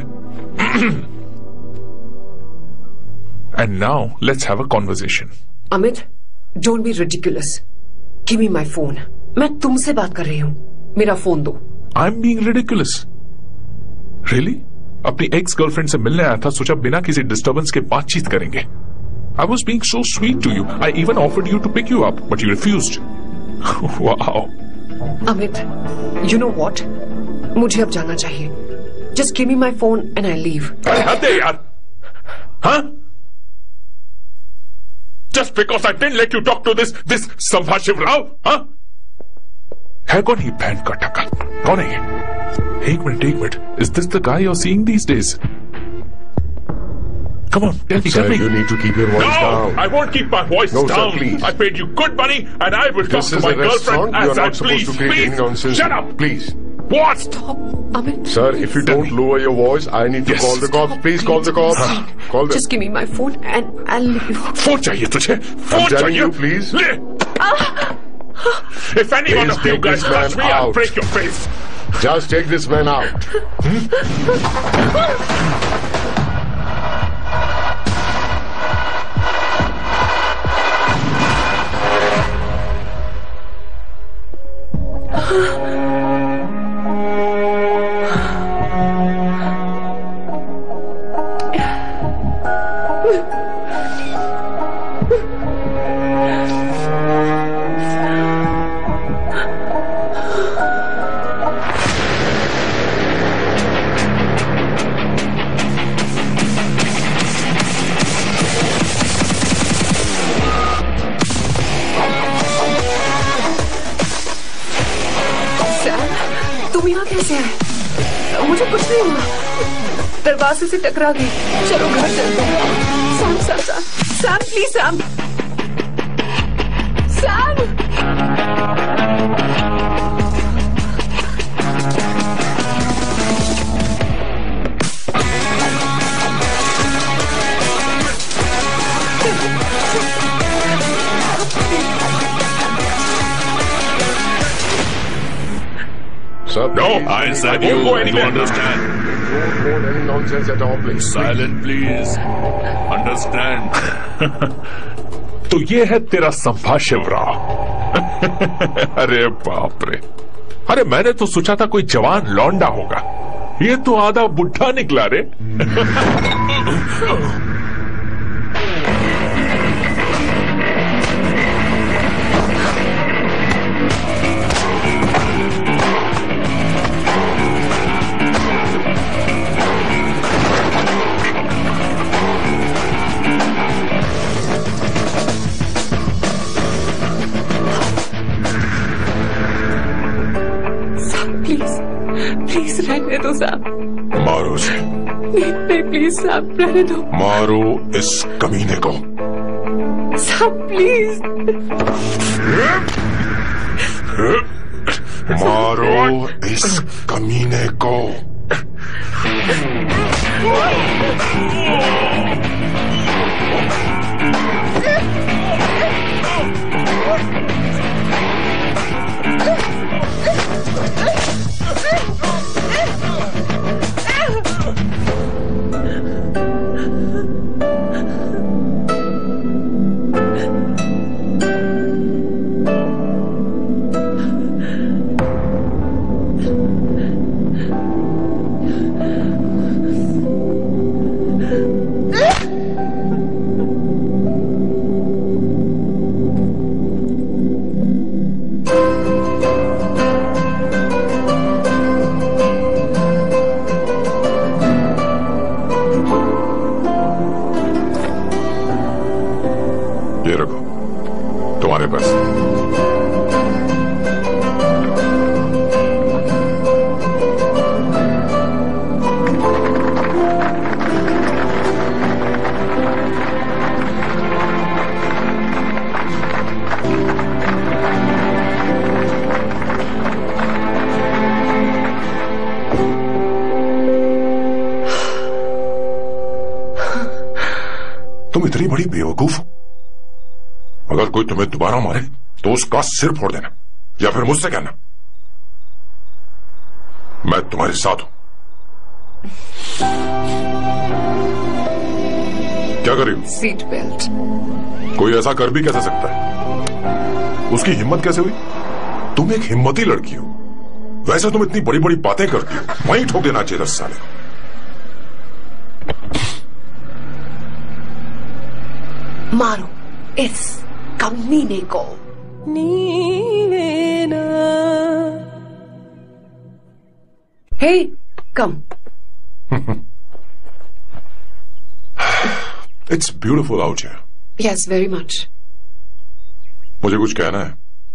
And now let's have a conversation. Amit, don't be ridiculous. Give me my phone. मैं तुमसे बात कर रही हूँ, मेरा फोन दो। I am being ridiculous? Really? अपनी एक्स गर्लफ्रेंड से मिलने आया था, सोचा बिना किसी डिस्टर्बेंस के बातचीत करेंगे। I was being so sweet to you, I even offered you to pick you up, but you refused. Wow. Amit, you know what, मुझे अब जाना चाहिए। Just give me my phone and I leave. अरे हद है यार। हाँ? Just because I didn't let you talk to this संभाशिव Rao? हाँ? है कौन ही बैंड का टक्का? कौन है ये? एक minute, is this the guy you're seeing these days? Come on, tell me. Sir, you need to keep your voice down. I won't keep my voice No, down. sir, please. I paid you good money and I will talk This to is my a girlfriend restaurant. You as are I not supposed to create any nonsense. Shut up. Please. What? Stop, Amit. Sir, if you don't lower your voice, I need to Yes. call the cops. Please call the cops. Call them. Just give me my phone and I'll leave. Phone चाहिए तुझे? फोन I'm telling चाहिए? you, please. ले. If any one Please of you take guys this man touch me, I'll out. break your face. Just take this man out. तुम यहाँ कैसे आए? मुझे कुछ नहीं हुआ, दरवाजे से टकरा गई। चलो घर चलते हैं। Sam, Sam, Sam, Sam, please Sam, Sam. Sir, No, please, I said please, you won't to understand. Don't hold any nonsense at all, please. Silent, please. Understand. तो ये है तेरा संभाशिव राव। अरे बाप रे, अरे मैंने तो सोचा था कोई जवान लौंडा होगा, ये तो आधा बुढ़ा निकला रे। प्लीज रहने दो साहब। मारो उसे। नहीं प्लीज साहब, रहने दो। मारो इस कमीने को। साहब प्लीज। मारो इस कमीने को। तुम इतनी बड़ी बेवकूफ हो। अगर कोई तुम्हें दोबारा मारे तो उसका सिर फोड़ देना, या फिर मुझसे कहना मैं तुम्हारे साथ हूं। क्या कर रही हो? Seat belt. कोई ऐसा कर भी कैसे सकता है? उसकी हिम्मत कैसे हुई? तुम एक हिम्मती लड़की हो, वैसे तुम इतनी बड़ी बड़ी बातें करती हो, वहीं ठोक देना चाहिए 10 साल। मारो इस कमीने को। Hey come. It's beautiful out here. Yes very much. मुझे कुछ कहना है।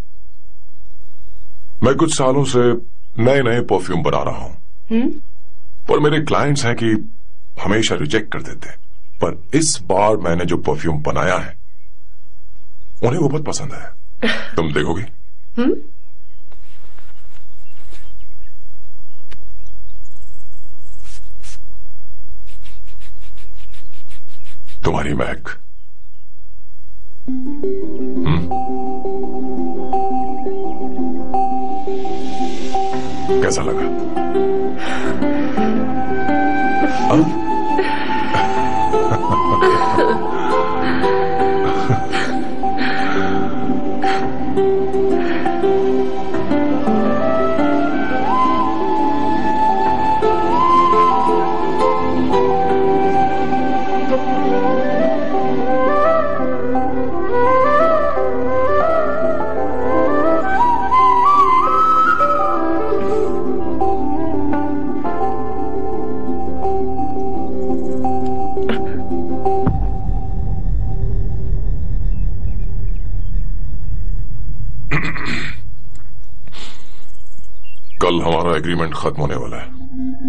मैं कुछ सालों से नए नए परफ्यूम बना रहा हूं, पर मेरे क्लाइंट्स हैं कि हमेशा रिजेक्ट कर देते हैं। पर इस बार मैंने जो परफ्यूम बनाया है उन्हें वो बहुत पसंद है। तुम देखोगी? तुम्हारी महक। कैसा लगा? कल हमारा एग्रीमेंट खत्म होने वाला है।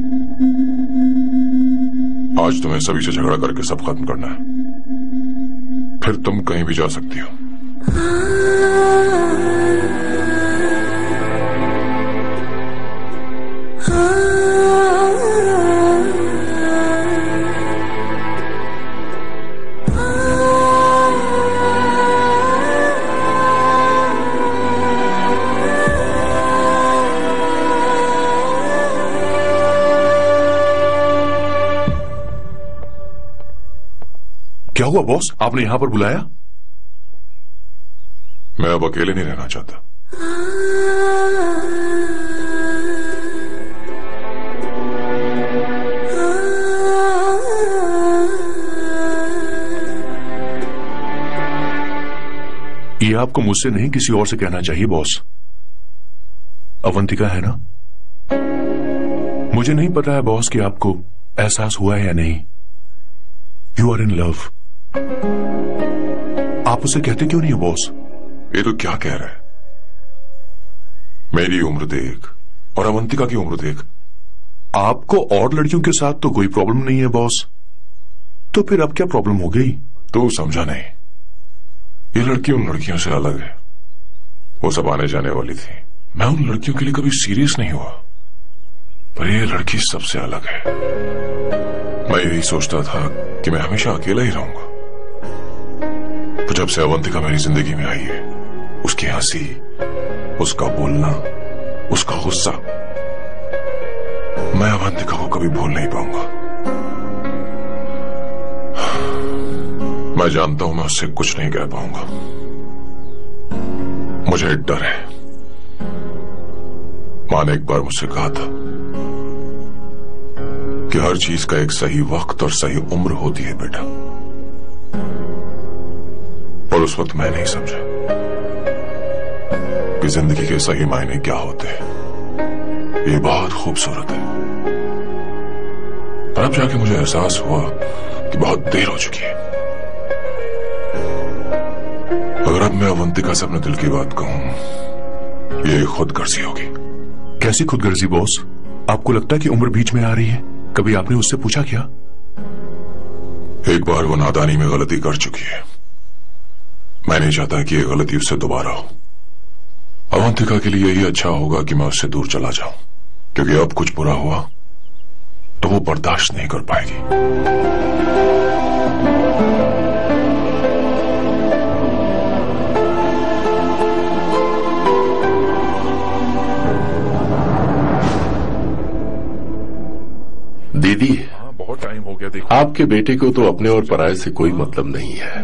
आज तुम्हें सभी से झगड़ा करके सब खत्म करना है, फिर तुम कहीं भी जा सकती हो। क्या हुआ बॉस, आपने यहां पर बुलाया? मैं अब अकेले नहीं रहना चाहता। ये आपको मुझसे नहीं किसी और से कहना चाहिए बॉस। अवंतिका है ना? मुझे नहीं पता है बॉस कि आपको एहसास हुआ है या नहीं। You are in love. आप उसे कहते क्यों नहीं हो बॉस? ये तो क्या कह रहा है? मेरी उम्र देख और अवंतिका की उम्र देख। आपको और लड़कियों के साथ तो कोई प्रॉब्लम नहीं है बॉस, तो फिर अब क्या प्रॉब्लम हो गई? तू समझा नहीं। ये लड़की उन लड़कियों से अलग है। वो सब आने जाने वाली थी। मैं उन लड़कियों के लिए कभी सीरियस नहीं हुआ, पर ये लड़की सबसे अलग है। मैं यही सोचता था कि मैं हमेशा अकेला ही रहूंगा, पर जब से अवंतिका मेरी जिंदगी में आई है, उसकी हंसी, उसका बोलना, उसका गुस्सा, मैं अवंतिका को कभी भूल नहीं पाऊंगा। मैं जानता हूं मैं उससे कुछ नहीं कह पाऊंगा। मुझे डर है। मां ने एक बार मुझसे कहा था कि हर चीज का एक सही वक्त और सही उम्र होती है बेटा, और उस वक्त मैं नहीं समझा कि जिंदगी के सही मायने क्या होते हैं। ये बहुत खूबसूरत है, पर अब जाके मुझे एहसास हुआ कि बहुत देर हो चुकी है। अगर अब मैं अवंतिका से अपने दिल की बात कहूं, ये खुदगर्जी होगी। कैसी खुदगर्जी बॉस? आपको लगता है कि उम्र बीच में आ रही है? कभी आपने उससे पूछा क्या? एक बार वो नादानी में गलती कर चुकी है। मैं नहीं चाहता कि ये गलती उससे दोबारा हो। अवंतिका के लिए यही अच्छा होगा कि मैं उससे दूर चला जाऊं, क्योंकि अब कुछ बुरा हुआ तो वो बर्दाश्त नहीं कर पाएगी। दीदी, बहुत टाइम हो गया। देखो आपके बेटे को तो अपने और पराये से कोई मतलब नहीं है,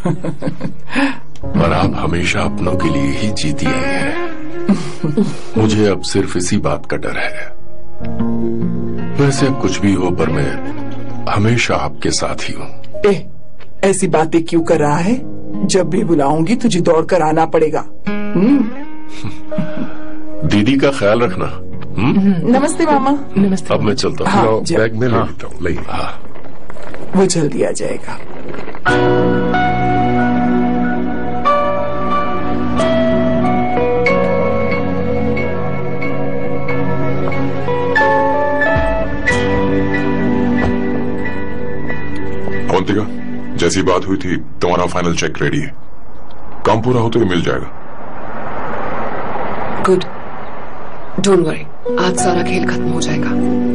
पर आप हमेशा अपनों के लिए ही जीती आई हैं। मुझे अब सिर्फ इसी बात का डर है। वैसे अब कुछ भी हो, पर मैं हमेशा आपके साथ ही हूँ। ऐसी बातें क्यों कर रहा है? जब भी बुलाऊंगी तुझे दौड़कर आना पड़ेगा। दीदी का ख्याल रखना। नमस्ते मामा। नमस्ते। अब मैं चलता हूँ। हाँ, बैग में ले लेता हूँ। ले। हाँ, वो जल्दी आ जाएगा। अवंतिका, जैसी बात हुई थी तुम्हारा फाइनल चेक रेडी है। काम पूरा होते ही मिल जाएगा। गुड, डोंट वरी, आज सारा खेल खत्म हो जाएगा।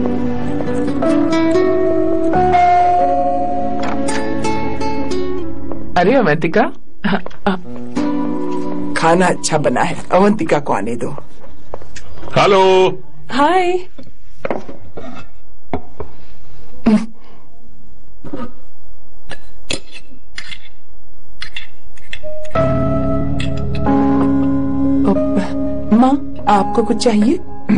अरे अवंतिका, खाना अच्छा बना है, अवंतिका को आने दो। हेलो। हाय। माँ, आपको कुछ चाहिए?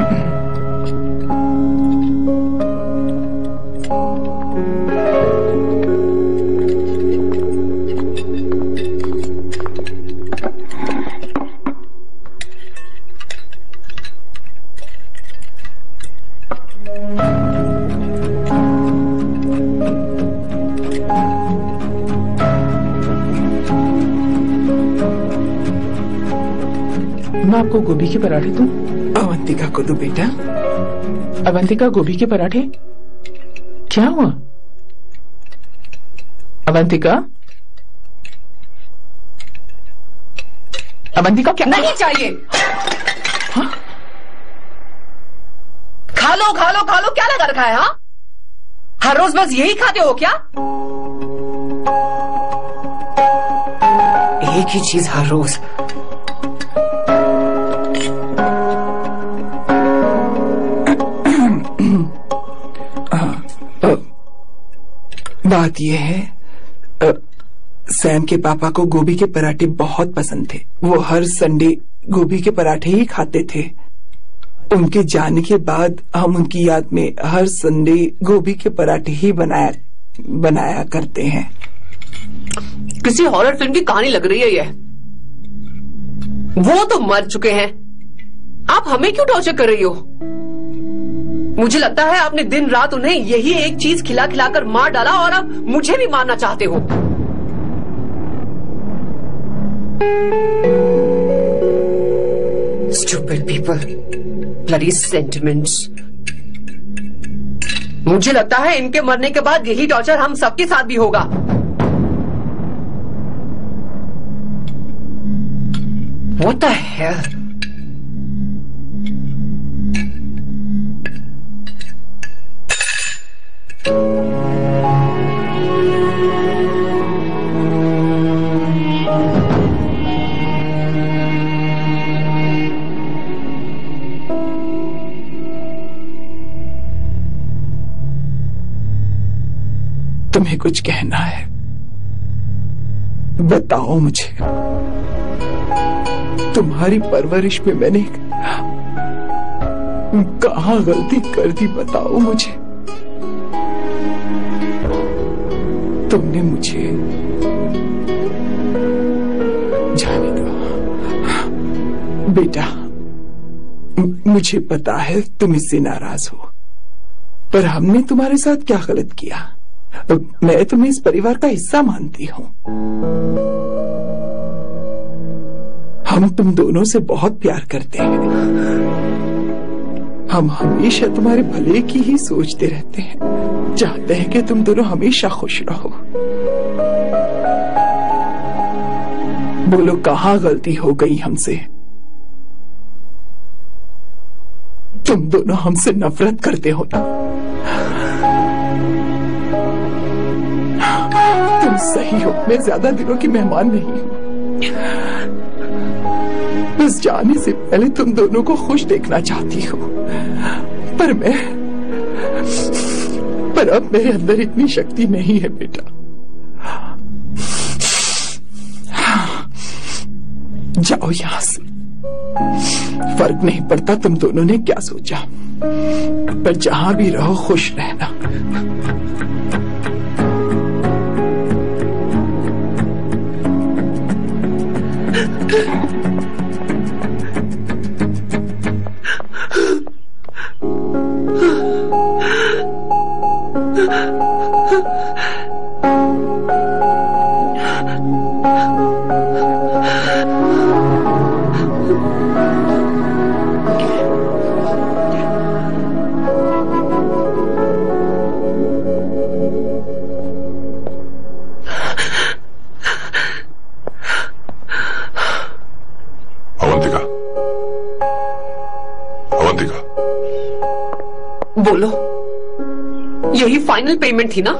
मैं आपको गोभी के पराठे दूं? अवंतिका को दो बेटा। अवंतिका, गोभी के पराठे? क्या हुआ अवंतिका? अवंतिका, क्या नहीं चाहिए। हाँ? खा लो खा लो खा लो, क्या लगा रखा है? हाँ, हर रोज बस यही खाते हो क्या? एक ही चीज हर रोज। बात यह है, सैम के पापा को गोभी के पराठे बहुत पसंद थे। वो हर संडे गोभी के पराठे ही खाते थे। उनके जाने के बाद हम उनकी याद में हर संडे गोभी के पराठे ही बनाया करते हैं। किसी हॉरर फिल्म की कहानी लग रही है ये। वो तो मर चुके हैं, आप हमें क्यों टॉर्चर कर रही हो? मुझे लगता है आपने दिन रात उन्हें यही एक चीज खिला खिलाकर मार डाला और अब मुझे भी मारना चाहते हो। Stupid people, bloody sentiments। मुझे लगता है इनके मरने के बाद यही टॉर्चर हम सबके साथ भी होगा। What the hell? तुम्हें कुछ कहना है? बताओ मुझे। तुम्हारी परवरिश में मैंने कहाँ गलती कर दी, बताओ मुझे। तुमने मुझे जाने दो बेटा। मुझे पता है तुम इससे नाराज हो, पर हमने तुम्हारे साथ क्या गलत किया? मैं तुम्हें इस परिवार का हिस्सा मानती हूँ। हम तुम दोनों से बहुत प्यार करते हैं। हम हमेशा तुम्हारे भले की ही सोचते रहते हैं, चाहते हैं कि तुम दोनों हमेशा खुश रहो। बोलो, कहाँ गलती हो गई हमसे? तुम दोनों हमसे नफरत करते हो ना? तुम सही हो, मैं ज्यादा दिनों की मेहमान नहीं हूँ। बस जाने से पहले तुम दोनों को खुश देखना चाहती हूँ, पर पर अब मेरे अंदर इतनी शक्ति नहीं है बेटा। जाओ यहां से, फर्क नहीं पड़ता तुम दोनों ने क्या सोचा, पर जहां भी रहो खुश रहना। बोलो, यही फाइनल पेमेंट थी ना?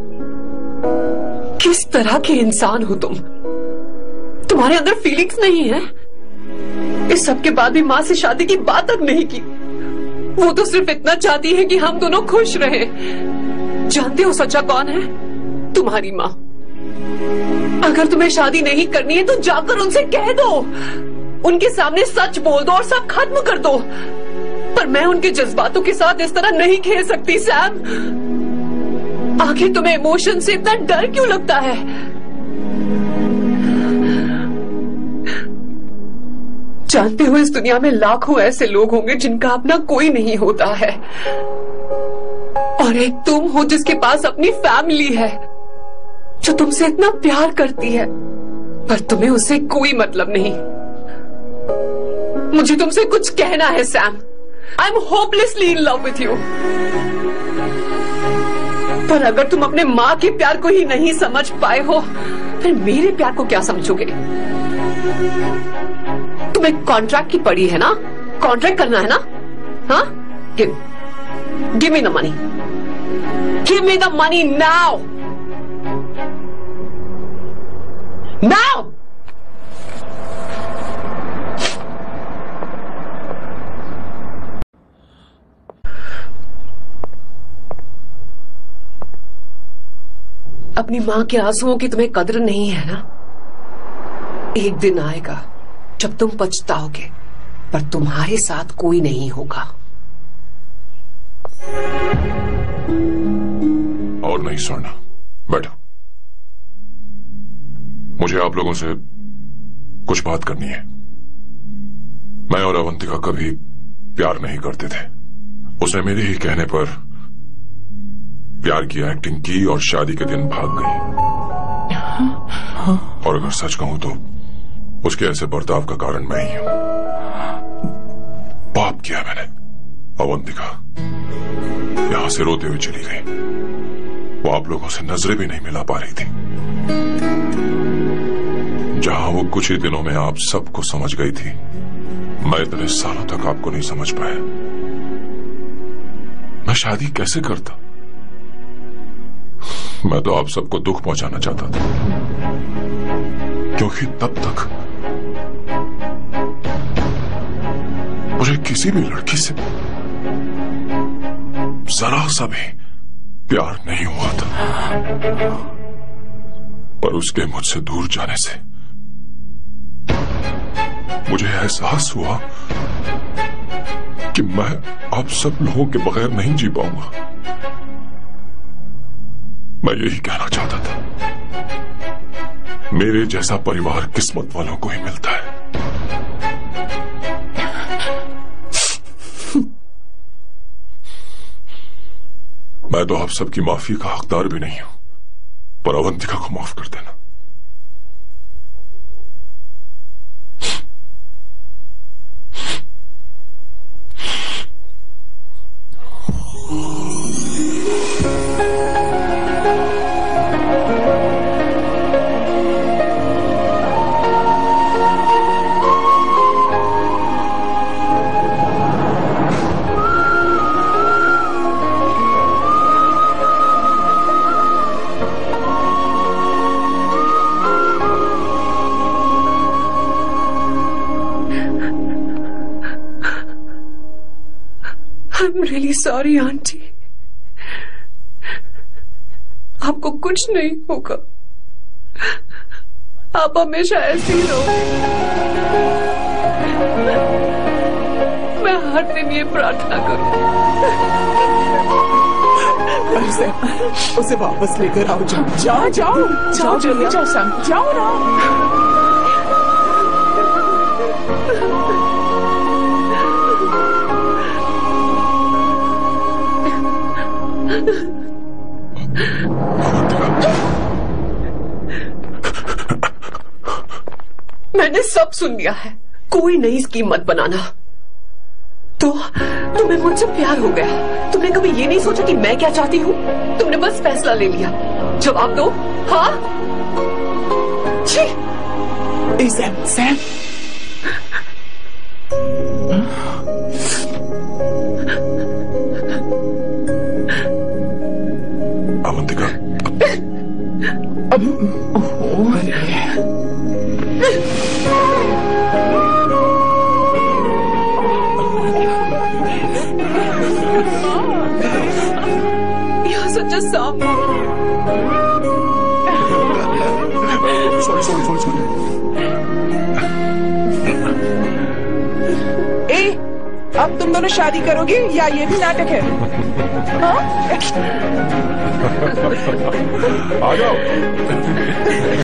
किस तरह के इंसान हो तुम? तुम्हारे अंदर फीलिंग्स नहीं है? इस सब के बाद भी माँ से शादी की बात तक नहीं की। वो तो सिर्फ इतना चाहती है कि हम दोनों खुश रहे। जानते हो सच्चा कौन है? तुम्हारी माँ। अगर तुम्हें शादी नहीं करनी है तो जाकर उनसे कह दो, उनके सामने सच बोल दो और सब खत्म कर दो। पर मैं उनके जज्बातों के साथ इस तरह नहीं खेल सकती सैम। आखिर तुम्हें इमोशन से इतना डर क्यों लगता है? जानते हो, इस दुनिया में लाखों ऐसे लोग होंगे जिनका अपना कोई नहीं होता है, और एक तुम हो जिसके पास अपनी फैमिली है जो तुमसे इतना प्यार करती है, पर तुम्हें उससे कोई मतलब नहीं। मुझे तुमसे कुछ कहना है Sam. I'm hopelessly in love with you। पर अगर तुम अपने माँ के प्यार को ही नहीं समझ पाए हो, फिर मेरे प्यार को क्या समझोगे? तुम्हें कॉन्ट्रैक्ट की पड़ी है ना? कॉन्ट्रैक्ट करना है ना? हाँ? Give me the money। Give me the money now। Now! अपनी माँ के आंसुओं की तुम्हें कदर नहीं है ना? एक दिन आएगा जब तुम पछताओगे, पर तुम्हारे साथ कोई नहीं होगा। और नहीं स्वर्णा, बैठो। मुझे आप लोगों से कुछ बात करनी है। मैं और अवंतिका कभी प्यार नहीं करते थे। उसने मेरे ही कहने पर प्यार की एक्टिंग की और शादी के दिन भाग गई। और अगर सच कहूं तो उसके ऐसे बर्ताव का कारण मैं ही हूं। पाप किया मैंने। अवंतिका यहां से रोते हुए चली गई। वो आप लोगों से नजरें भी नहीं मिला पा रही थी। जहां वो कुछ ही दिनों में आप सबको समझ गई थी, मैं इतने सालों तक आपको नहीं समझ पाया। मैं शादी कैसे करता? मैं तो आप सबको दुख पहुंचाना चाहता था, क्योंकि तब तक मुझे किसी भी लड़की से जरा सा भी प्यार नहीं हुआ था। पर उसके मुझसे दूर जाने से मुझे एहसास हुआ कि मैं आप सब लोगों के बगैर नहीं जी पाऊंगा। मैं यही कहना चाहता था, मेरे जैसा परिवार किस्मत वालों को ही मिलता है। मैं तो आप सबकी माफी का हकदार भी नहीं हूं, पर अवंतिका को माफ कर देना। I'm really sorry, Auntie. आपको कुछ नहीं होगा, आप हमेशा ऐसे ही रहो। मैं हर दिन ये प्रार्थना करूं। उसे वापस लेकर आओ। जाओ जाओ जाओ जल्दी जाओ सैम, जाओ ना। मैंने सब सुन लिया है, कोई नई स्कीम मत बनाना। तो तुम्हें मुझसे प्यार हो गया, तुमने कभी ये नहीं सोचा कि मैं क्या चाहती हूँ? तुमने बस फैसला ले लिया। जवाब दो, हाँ? छी! Sam Sam Avantika, You're such a soft. sorry. अब तुम दोनों शादी करोगे या ये भी नाटक है? हाँ? आ जाओ।